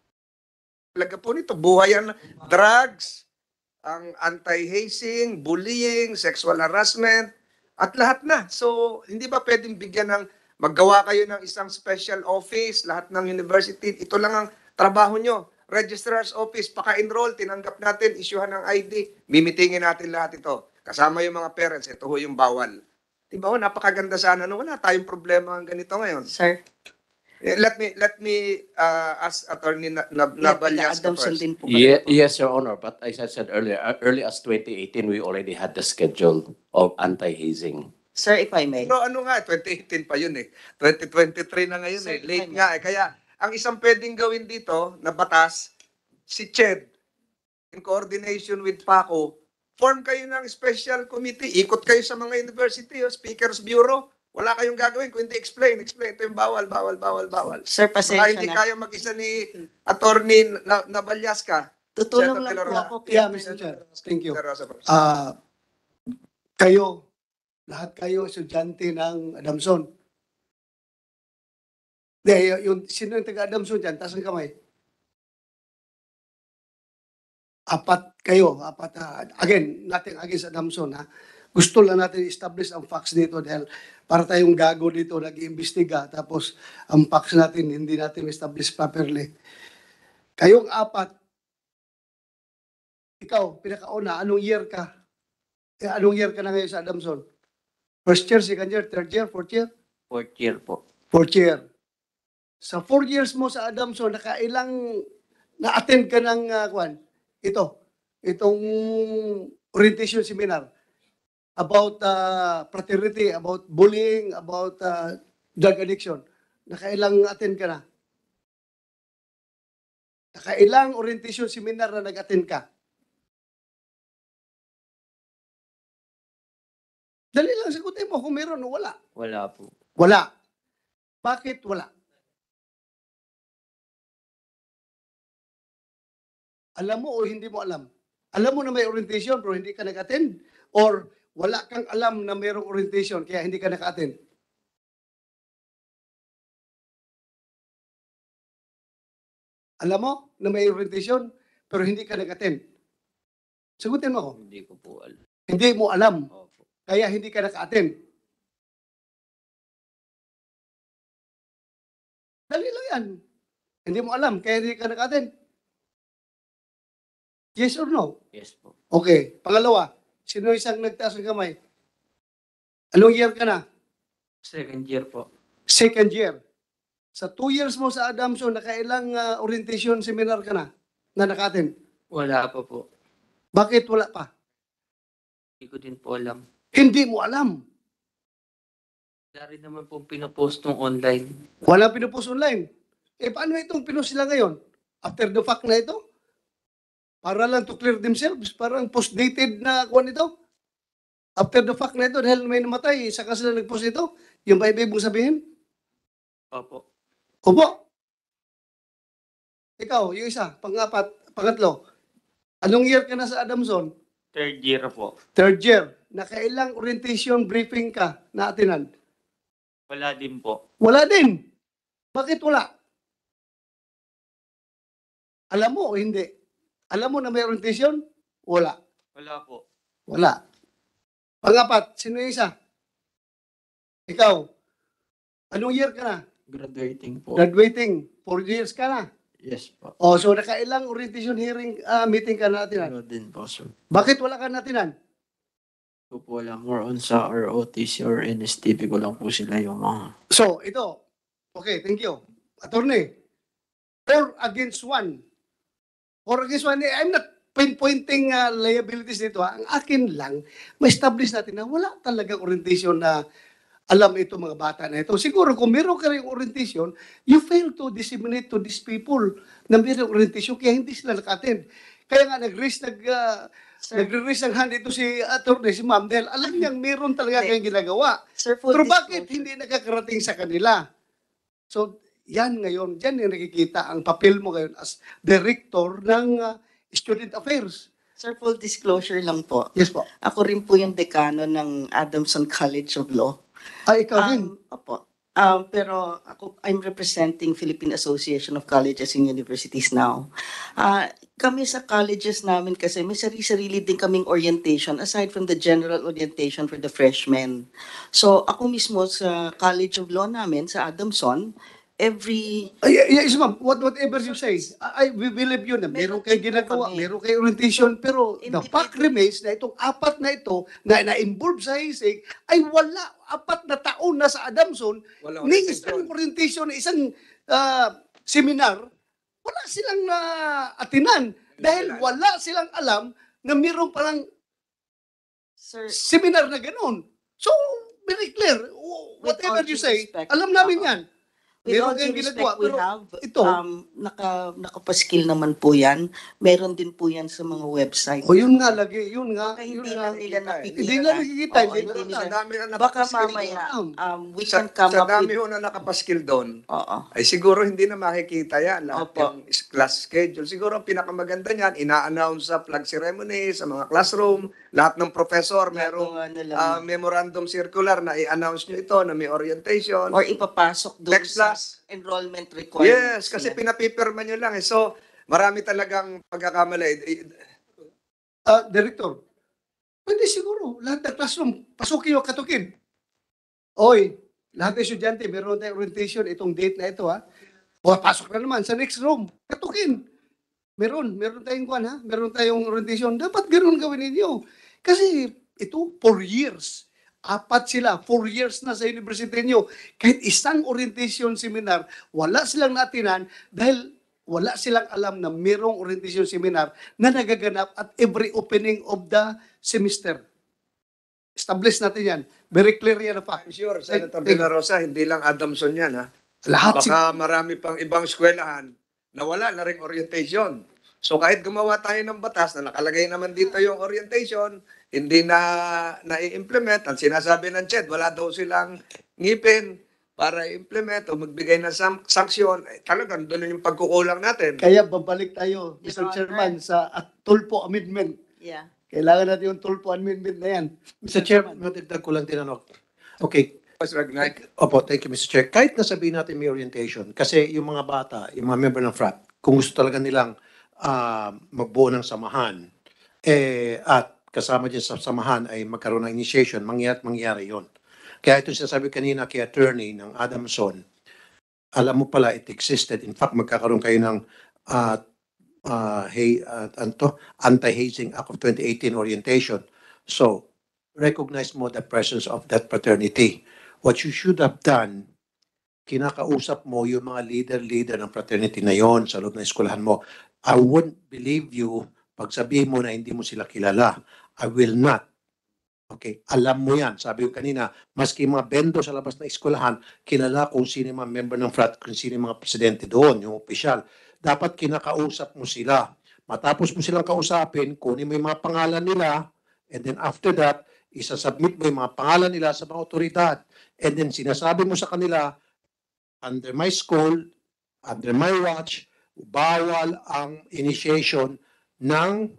Talaga po nito, buhay ang drugs, ang anti-hazing, bullying, sexual harassment, at lahat na. So, hindi ba pwedeng bigyan ng, maggawa kayo ng isang special office, lahat ng university, ito lang ang trabaho nyo. Registrar's office, paka-enroll, tinanggap natin, isyuhan ng I D, mimitingin natin lahat ito. Kasama yung mga parents, ito ho yung bawal. Diba ho, napakaganda sana, no? Wala tayong problema ang ganito ngayon. Sir? Let me let me uh, ask Attorney na, na, Yeah, Nabalyas ka Adamson first. din po. Ye- yes, Your Honor, but as I said earlier, uh, early as twenty eighteen, we already had the schedule of anti-hazing. Sir, if I may. Pero ano nga, twenty eighteen pa yun eh. twenty twenty-three na ngayon Sir, eh. Late if I may. nga eh. Kaya ang isang pwedeng gawin dito na batas, si Ched, in coordination with Paco, form kayo ng special committee. Ikot kayo sa mga university, o Speakers Bureau. Wala kayong gagawin kung hindi explain. Explain. Ito yung bawal, bawal, bawal, bawal. Sir, Baka pasensya hindi na. kaya mag-isa ni Attorney na, Nabalyas ka. Tutulong Senator lang De La po Rosa. ako. Yeah, Mister Chair. Thank you. De La Rosa first. Ah, kayo, lahat kayo estudyante ng Adamson. Hindi, y- yung sino yung taga-Adamson dyan, taas ang kamay. Apat kayo, apat. ah, again, nothing against Adamson. Ha? Gusto lang natin establish ang facts dito dahil para tayong gago dito, nag-iimbestiga, tapos ang facts natin, hindi natin establish properly. Kayong apat, ikaw, pinakauna, anong year ka? Eh, anong year ka na ngayon sa Adamson? First year, second year, third year, fourth year? Fourth year po. Fourth year. Sa four years mo sa Adamson, nakailang na-attend ka ng, uh, kwan, ito, itong orientation seminar about uh, fraternity, about bullying, about uh, drug addiction. Nakailang attend ka na? Nakailang orientation seminar na nag-attend ka? Dali lang, sagutin mo kung meron o wala. Wala po. Wala. Bakit wala? Alam mo o hindi mo alam? Alam mo na may orientation pero hindi ka nag-attend? Or wala kang alam na mayroong orientation kaya hindi ka naka-attend? Alam mo na may orientation pero hindi ka nag-attend? Sagutin mo ako. Hindi ko po alam. Hindi mo alam Opo. kaya hindi ka naka-attend. Dali lang yan. Hindi mo alam kaya hindi ka naka-attend. Yes or no? Yes po. Okay. Pangalawa, sino isang nagtaas ng kamay? Anong year ka na? Second year po. Second year. Sa two years mo sa Adamson, nakailang uh, orientation seminar ka na na nakatin? Wala pa po. Bakit wala pa? Hindi ko din po alam. Hindi mo alam. Wala rin naman po pinapost ng online. Wala pinupost online. Eh, paano itong pinost sila ngayon? After the fact na ito? Para lang to clear themselves? Parang post-dated na kuwan ito? After the fact na ito, dahil may namatay, saka sila nag-post ito? Yung ba ibig mong sabihin? Opo. Opo. Ikaw, yung isa, pangapat, pangatlo. Anong year ka na sa Adamson? Third year po. Third year. Nakailang orientation briefing ka na atinan? Wala din po. Wala din. Bakit wala? Alam mo o hindi? Alam mo na may orientation? Wala. Wala po. Wala. Pangapat, sino yung isa? Ikaw. Anong year ka na? Graduating po. Graduating. Four years ka na. Yes po. O, so nakailang orientation hearing uh, meeting ka na atinan? Wala din po, sir. Bakit wala ka natinan? Ito po lang. More on sa R O T C or N S T P ko lang po sila yung mga... So, ito. Okay, thank you. Attorney, four against one. Four against one, eh, I'm not pinpointing uh, liabilities dito. Ha? Ang akin lang, ma-establish natin na wala talaga orientation na alam ito mga bata na ito. Siguro kung meron ka rin orientation, you fail to disseminate to these people na meron orientation kaya hindi sila nakatin. Kaya nga nag-raise, nag, uh, nag-raise ng hand ito si attorney, si ma'am, dahil alam niyang meron talaga kayong ginagawa. Sir, pero bakit hindi nakakarating sa kanila? So, yan ngayon, dyan yung nakikita ang papel mo ngayon as director ng uh, student affairs. Sir, full disclosure lang po. Yes po. Ako rin po yung dekano ng Adamson College of Law. Ay, ikaw din? Um, opo. Um, pero ako, I'm representing Philippine Association of Colleges and Universities now. Uh, kami sa colleges namin kasi may sarili-sarili din kaming orientation aside from the general orientation for the freshmen. So ako mismo sa College of Law namin sa Adamson, every... Ay, yes, ma'am. What, whatever you say, I, we believe you na meron kayo ginagawa, meron kayo orientation, pero the fact remains na itong apat na ito na na-involve sa Hazing ay wala. Apat na taon na sa Adamson, ni isang orientation, isang uh, seminar, wala silang na atinan dahil wala silang alam na meron palang Sir, seminar na ganun. So, very clear. Whatever you say, respect, alam namin yan. with all Meron due kayong respect, ginagawa, we pero have, ito, um, naka, nakapaskil naman po yan. Meron din po yan sa mga website. o yun nga lagi, yun nga, Baka yun hindi nga. na nila nakikita. Hindi nga nakikita. Oo, hindi hindi na- nila. dami na Baka nakapaskil mamaya, doon. um, we Sa, can come sa up dami with... ho na nakapaskil doon, Oo. ay siguro hindi na makikita yan. Lahat Opo. yung class schedule. Siguro ang pinakamaganda niyan, ina-announce sa flag ceremony, sa mga classroom, lahat ng professor, merong Gagawa na lang. ah, memorandum circular na i-announce nyo ito na may orientation. Or ipapasok doon Next sa class. enrollment requirements. Yes, kasi nila. pinapipirma nyo lang. Eh. So, marami talagang pagkakamali. Ah, Director, pwede siguro, lahat ng classroom, pasukin o katukin. Oy, lahat ng estudyante, meron tayong orientation, itong date na ito ha. O, pasok na naman sa next room, katukin. Meron, meron tayong kwan ha, meron tayong orientation. Dapat ganoon gawin ninyo. Kasi ito, four years. Apat sila, four years na sa university nyo. Kahit isang orientation seminar, wala silang natinan dahil wala silang alam na mayroong orientation seminar na nagaganap at every opening of the semester. Establish natin yan. Very clear yan na fact. I'm sure, Thank- Senator thank- De La Rosa, hindi lang Adamson yan. Ha? Lahat Baka marami pang ibang eskwelahan na wala na rin orientation. So kahit gumawa tayo ng batas na nakalagay naman dito yung orientation, hindi na na-implement. Ang sinasabi ng C H E D, wala daw silang ngipin para i-implement o magbigay ng sam- sanksyon. Eh, talagang doon yung pagkukulang natin. Kaya babalik tayo, Your Mister Honor. Chairman, sa at Tulpo Amendment. Yeah. Kailangan natin yung Tulpo Amendment na yan. Mister Chair, madagdag ko lang din ano. Okay. Mas Ragnite. Opo, thank you, Mister Chair. Kahit nasabihin natin may orientation, kasi yung mga bata, yung mga member ng F R A P, kung gusto talaga nilang uh, magbuo ng samahan, eh, at kasama dyan sa samahan ay magkaroon ng initiation, mangyari at mangyari yon. Kaya ito sinasabi kanina kay attorney ng Adamson, alam mo pala it existed. In fact, magkakaroon kayo ng uh, uh, hey, uh, anto, Anti-Hazing Act of twenty eighteen orientation. So, recognize mo the presence of that fraternity. What you should have done, kinakausap mo yung mga leader-leader ng fraternity na yon sa loob ng eskwelahan mo. I wouldn't believe you pag sabihin mo na hindi mo sila kilala. I will not. Okay, alam mo yan. Sabi ko kanina, maski mga bendo sa labas ng eskwelahan, kilala kung sino yung mga member ng frat, kung sino yung mga presidente doon, yung opisyal. Dapat kinakausap mo sila. Matapos mo silang kausapin, kunin mo yung mga pangalan nila, and then after that, isasubmit mo yung mga pangalan nila sa mga otoridad. And then sinasabi mo sa kanila, under my school, under my watch, bawal ang initiation ng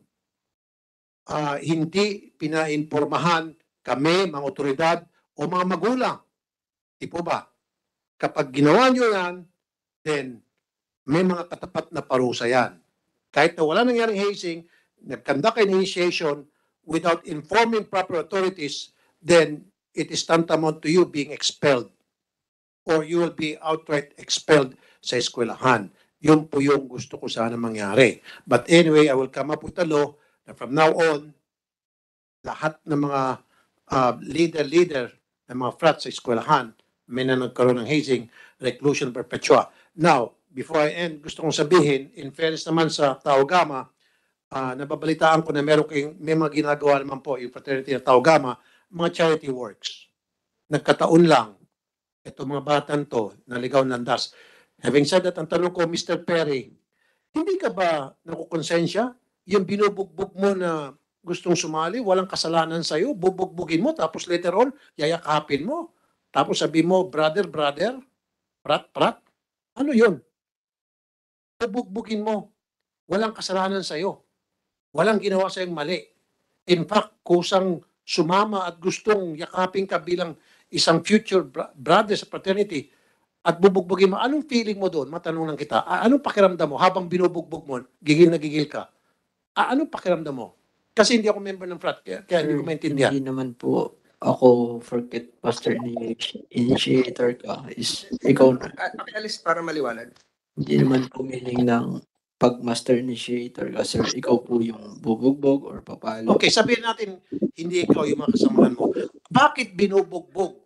uh, hindi pinainformahan kami, mga otoridad o mga magulang. Di po ba? Kapag ginawa nyo yan, then may mga katapat na parusa yan. Kahit na wala nangyaring hazing, nag-conduct an initiation without informing proper authorities, then it is tantamount to you being expelled or you will be outright expelled sa eskwelahan. Yun po yung gusto ko sana mangyari. But anyway, I will come up with a law na from now on, lahat ng mga uh, leader-leader ng mga frats sa eskwelahan, may na nagkaroon ng hazing, reclusion perpetua. Now, before I end, gusto kong sabihin, in fairness naman sa Tau Gamma, uh, nababalitaan ko na meron kayong, may mga ginagawa naman po yung fraternity ng Tau Gamma, mga charity works. Nagkataon lang, itong mga batan to, naligaw ng landas. Having said that, ang tanong ko, Mister Perry, hindi ka ba nakukonsensya? Yung binubugbog mo na gustong sumali, walang kasalanan sa'yo, bubugbugin mo, tapos later on, yayakapin mo. Tapos sabi mo, brother, brother, prat, prat. Ano yun? Bubugbugin mo. Walang kasalanan sa'yo. Walang ginawa sa'yong mali. In fact, kusang sumama at gustong yakapin ka bilang isang future brother sa fraternity at bubugbugin mo, anong feeling mo doon? Matanong lang kita. Anong pakiramdam mo habang binubugbog mo, gigil na gigil ka? Anong pakiramdam mo? Kasi hindi ako member ng frat, kaya, kaya hindi ko maintindihan. Hindi naman po ako forget pastor initiator ka is ikaw na. Pakialis para maliwanag. Hindi naman po meaning ng pag master initiator ka, sir, ikaw po yung bubugbog or papalo. Okay, sabihin natin, hindi ikaw yung mga kasamahan mo. Bakit binubugbog?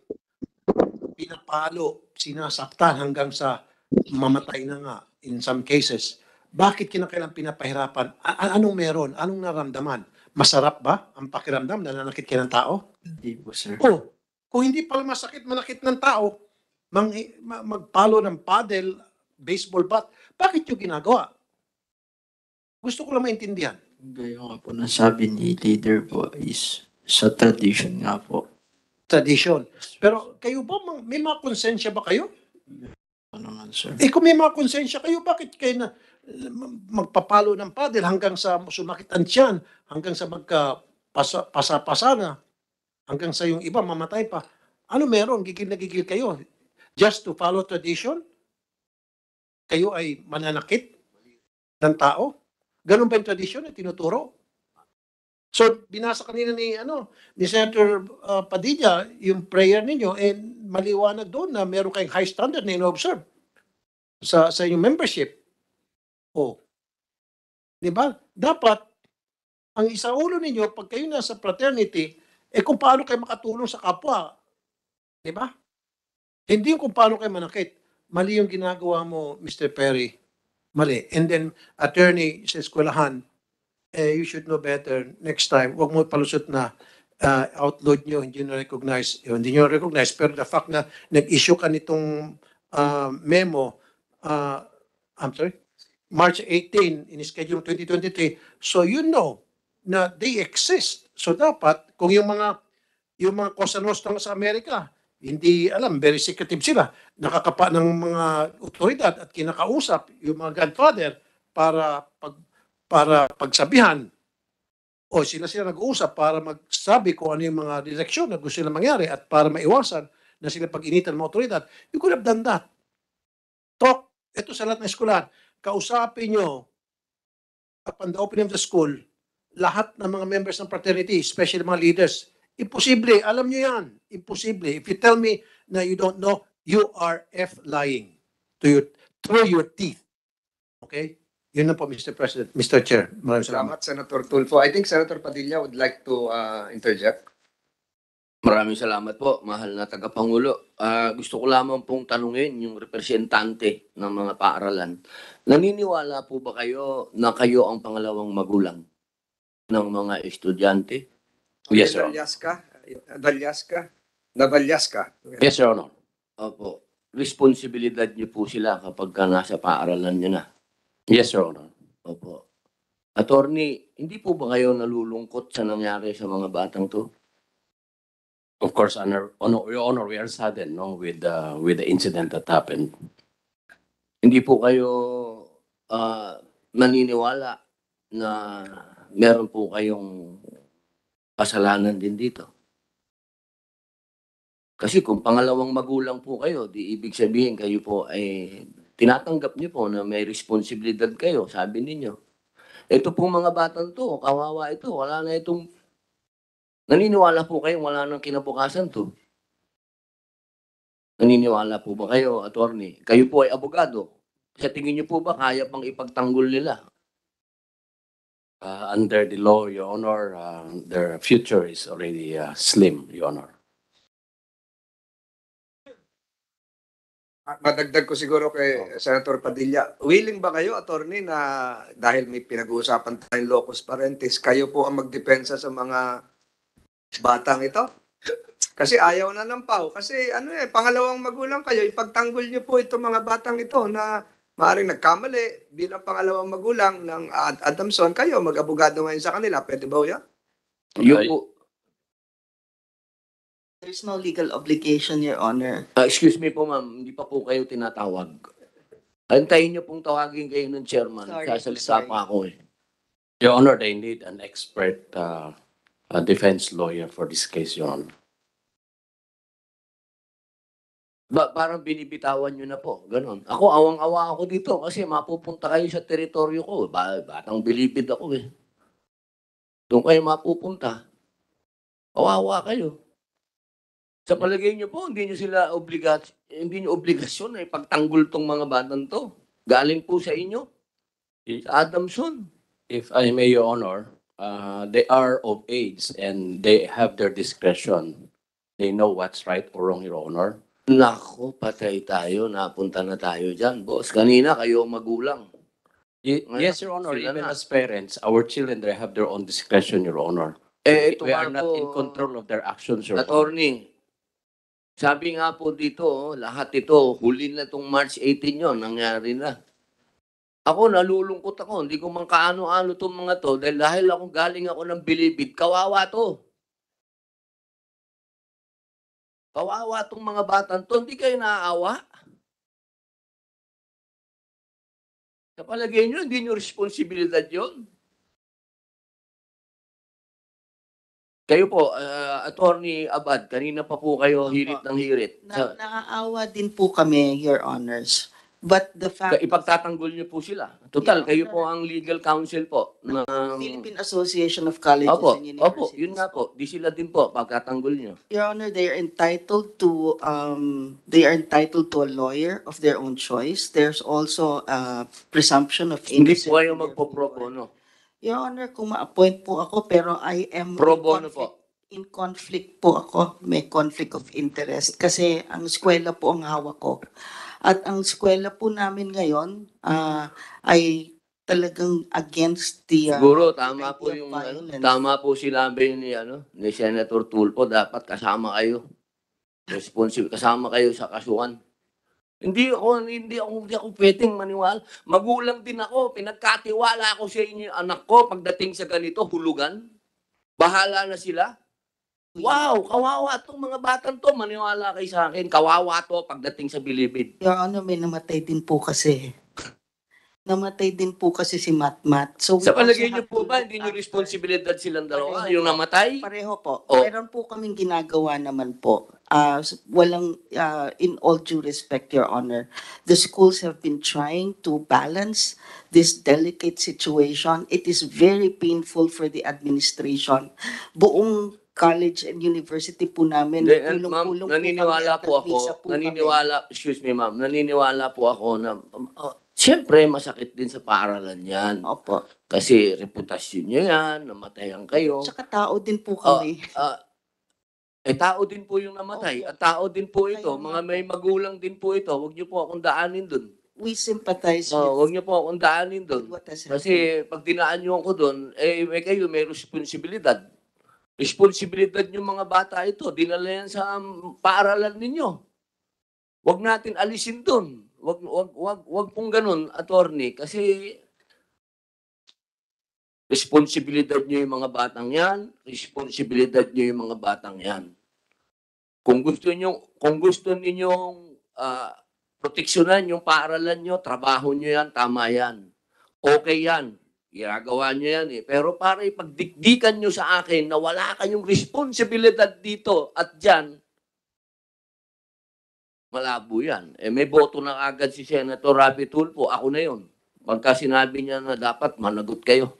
Pinapalo, sinasaktan hanggang sa mamatay na nga in some cases. Bakit kinakailangan pinapahirapan? A- anong meron? Anong naramdaman? Masarap ba ang pakiramdam na nanakit ka ng tao? Hindi po, sir. Oh, kung hindi pala masakit manakit ng tao, mang, magpalo ng paddle, baseball bat, bakit yung ginagawa? Gusto ko lang maintindihan. Gaya nga po nasabi ni leader po is sa tradition nga po. Tradition. Pero kayo ba, may mga konsensya ba kayo? Ano nga, sir? Eh kung may mga konsensya kayo, bakit kayo na magpapalo ng paddle hanggang sa sumakit ang tiyan, hanggang sa magka-pasa-pasa na, hanggang sa yung iba mamatay pa? Ano meron? Gigil na gigil kayo? Just to follow tradition? Kayo ay mananakit ng tao? Ganun ba yung tradition na tinuturo? So, binasa kanina ni, ano, ni Senator uh, Padilla, yung prayer ninyo, and maliwanag doon na meron kayong high standard na ino-observe sa, sa inyong membership. Oh. Di ba? Dapat, ang isa ulo ninyo, pag kayo nasa fraternity, eh kung paano kayo makatulong sa kapwa. Di ba? Hindi yung kung paano kayo manakit. Mali yung ginagawa mo, Mister Perry. Mali. And then, attorney sa eskwelahan, eh, you should know better next time. Huwag mo palusot na uh, outload nyo, hindi nyo recognize. Hindi nyo recognize. Pero the fact na nag-issue ka nitong uh, memo, uh, I'm sorry, March eighteenth, in schedule twenty twenty-three, so you know na they exist. So dapat, kung yung mga yung mga Cosa Nostra sa Amerika, hindi alam, very secretive sila, nakakapa ng mga otoridad at kinakausap yung mga godfather para pag para pagsabihan o sila sila nag-uusap para magsabi kung ano yung mga direksyon na gusto nila mangyari at para maiwasan na sila pag-initan ng mga otoridad. You could have done that. Talk, ito sa lahat ng eskwelahan, kausapin nyo upon the opening of the school, lahat ng mga members ng fraternity, especially mga leaders. Imposible, alam nyo yan. Imposible. If you tell me na you don't know, you are F lying to your, through your teeth. Okay? Yun na po, Mister President. Mister Chair, maraming salamat. Salamat, Senator Tulfo. I think Senator Padilla would like to uh, interject. Maraming salamat po, mahal na tagapangulo. Ah, gusto ko lamang pong tanungin yung representante ng mga paaralan. Naniniwala po ba kayo na kayo ang pangalawang magulang ng mga estudyante? Yes, Your Honor. Dalyaska? Dalyaska? Nabalyaska? Yes, Your Honor. Opo. Responsibilidad niyo po sila kapag ka nasa paaralan niyo na. Yes, Your Honor. Opo. Attorney, hindi po ba kayo nalulungkot sa nangyari sa mga batang to? Of course, Honor, Honor, Your Honor, we are saddened, no, with the with the incident that happened. Hindi po kayo ah, maniniwala na meron po kayong kasalanan din dito? Kasi kung pangalawang magulang po kayo, di ibig sabihin kayo po ay tinatanggap niyo po na may responsibilidad kayo, sabi ninyo. Ito pong mga batang to, kawawa ito, wala na itong, naniniwala po kayo wala nang kinabukasan to? Naniniwala po ba kayo, attorney? Kayo po ay abogado. Sa tingin niyo po ba kaya pang ipagtanggol nila? Uh, under the law, Your Honor, uh, their future is already uh, slim, Your Honor. Madagdag ko siguro kay Senator Padilla. Willing ba kayo, attorney, na dahil may pinag-uusapan tayong locus parentis, kayo po ang magdepensa sa mga batang ito? Kasi ayaw na ng pao. Kasi ano eh, pangalawang magulang kayo, ipagtanggol niyo po itong mga batang ito na maaaring nagkamali bilang pangalawang magulang ng Ad- Adamson. Kayo, mag-abogado ngayon sa kanila. Pwede ba yan? Yung po, There's no legal obligation, Your Honor. ah, excuse me po ma'am, hindi pa po kayo tinatawag. Antayin niyo pong tawagin kayo ng chairman. Sorry, Sasalita sorry. pa ako eh. Your Honor, they need an expert uh, a defense lawyer for this case, Your Honor. Ba, parang binibitawan nyo na po, ganon. Ako, awang-awa ako dito kasi mapupunta kayo sa teritoryo ko. Ba, batang bilipid ako eh. Doon kayo mapupunta. Kawawa kayo. Sa palagay nyo po, hindi nyo sila obligat, hindi nyo obligasyon na ipagtanggol tong mga batang to. Galing po sa inyo. Sa Adamson. If I may, Your Honor, uh, they are of age and they have their discretion. They know what's right or wrong, Your Honor. Nako, patay tayo. Napunta na tayo dyan. Boss, kanina kayo magulang. Y- Ngayon, yes, Your Honor, sila even na. as parents, our children, they have their own discretion, Your Honor. Eh, ito We nga are not po, in control of their actions, Your Honor. Attorney, sabi nga po dito, oh, lahat ito, huli na itong March eighteenth yun, nangyari na. Ako, nalulungkot ako. Hindi ko man kaano-ano itong mga to dahil, dahil ako galing ako ng bilibid, kawawa to. Kawawa itong mga batang to. Hindi kayo naaawa? Sa palagay nyo, hindi nyo responsibilidad yun. Kayo po, uh, Attorney Abad, kanina pa po kayo hirit ng hirit. Na, naaawa din po kami, Your Honors. But the fact Ipagtatanggol niyo po sila. Total, kayo po ang legal counsel po ng Philippine Association of Colleges Opo, and opo, Universities. yun nga po. Di sila din po pagkatanggol niyo. Your Honor, they are entitled to um they are entitled to a lawyer of their own choice. There's also a presumption of Hindi innocence. po kayo magpo-pro bono. Your Honor, kung ma-appoint po ako pero I am Pro in bono conflict, po. in conflict po ako. May conflict of interest kasi ang eskwela po ang hawak ko. At ang eskwela po namin ngayon ah, ay talagang against the uh, Siguro tama po idea of yung ano, violence. tama po sinabi ni ano, ni Senator Tulfo, dapat kasama kayo. Responsible kasama kayo sa kasuhan. Hindi ako hindi ako hindi ako pwedeng maniwala. Magulang din ako, pinagkatiwala ako sa inyo anak ko pagdating sa ganito hulugan. Bahala na sila. Wow, kawawa tong mga batang to, maniwala kayo sa akin. Kawawa to pagdating sa bilibid. Your Honor, may namatay din po kasi. Namatay din po kasi si Matmat. So we Sa also palagay niyo have po to ba, look hindi niyo after- responsibilidad silang dalawa? Pareho Yung po. namatay? Pareho po. Oh. Meron po kaming ginagawa naman po. Ah, s- walang, ah, in all due respect, Your Honor, the schools have been trying to balance this delicate situation. It is very painful for the administration. Buong college and university po namin, Hindi, eh, ma'am, tulong-tulong naniniwala kami at po ako, nagmisa po kami. naniniwala, excuse me ma'am, naniniwala po ako na um, uh, Siyempre, masakit din sa paaralan yan. Opo. Kasi reputasyon nyo yan, namatayan kayo. Tsaka tao din po Ah, kami. ah, eh, tao din po yung namatay. Opo. At tao din po ito. Kaya Mga nga may magulang din po ito. Huwag niyo po akong daanin dun. We sympathize Oh, with, huwag niyo po akong daanin dun. with what has happened. Kasi pag dinaan niyo ako dun, eh, may kayo may responsibilidad. Responsibilidad yung mga bata ito. Dinala yan sa um, paaralan ninyo. Huwag natin alisin dun. Huwag, huwag, huwag, huwag pong ganun, attorney. Kasi responsibilidad niyo yung mga batang yan. Responsibilidad niyo yung mga batang yan. Kung gusto niyo, kung gusto ninyong ah, proteksyonan yung paaralan niyo, trabaho niyo yan, tama yan. Okay yan. Ginagawa niyo yan eh. Pero para ipagdikdikan niyo sa akin na wala kayong responsibilidad dito at dyan, malabo yan. Eh may boto na agad si Senator Rapi Tulfo. Ako na yun. Pagka sinabi niya na dapat managot kayo.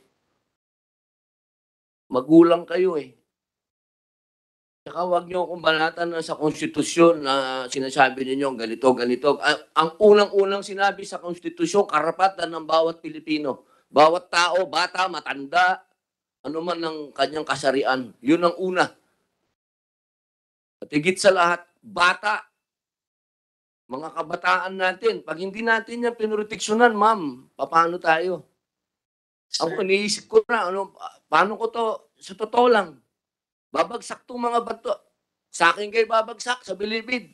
Magulang kayo eh. Saka huwag niyo akong banatan na sa konstitusyon na sinasabi ninyo ganito, ganito. Ang unang-unang sinabi sa konstitusyon, karapatan ng bawat Pilipino. Bawat tao, bata, matanda, ano man ang kanyang kasarian. Yun ang una. At higit sa lahat, bata. Mga kabataan natin. Pag hindi natin yan pinroteksyonan, ma'am, paano tayo? Ako, iniisip ko na, ano, paano ko to, sa totoo lang, babagsak tong mga bato. Sa akin kayo babagsak, sa bilibid.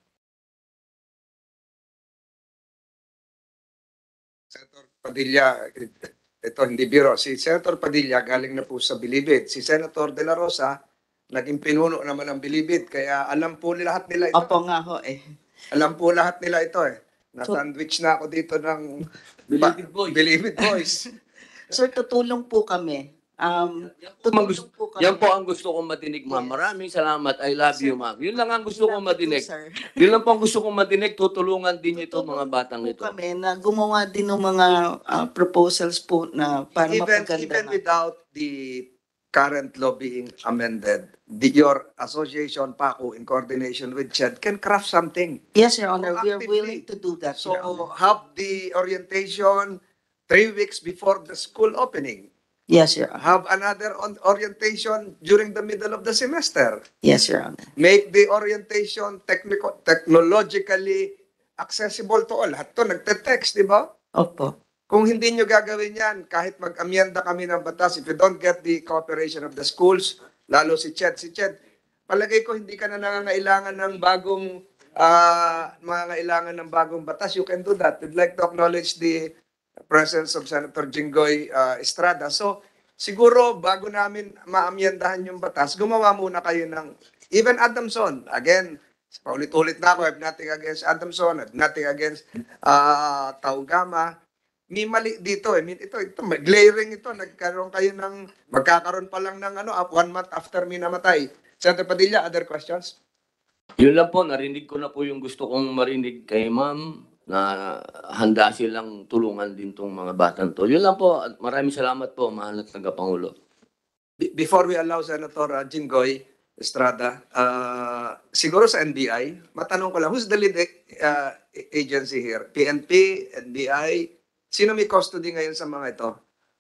Senator Padilla, ito hindi biro. Si Senator Padilla galing na po sa Bilibid. Si Senator De La Rosa, naging pinuno naman ng Bilibid. Kaya alam po lahat nila ito. Opo nga ho eh. Alam po lahat nila ito eh. Na-sandwich na ako dito ng Bilibid Boys. Bilibid Boys. Sir, tutulong po kami. Um, Tutulong tutulong po kami. Yan po ang gusto kong madinig, ma'am. Maraming salamat. I love you, ma'am. Yun lang ang gusto kong madinig. Sir. Yun lang po ang gusto kong madinig. Tutulungan din ito mga batang ito. kami na gumawa din ng mga ah, proposals po na para even mapaganda even na. without the current law being amended, the, your association, PACO, in coordination with C H E D, can craft something. Yes, Your Honor, we are Proactively. willing to do that, So Your Honor. have the orientation three weeks before the school opening. Yes, Your Honor. Have another on orientation during the middle of the semester. Yes, Your Honor. Make the orientation technical, technologically accessible to all. Lahat to nagte-text, di ba? Opo. Kung hindi nyo gagawin yan, kahit mag-amyenda kami ng batas, if you don't get the cooperation of the schools, lalo si Ched, si Ched, palagay ko hindi ka na nangangailangan ng bagong, uh, nangangailangan ng bagong batas. You can do that. We'd like to acknowledge the presence of Senator Jinggoy uh, Estrada. So, siguro, bago namin maamyendahan yung batas, gumawa muna kayo ng, even Adamson, again, paulit-ulit na ako, I have nothing against Adamson, I have nothing against uh, Taugama. May mali dito eh. Ito, ito, glaring ito. Nagkaroon kayo ng, magkakaroon pa lang ng ano, one month after may namatay. Senator Padilla, other questions? Yun lang po, narinig ko na po yung gusto kong marinig kay ma'am na handa silang tulungan din tong mga batang to. Yun lang po, at maraming salamat po, mahal na tagapangulo. Be- Before we allow Senator uh, Jinggoy Estrada, uh, siguro sa N B I, matanong ko lang, who's the lead uh, agency here? P N P, N B I, sino may custody ngayon sa mga ito?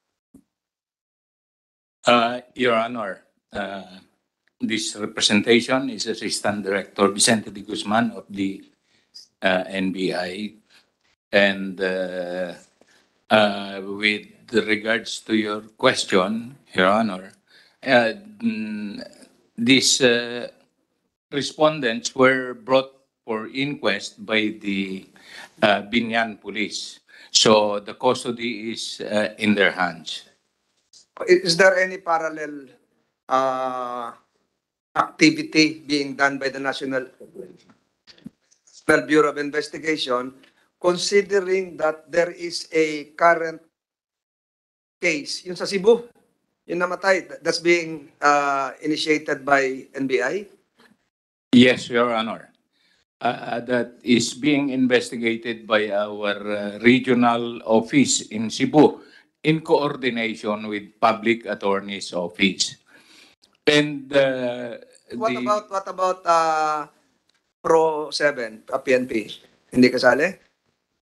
Uh, Your Honor, uh, this representation is Assistant Director Vicente de Guzman of the uh, N B I. And uh, uh, with regards to your question, Your Honor, uh, mm, these uh, respondents were brought for inquest by the uh, Binyan Police. So the custody is uh, in their hands. Is there any parallel uh, activity being done by the National, National Bureau of Investigation, considering that there is a current case, yung sa Cebu, yung namatay, that's being uh, initiated by N B I? Yes, Your Honor. Uh, that is being investigated by our uh, regional office in Cebu in coordination with Public Attorney's Office. And uh, What the, about, what about uh, Pro seven, uh, P N P? Hindi kasali?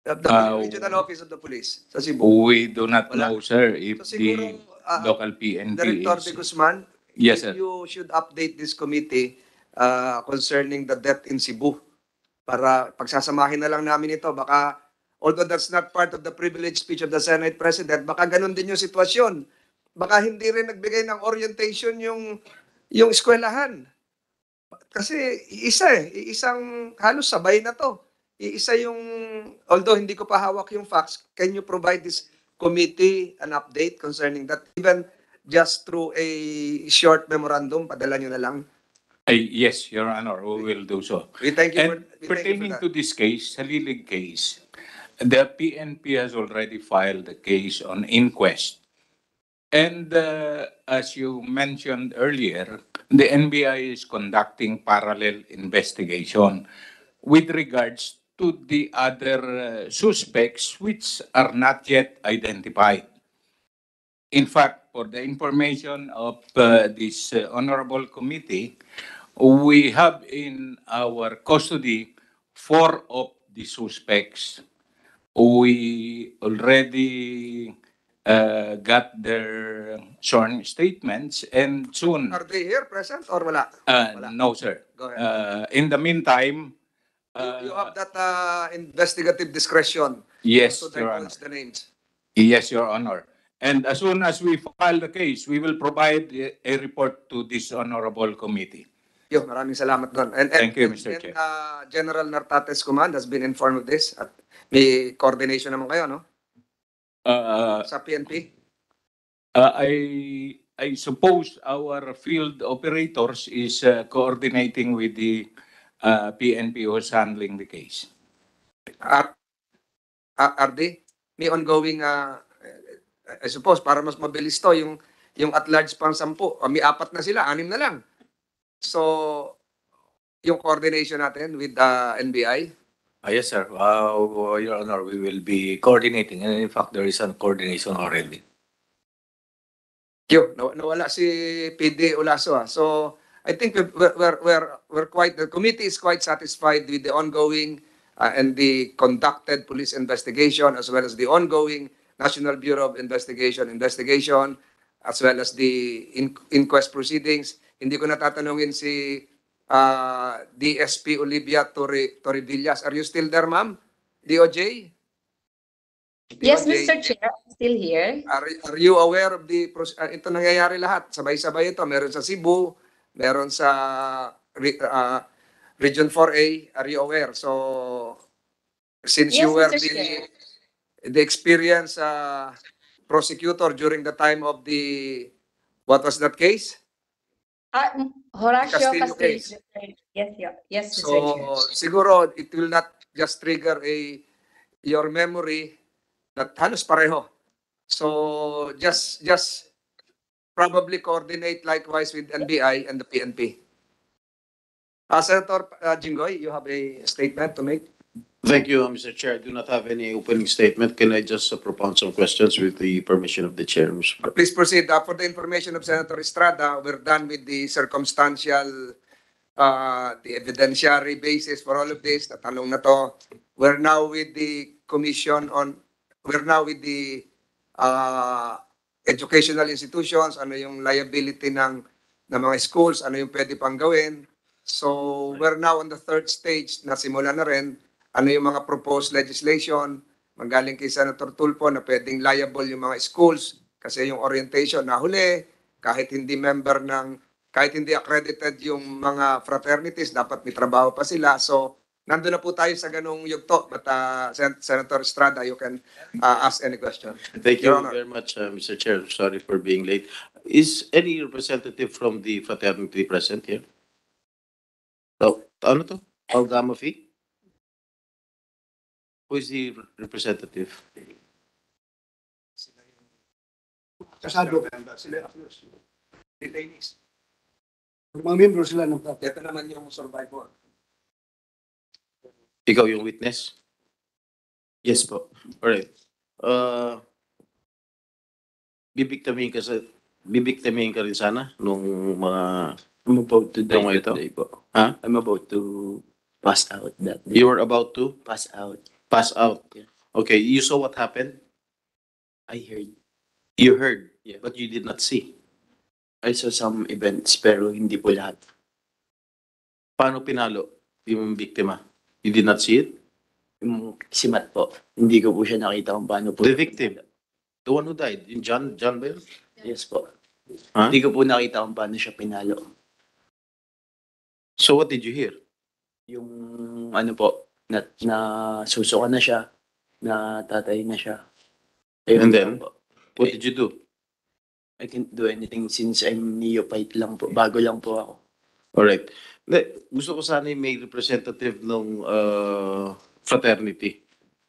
The, the Uh, regional office of the police sa Cebu. We do not Wala. know, sir, if So siguro, the ah, local P N P Director De is... Guzman, Yes, if sir. you should update this committee uh, concerning the death in Cebu. Para pagsasamahin na lang namin ito, baka, although that's not part of the privileged speech of the Senate President, baka ganun din yung sitwasyon. Baka hindi rin nagbigay ng orientation yung, yung eskwelahan. Kasi iisa eh, isang halos sabay na to. Iisa yung, although hindi ko pa hawak yung facts, can you provide this committee an update concerning that? Even just through a short memorandum, padala nyo na lang. Ay, yes, Your Honor, we will do so. We thank you And for, we thank you pertaining for that. to this case, Salilig case, the P N P has already filed the case on inquest. And uh, as you mentioned earlier, the N B I is conducting parallel investigation with regards to the other uh, suspects which are not yet identified. In fact, for the information of uh, this uh, honorable committee, we have in our custody four of the suspects. We already uh, got their sworn statements, and soon. Are they here, present, or wala? Uh, Wala. no, sir. Go ahead. Uh, in the meantime, You, you have that uh, investigative discretion yes, to Your Honor. divulge the names. Yes, Your Honor. And as soon as we file the case, we will provide a a report to this honorable committee. Yo, maraming salamat doon. And, and, Thank you, and, Mister and, Chair. uh, General Nartates Command has been informed of this. At may coordination naman kayo, no? Uh, Sa P N P? uh, I I suppose our field operators is uh, coordinating with the uh, P N P who's handling the case. Are, are, are they? May ongoing, uh, I suppose, para mas mabilis to, yung, yung at large pang sampu. O, may apat na sila, anim na lang. So, yung coordination natin with the N B I? Ah, yes, sir. Uh, Your Honor, we will be coordinating. And in fact, there is a coordination already. Yo, naw- nawala si P D Olaso. Ah. So, I think we're, we're, we're, we're quite, the committee is quite satisfied with the ongoing uh, and the conducted police investigation, as well as the ongoing National Bureau of Investigation investigation, as well as the in, inquest proceedings. Hindi ko natatanungin si uh, D S P Olivia Torre, Torrevillas. Are you still there, ma'am? D O J? Yes, D O J? Mister Chair, I'm still here. Are, are you aware of the, proce- uh, ito nangyayari lahat, sabay-sabay ito, meron sa Cebu, meron sa re- uh, Region four A, are you aware? So, since you Yes, were Mister the, Chair. the experienced uh, prosecutor during the time of the, what was that case? Ah, mm, Horacio Castillo Castillo. case. Yes, yeah. Yes, Mister So, Chair. siguro, it will not just trigger a, your memory that halos pareho. So, just, just probably coordinate likewise with N B I and the P N P. Uh, Senator uh, Jinggoy, you have a statement to make? Thank you, Mister Chair. I do not have any opening statement. Can I just uh, propound some questions with the permission of the Chair, Mister President? Please proceed. Uh, for the information of Senator Estrada, we're done with the circumstantial, uh, the evidentiary basis for all of this. Natanong na to. We're now with the commission on, we're now with the uh, educational institutions, ano yung liability ng, ng mga schools, ano yung pwede pang gawin. So, we're now on the third stage na simula na rin, ano yung mga proposed legislation, manggaling kay Senator Tulfo na pwedeng liable yung mga schools kasi yung orientation na huli, kahit hindi member ng, kahit hindi accredited yung mga fraternities, dapat may trabaho pa sila. So, nandun na po tayo sa ganung yugto. But uh, Sen- Senator Estrada, you can uh, ask any question. Thank you Your Honor. very much, uh, Mister Chair. Sorry for being late. Is any representative from the fraternity present here? Oh, ano to? Algama fee? Who is the representative? Kasado. Detainees. Mga membro sila ng fraternity. Ito naman yung survivor. Ikaw yung witness? Yes po. Alright. Uh, bibiktamin ka sa bibiktamin ka rin sana nung mga I'm about to die Yung that ito? day po. ha? I'm about to pass out that day. You were about to Pass out. pass out. Okay, you saw what happened? I heard. You heard, Yeah. but you did not see. I saw some events pero hindi po lahat. Paano pinalo yung biktima? You did not see it? Yung si Matt po, hindi ko po siya nakita kung paano po. The victim? The one who died? Yung John, John ba yun? Yes po. Huh? Hindi ko po nakita kung paano siya pinalo. So what did you hear? Yung ano po, na, na susuka na siya, na tatay na siya. Ayun And then, lang po. what did you do? I can't do anything since I'm neophyte lang po. Bago lang po ako. Alright. Hindi, gusto ko sana yung may representative ng uh, fraternity.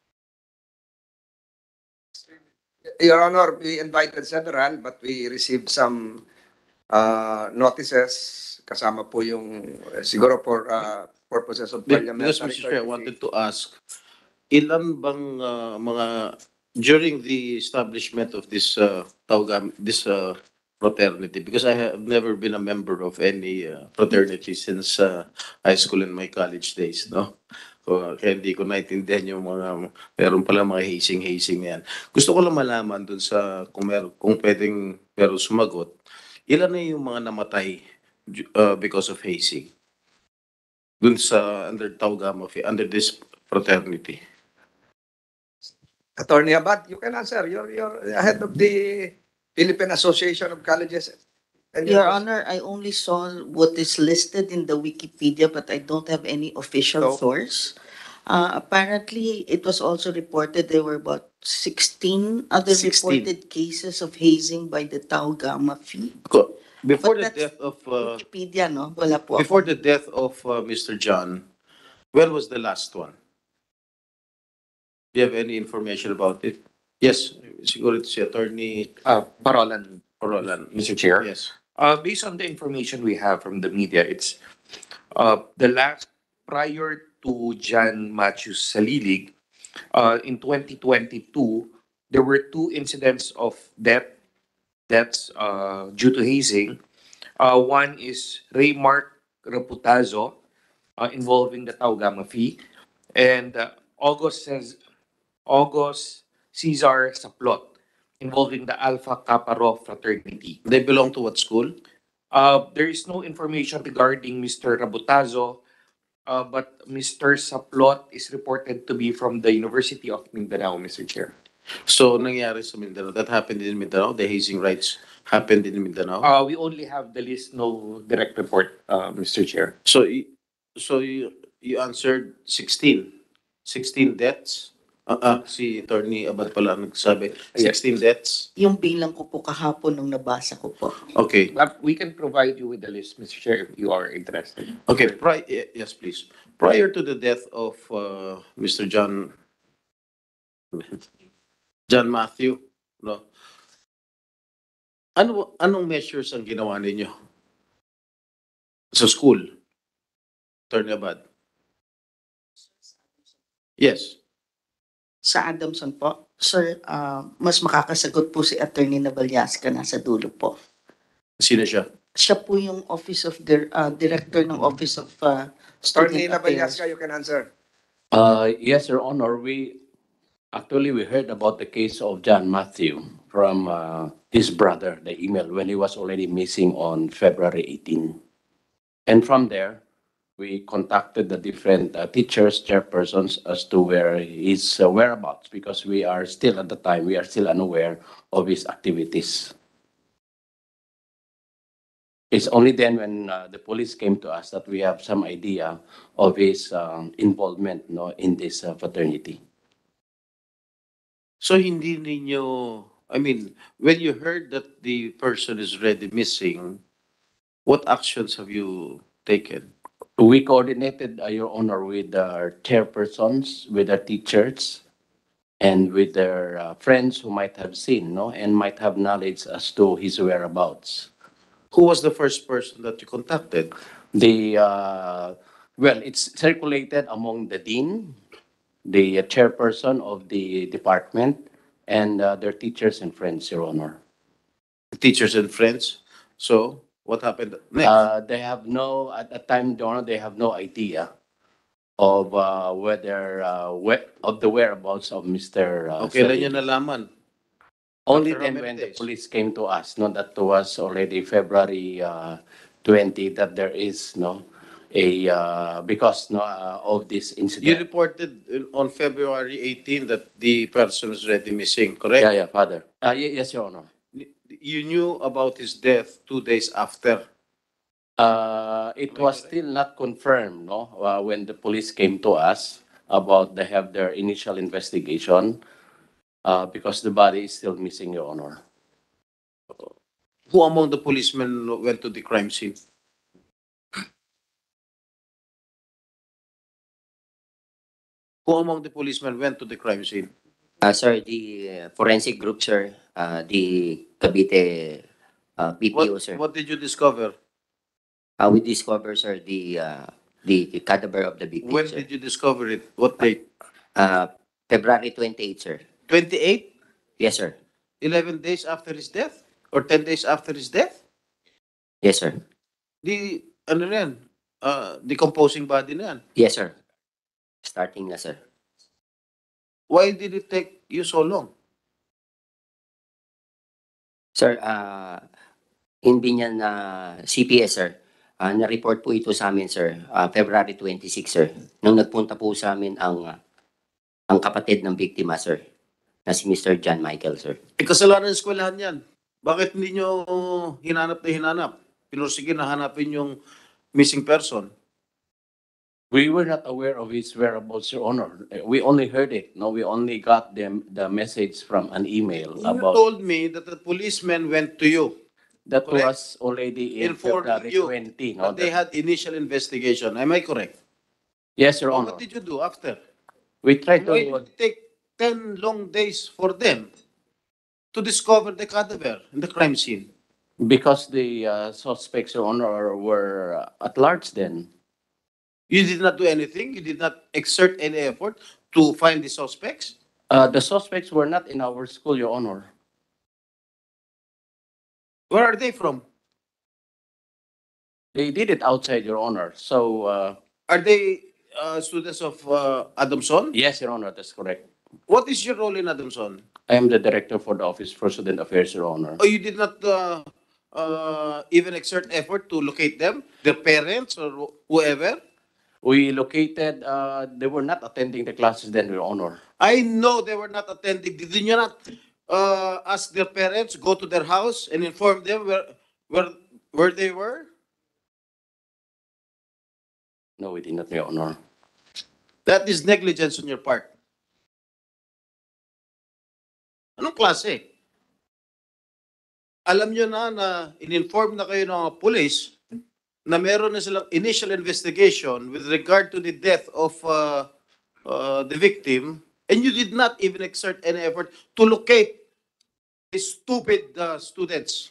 Your Honor, we invited several but we received some uh, notices kasama po yung uh, siguro for uh, purposes of Be- parliamentary Because, Mister Chair, I courtesy. wanted to ask, ilan bang uh, mga, during the establishment of this uh, Taugam, this uh, fraternity, because I have never been a member of any uh, fraternity since uh, high school and my college days, no? So, kaya hindi ko naintindihan yung mga, meron pala mga hazing-hazing yan. Gusto ko lang malaman dun sa, kung, meron, kung pwedeng meron sumagot, ilan na yung mga namatay uh, because of hazing? Dun sa, under Taugama, under this fraternity. Attorney Abad, you can answer. You're, you're head of the Philippine Association of Colleges. and Your Universities. Honor, I only saw what is listed in the Wikipedia, but I don't have any official So- source. Uh, apparently, it was also reported there were about sixteen other sixteen. reported cases of hazing by the Tau Gamma Phi. Co- Before But the that's death of, uh, Wikipedia, no? Wala po. before the death of uh, Mister John, when was the last one? Do you have any information about it? Yes, siguro ito si Attorney Uh, Parolan, Orolan. Mister Chair. Yes. Uh, based on the information we have from the media, it's uh, the last prior to John Matthews Salilig, uh, in twenty twenty-two, there were two incidents of death deaths uh, due to hazing. Uh, one is Ray Mark Reputazo uh, involving the Tau Gamma Phi, and uh, August says August Cesar Saplot involving the Alpha Kappa Rho fraternity. They belong to what school? Uh, there is no information regarding Mister Rabutazo, uh, but Mister Saplot is reported to be from the University of Mindanao, Mister Chair. So, nangyari sa Mindanao. That happened in Mindanao? The hazing rights happened in Mindanao? Uh, we only have the list, no direct report, uh, Mister Chair. So, y- so you, you answered sixteen. sixteen deaths? Ah, ah, si Attorney Abad pala ang nagsabi. sixteen deaths? Yung bilang ko po kahapon nung nabasa ko po. Okay. But we can provide you with the list, Mister Chair, if you are interested. Okay, pri- y- yes, please. Prior to the death of uh, Mister John John Matthew, no? Ano anong measures ang ginawa ninyo sa school? Attorney Abad. Yes. Sa Adamson po, sir, ah, mas makakasagot po si Attorney Navallasca nasa dulo po. Sino siya? Siya po yung Office of the Director ng Office of uh, Attorney Student Affairs. Navallasca, you can answer. Uh, yes, Your Honor. We actually we heard about the case of John Matthew from uh, his brother, the email, when he was already missing on February eighteenth. And from there, we contacted the different uh, teachers, chairpersons as to where his uh, whereabouts, because we are still at the time, we are still unaware of his activities. It's only then when uh, the police came to us that we have some idea of his um, involvement, no, in this uh, fraternity. So hindi ninyo, I mean, when you heard that the person is already missing, what actions have you taken? We coordinated, uh, Your Honor, with our chairpersons, with our teachers, and with their uh, friends who might have seen, no, and might have knowledge as to his whereabouts. Who was the first person that you contacted? The uh, well, it's circulated among the dean, the chairperson of the department, and uh, their teachers and friends, Your Honor. Teachers and friends. So what happened next? Uh, they have no, at the time, Your Honor, they have no idea of uh, whether uh, whe- of the whereabouts of Mister Uh, Okay, lang Salilig. niya nalaman. Only After how then many when the days? police came to us, no, that was already February uh, twentieth, that there is no a uh, because no uh, of this You incident. reported in- on February eighteenth that the person is already missing, correct? Yeah, yeah, Father. Uh, y- yes, Your Honor. You knew about his death two days after. Uh, it was still not confirmed, no, uh, when the police came to us about they have their initial investigation, uh, because the body is still missing, Your Honor. Who among the policemen went to the crime scene? Who among the policemen went to the crime scene? Uh, sir, the uh, forensic group, sir, uh, the Cavite uh, P P O, What, sir. what did you discover? Uh, we discover, sir, the uh, the, the cadaver of the victim, When sir. did you discover it? What date? Uh, February twenty-eighth, sir. twenty-eight? Yes, sir. eleven days after his death? Or ten days after his death? Yes, sir. The, ano na yan? Uh, decomposing body na yan. Yes, sir. Starting na, sir. Why did it take you so long? Sir, uh, in Binyan na C P S, sir, uh, na-report po ito sa amin, sir, uh, February twenty-sixth, sir. Nung nagpunta po sa amin ang uh, ang kapatid ng biktima, sir, na si Mister John Michael, sir. Eh, kasalanan ng eskwelahan yan. Bakit hindi nyo hinanap na hinanap? Pinursige na hanapin yung missing person. We were not aware of his whereabouts, Your Honor. We only heard it. No, we only got them the message from an email You about told me that the policemen went to you, that correct? was already in informing February you twentieth. No, that they that- had initial investigation. Am I correct? yes, Your Or Honor. what did you do after? We tried Why to. did it take ten long days for them to discover the cadaver in the crime scene? Because the uh, suspects, Your Honor, were uh, at large then. You did not do anything? You did not exert any effort to find the suspects? Uh, the suspects were not in our school, Your Honor. Where are they from? They did it outside, Your Honor. So, uh, Are they uh, students of uh, Adamson? yes, Your Honor, that's correct. What is your role in Adamson? I am the director for the Office for Student Affairs, Your Honor. Oh, you did not uh, uh, even exert effort to locate them, their parents or wh- whoever? We located, uh, they were not attending the classes then, Your Honor. I know they were not attending. Did you not uh, ask their parents, go to their house and inform them where where where they were? No, we did not, Your Honor. That is negligence on your part. Anong klase? Alam nyo na na in-inform na kayo ng mga police na meron na silang initial investigation with regard to the death of uh, uh, the victim, and you did not even exert any effort to locate the stupid uh, students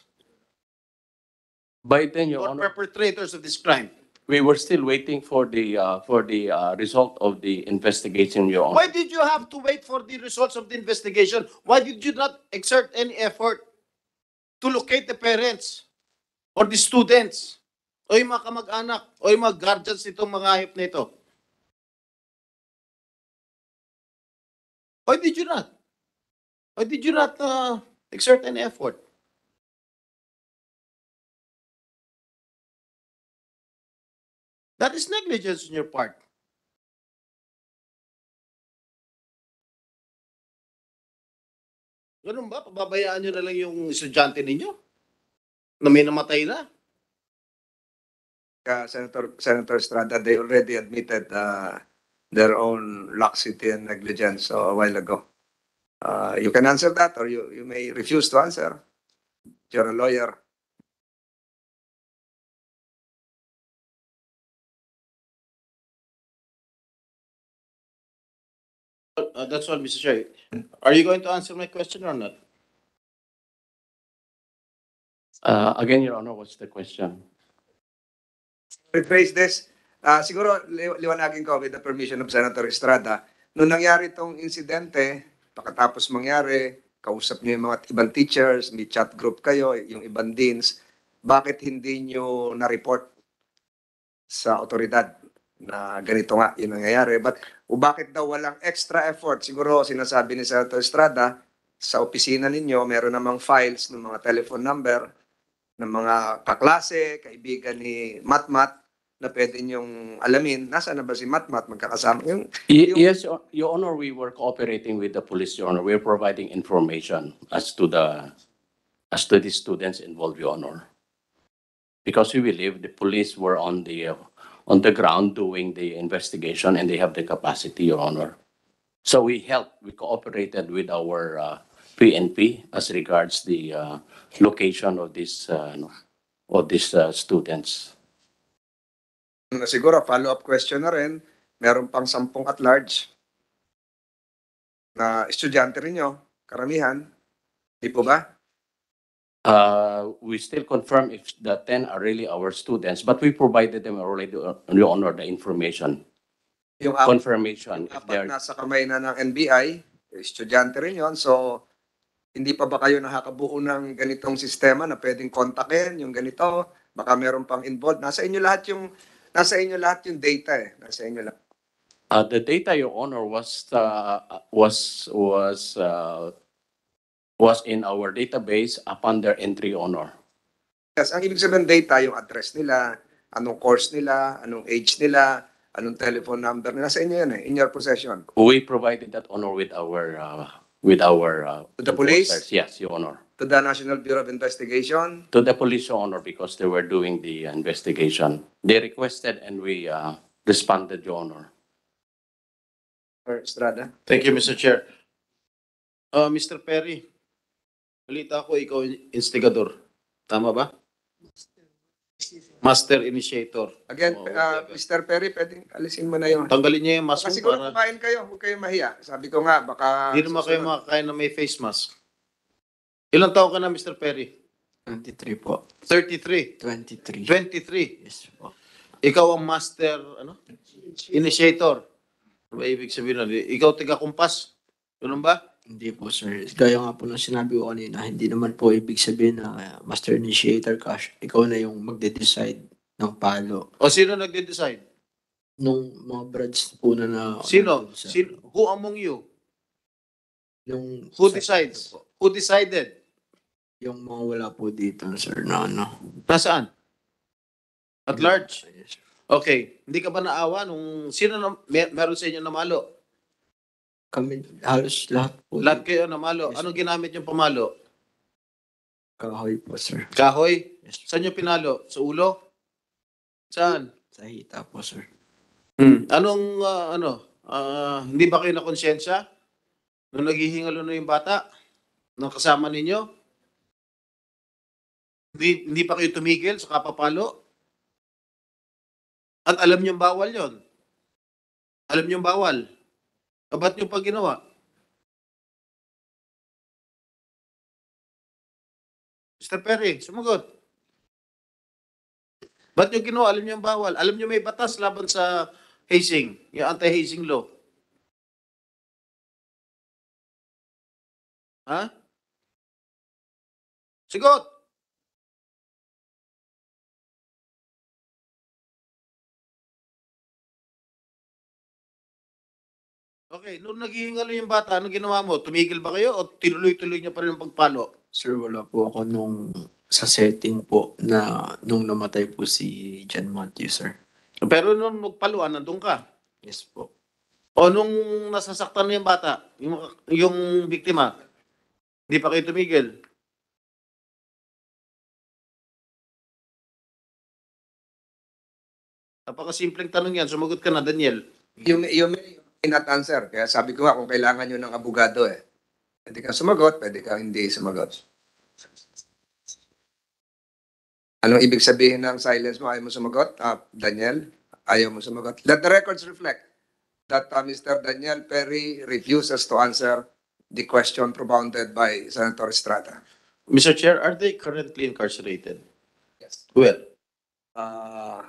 By then, Your or Honor, perpetrators of this crime. we were still waiting for the, uh, for the uh, result of the investigation, Your Honor. Why did you have to wait for the results of the investigation? Why did you not exert any effort to locate the parents or the students o yung mga kamag-anak o yung mga guardians nitong mga hayop na ito? Why did you not? Why did you not uh, exert any effort? That is negligence on your part. Ganun ba? Pababayaan nyo na lang yung estudyante ninyo? Na may namatay na? Uh, Senator Senator Estrada, they already admitted uh, their own laxity and negligence uh, a while ago. Uh, you can answer that, or you, you may refuse to answer. You're a lawyer. Uh, that's all, Mister Chair. Are you going to answer my question or not? Uh, again, Your Honor, what's the question? Rephrase this. Uh, siguro li- liwanagin ko with the permission of Senator Estrada. Nung nangyari itong insidente, pagkatapos mangyari, kausap niyo yung mga ibang teachers, may chat group kayo, yung ibang deans, bakit hindi niyo na-report sa otoridad na ganito nga yung nangyayari. But o bakit daw walang extra effort? Siguro sinasabi ni Senator Estrada, sa opisina ninyo, meron namang files ng mga telephone number ng mga kaklase, kaibigan ni Matmat na pwede niyong alamin. Nasaan na ba si Matmat? Magkakasama. Yung, Y- yung, Yes, Your Your Honor, we were cooperating with the police, Your Honor. We're providing information as to the as to the students involved, Your Honor. Because we believe the police were on the uh, on the ground doing the investigation and they have the capacity, Your Honor. So we helped, we cooperated with our uh, P N P as regards the uh, location of these uh, ano, of these uh, students. siguro, follow-up question na rin, meron pang sampung at large na estudyante rin nyo, karamihan. Di po ba? Uh, we still confirm if the ten are really our students, but we provided them already, uh, Your Honor, the information. Yung apat, Confirmation. yung If apat they're, nasa kamay na ng N B I, estudyante rin yon. So, hindi pa ba kayo nakakabuo ng ganitong sistema na pwedeng kontakin, yung ganito, baka meron pang involved. Nasa inyo lahat yung, nasa inyo lahat yung data eh. Nasa inyo lahat. uh, the data, Your Honor, was uh, was was uh, was in our database upon their entry, Your Honor. Yes, ang ibig sabihin ng data, yung address nila, anong course nila, anong age nila, anong telephone number nila. Sa inyo yan eh, in your possession. We provided that, Honor, with our uh, with our uh, To the police? enforcers. Yes, Your Honor. To the National Bureau of Investigation. To the police, Your Honor, because they were doing the investigation. They requested and we uh, responded, Your Honor. Or Estrada. Thank you, Mister Chair. Uh, Mister Perry, balita ko ikaw yung instigador. Tama ba? Master initiator. Again, Oh, uh, okay. Mister Perry, pwedeng alisin mo na yun. Tanggalin niyo yung mask Baka mo siguro para kumain kayo, huwag kayong mahiya. Sabi ko nga, baka... hindi naman kayo susunod. makakain na may face mask. Ilang taon ka na, Mister Perry? twenty-three po. thirty-three. twenty-three. twenty-three. Yes po. Ikaw ang master, ano? Initiator. Ano ba ibig sabihin nun? Ikaw tiga-kumpas. Ganun ba? Hindi po, sir. Gaya nga po ng sinabi ko kanina, hindi naman po ibig sabihin na uh, master initiator ka. Ikaw na yung magde-decide ng palo. O sino nagde-decide? Nung mga brads po na na... Sino? nandun sa- Sino? Who among you? Yung, Who sa- decides? po, Who decided? yung mga wala po dito, sir, na ano. Nasaan? At large? Yes, sir. Okay. Hindi ka ba naawa nung sino na, mer- meron sa inyo namalo? Kami, halos lahat po. Lahat dito. kayo namalo. Yes, Anong ginamit yung pamalo? Kahoy po, sir. Kahoy? Yes, Saan yung pinalo? Sa ulo? Saan? sa hita po, sir. Hmm. Anong, ah, ano, ah, hindi ba kayo na konsensya? Nung naghihingalo na yung bata? Nung kasama ninyo? Hindi, hindi pa kayo tumigil sa kapapalo? At alam niyong bawal yon. Alam niyong bawal. O ba't niyo pa ginawa? Mister Perry, sumagot. Ba't niyo ginawa? Alam niyong bawal. Alam niyo may batas laban sa hazing, yung anti-hazing law. Ha? Sigot! Okay, nung naghihingalo yung bata, anong ginawa mo? Tumigil ba kayo o tinuloy-tuloy niya pa rin ang pagpalo? Sir, wala po ako nung sa setting po na nung namatay po si John Matthew, sir. Pero nung magpaluan, nandun ka. Yes po. O nung nasasaktan na yung bata, yung, yung biktima, hindi pa kayo tumigil. Napakasimpleng tanong yan. Sumagot ka na, Daniel. You may, you may not answer. Kaya sabi ko nga kung kailangan nyo ng abogado eh. Pwede kang sumagot, pwede kang hindi sumagot. Anong ibig sabihin ng silence mo? Ayaw mo sumagot? Ah, Daniel, ayaw mo sumagot. Let the records reflect that uh, Mister Daniel Perry refuses to answer the question propounded by Senator Estrada. Mister Chair, are they currently incarcerated? Yes. Well, Uh,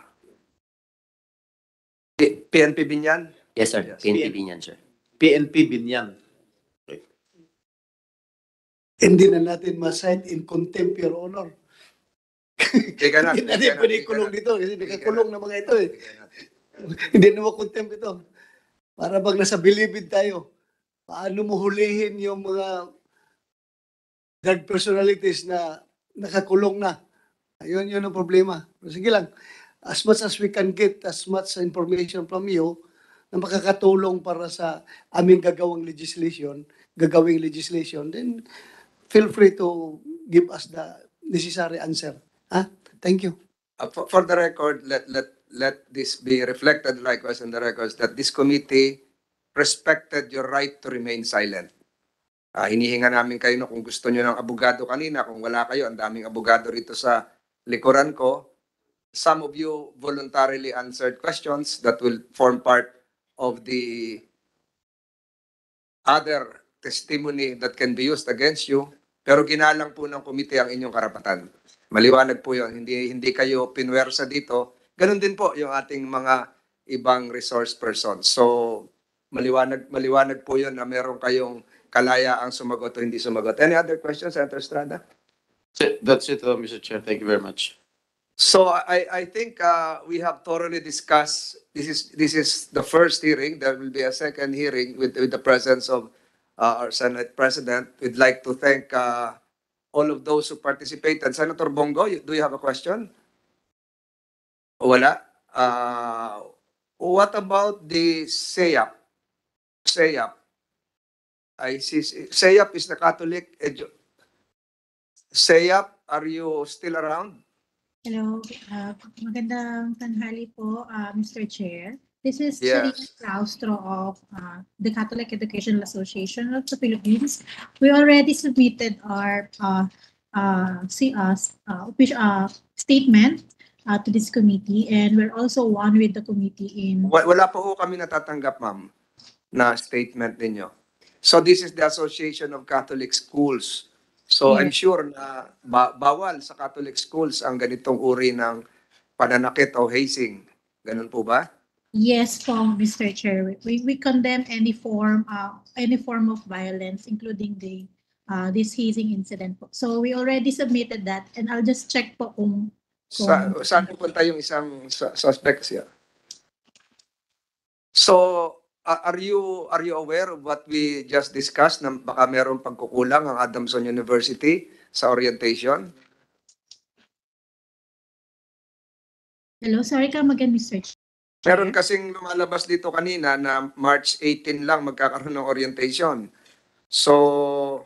P- PNP Binyan? Yes, sir. Yes. P N P din yan, sir. P N P Binyan. Hindi na natin ma-cite in contempt, Your Honor. Teka na. Hindi teka natin na, pwede teka kulong na. dito kasi nakakulong na mga ito eh. Hindi naman contempt ito. Para bang nasa bilibid tayo. Paano mo hulihin yung mga drug personalities na nakakulong na? Ayun, yun ang problema. Sige lang, as much as we can get as much information from you na makakatulong para sa aming gagawang legislation, gagawing legislation, then feel free to give us the necessary answer. Ha? Thank you. Uh, for, for the record, let let let this be reflected likewise in the records that this committee respected your right to remain silent. Uh, hinihinga namin kayo na kung gusto nyo ng abogado kanina, kung wala kayo, ang daming abogado rito sa likuran ko. Some of you voluntarily answered questions that will form part of the other testimony that can be used against you. Pero ginalang po ng komite ang inyong karapatan. Maliwanag po yun. Hindi, hindi kayo pinwersa dito. Ganun din po yung ating mga ibang resource persons. So, maliwanag, maliwanag po yun na meron kayong kalayaang sumagot o hindi sumagot. Any other questions, Senator Estrada? That's it, uh, Mister Chair. Thank you very much. So I, I think uh, we have thoroughly discussed, this is, this is the first hearing. There will be a second hearing with, with the presence of uh, our Senate President. We'd like to thank uh, all of those who participated. Senator Bongo, you, do you have a question? Wala. Uh, what about the S E A P? S E A P. I see. S E A P is the Catholic. Edu- S E A P, are you still around? Hello, uh, magandang tanghali po, uh, Mister Chair. This is Yes. Charina Claustro of uh, the Catholic Educational Association of the Philippines. We already submitted our uh, uh, see, uh, uh, uh, statement uh, to this committee, and we're also one with the committee in... Wa- Wala po ho kami natatanggap, ma'am, na statement ninyo. So this is the Association of Catholic Schools. So I'm Yes. sure na ba- bawal sa Catholic schools ang ganitong uri ng pananakit o hazing. Ganun po ba? Yes po, Mister Chair. We, we condemn any form uh, any form of violence, including the uh, this hazing incident po. So we already submitted that, and I'll just check po kung... Sa, kung saan pupunta yung isang su- suspect siya? So, uh, are you are you aware of what we just discussed na baka merong pagkukulang ang Adamson University sa orientation? Hello, sorry ka again, Mister Chair. Meron kasing lumalabas dito kanina na March eighteenth lang magkakaroon ng orientation. So,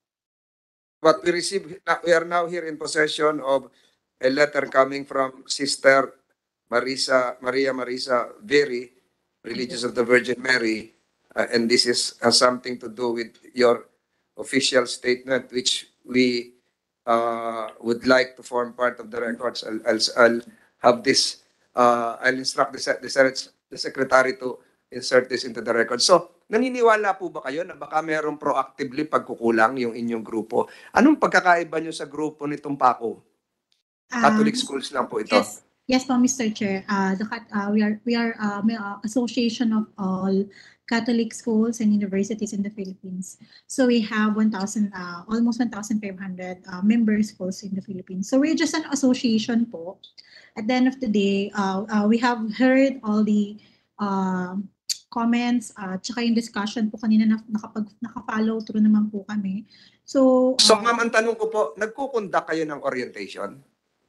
what we received, we are now here in possession of a letter coming from Sister Marisa, Maria Marisa Veri, Religious of the Virgin Mary, uh, and this is has something to do with your official statement, which we uh, would like to form part of the records. I'll, I'll, I'll have this, uh, I'll instruct the, se- the, Senate, the Secretary to insert this into the record. So, naniniwala po ba kayo na baka merong proactively pagkukulang yung inyong grupo? Anong pagkakaiba nyo sa grupo nitong Paco? Catholic Um, schools lang po ito. Yes, yes po, Mister Chair. Uh, the, cat- uh, we are we are uh, may, uh, association of all Catholic schools and universities in the Philippines. So we have one thousand, uh, almost one thousand five hundred uh, member schools in the Philippines. So we're just an association po. At the end of the day, uh, uh, we have heard all the uh, comments, uh, tsaka yung discussion po kanina na nakapag, nakafollow through naman po kami. So, So, uh, ma'am, ang tanong ko po, nagkukondak kayo ng orientation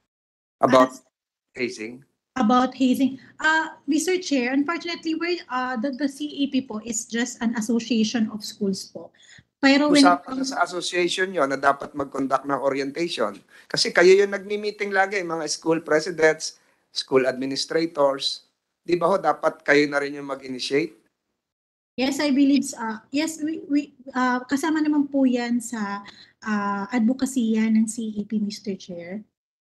about hazing? about hazing. Uh, Mister Chair, unfortunately, we're, uh, the, the C A P po is just an association of schools po. Pero when it Usapan na sa association nyo na dapat mag-conduct ng orientation. Kasi kayo yung nagmi-meeting lagi, mga school presidents, school administrators. Di ba ho, dapat kayo na rin yung mag-initiate? Yes, I believe, uh, yes, we, we, uh, kasama naman po yan sa uh, advocacy ng C A P, Mister Chair.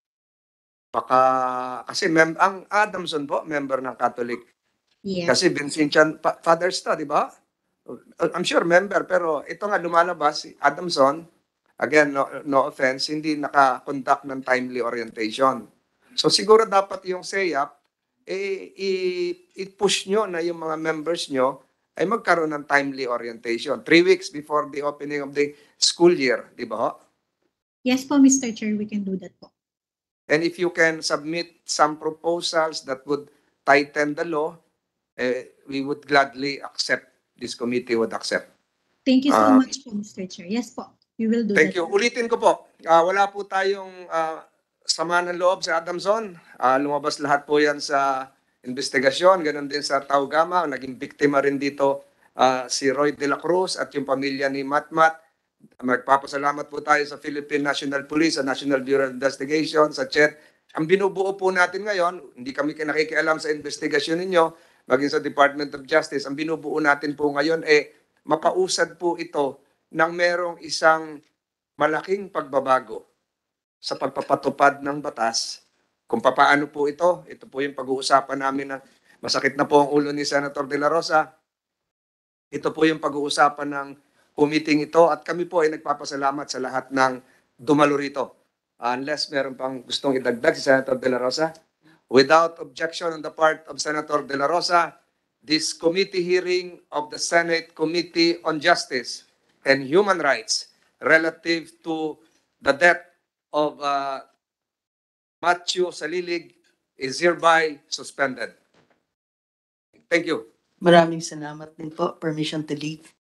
Baka, kasi mem ang Adamson po, member ng Catholic. Yes. Kasi Vincentian pa- Fathers to, di ba? I'm sure member, pero ito nga lumalabas, si Adamson, again, no, no offense, hindi naka-conduct ng timely orientation. So siguro dapat yung S E A P, eh, i- i-push nyo na yung mga members nyo ay magkaroon ng timely orientation. Three weeks before the opening of the school year, di ba ho? Yes po, Mister Chair, we can do that po. And if you can submit some proposals that would tighten the law, eh, we would gladly accept, this committee would accept. Thank you so Ah, much po, Mister Chair. Yes po, we will do Thank that. you. Ulitin ko po, ah, wala po tayong ah, sama ng loob sa Adamson. Ah, lumabas lahat po yan sa investigasyon. Ganon din sa Taugama. Naging biktima rin dito ah, si Roy de la Cruz at yung pamilya ni Matmat. Magpapasalamat po tayo sa Philippine National Police, sa National Bureau of Investigation, sa C H E D. Ang binubuo po natin ngayon, hindi kami nakikialam sa investigasyon ninyo, maging sa Department of Justice, ang binubuo natin po ngayon eh mapausad po ito ng merong isang malaking pagbabago sa pagpapatupad ng batas. Kung papaano po ito, ito po yung pag-uusapan namin na masakit na po ang ulo ni Senator De La Rosa. Ito po yung pag-uusapan ng committee ito at kami po ay nagpapasalamat sa lahat ng dumalo rito. Unless meron pang gustong idagdag si Senator De La Rosa. Without objection on the part of Senator De La Rosa, this committee hearing of the Senate Committee on Justice and Human Rights relative to the death of uh, Matthew Salilig is hereby suspended. Thank you. Maraming salamat din po. Permission to leave.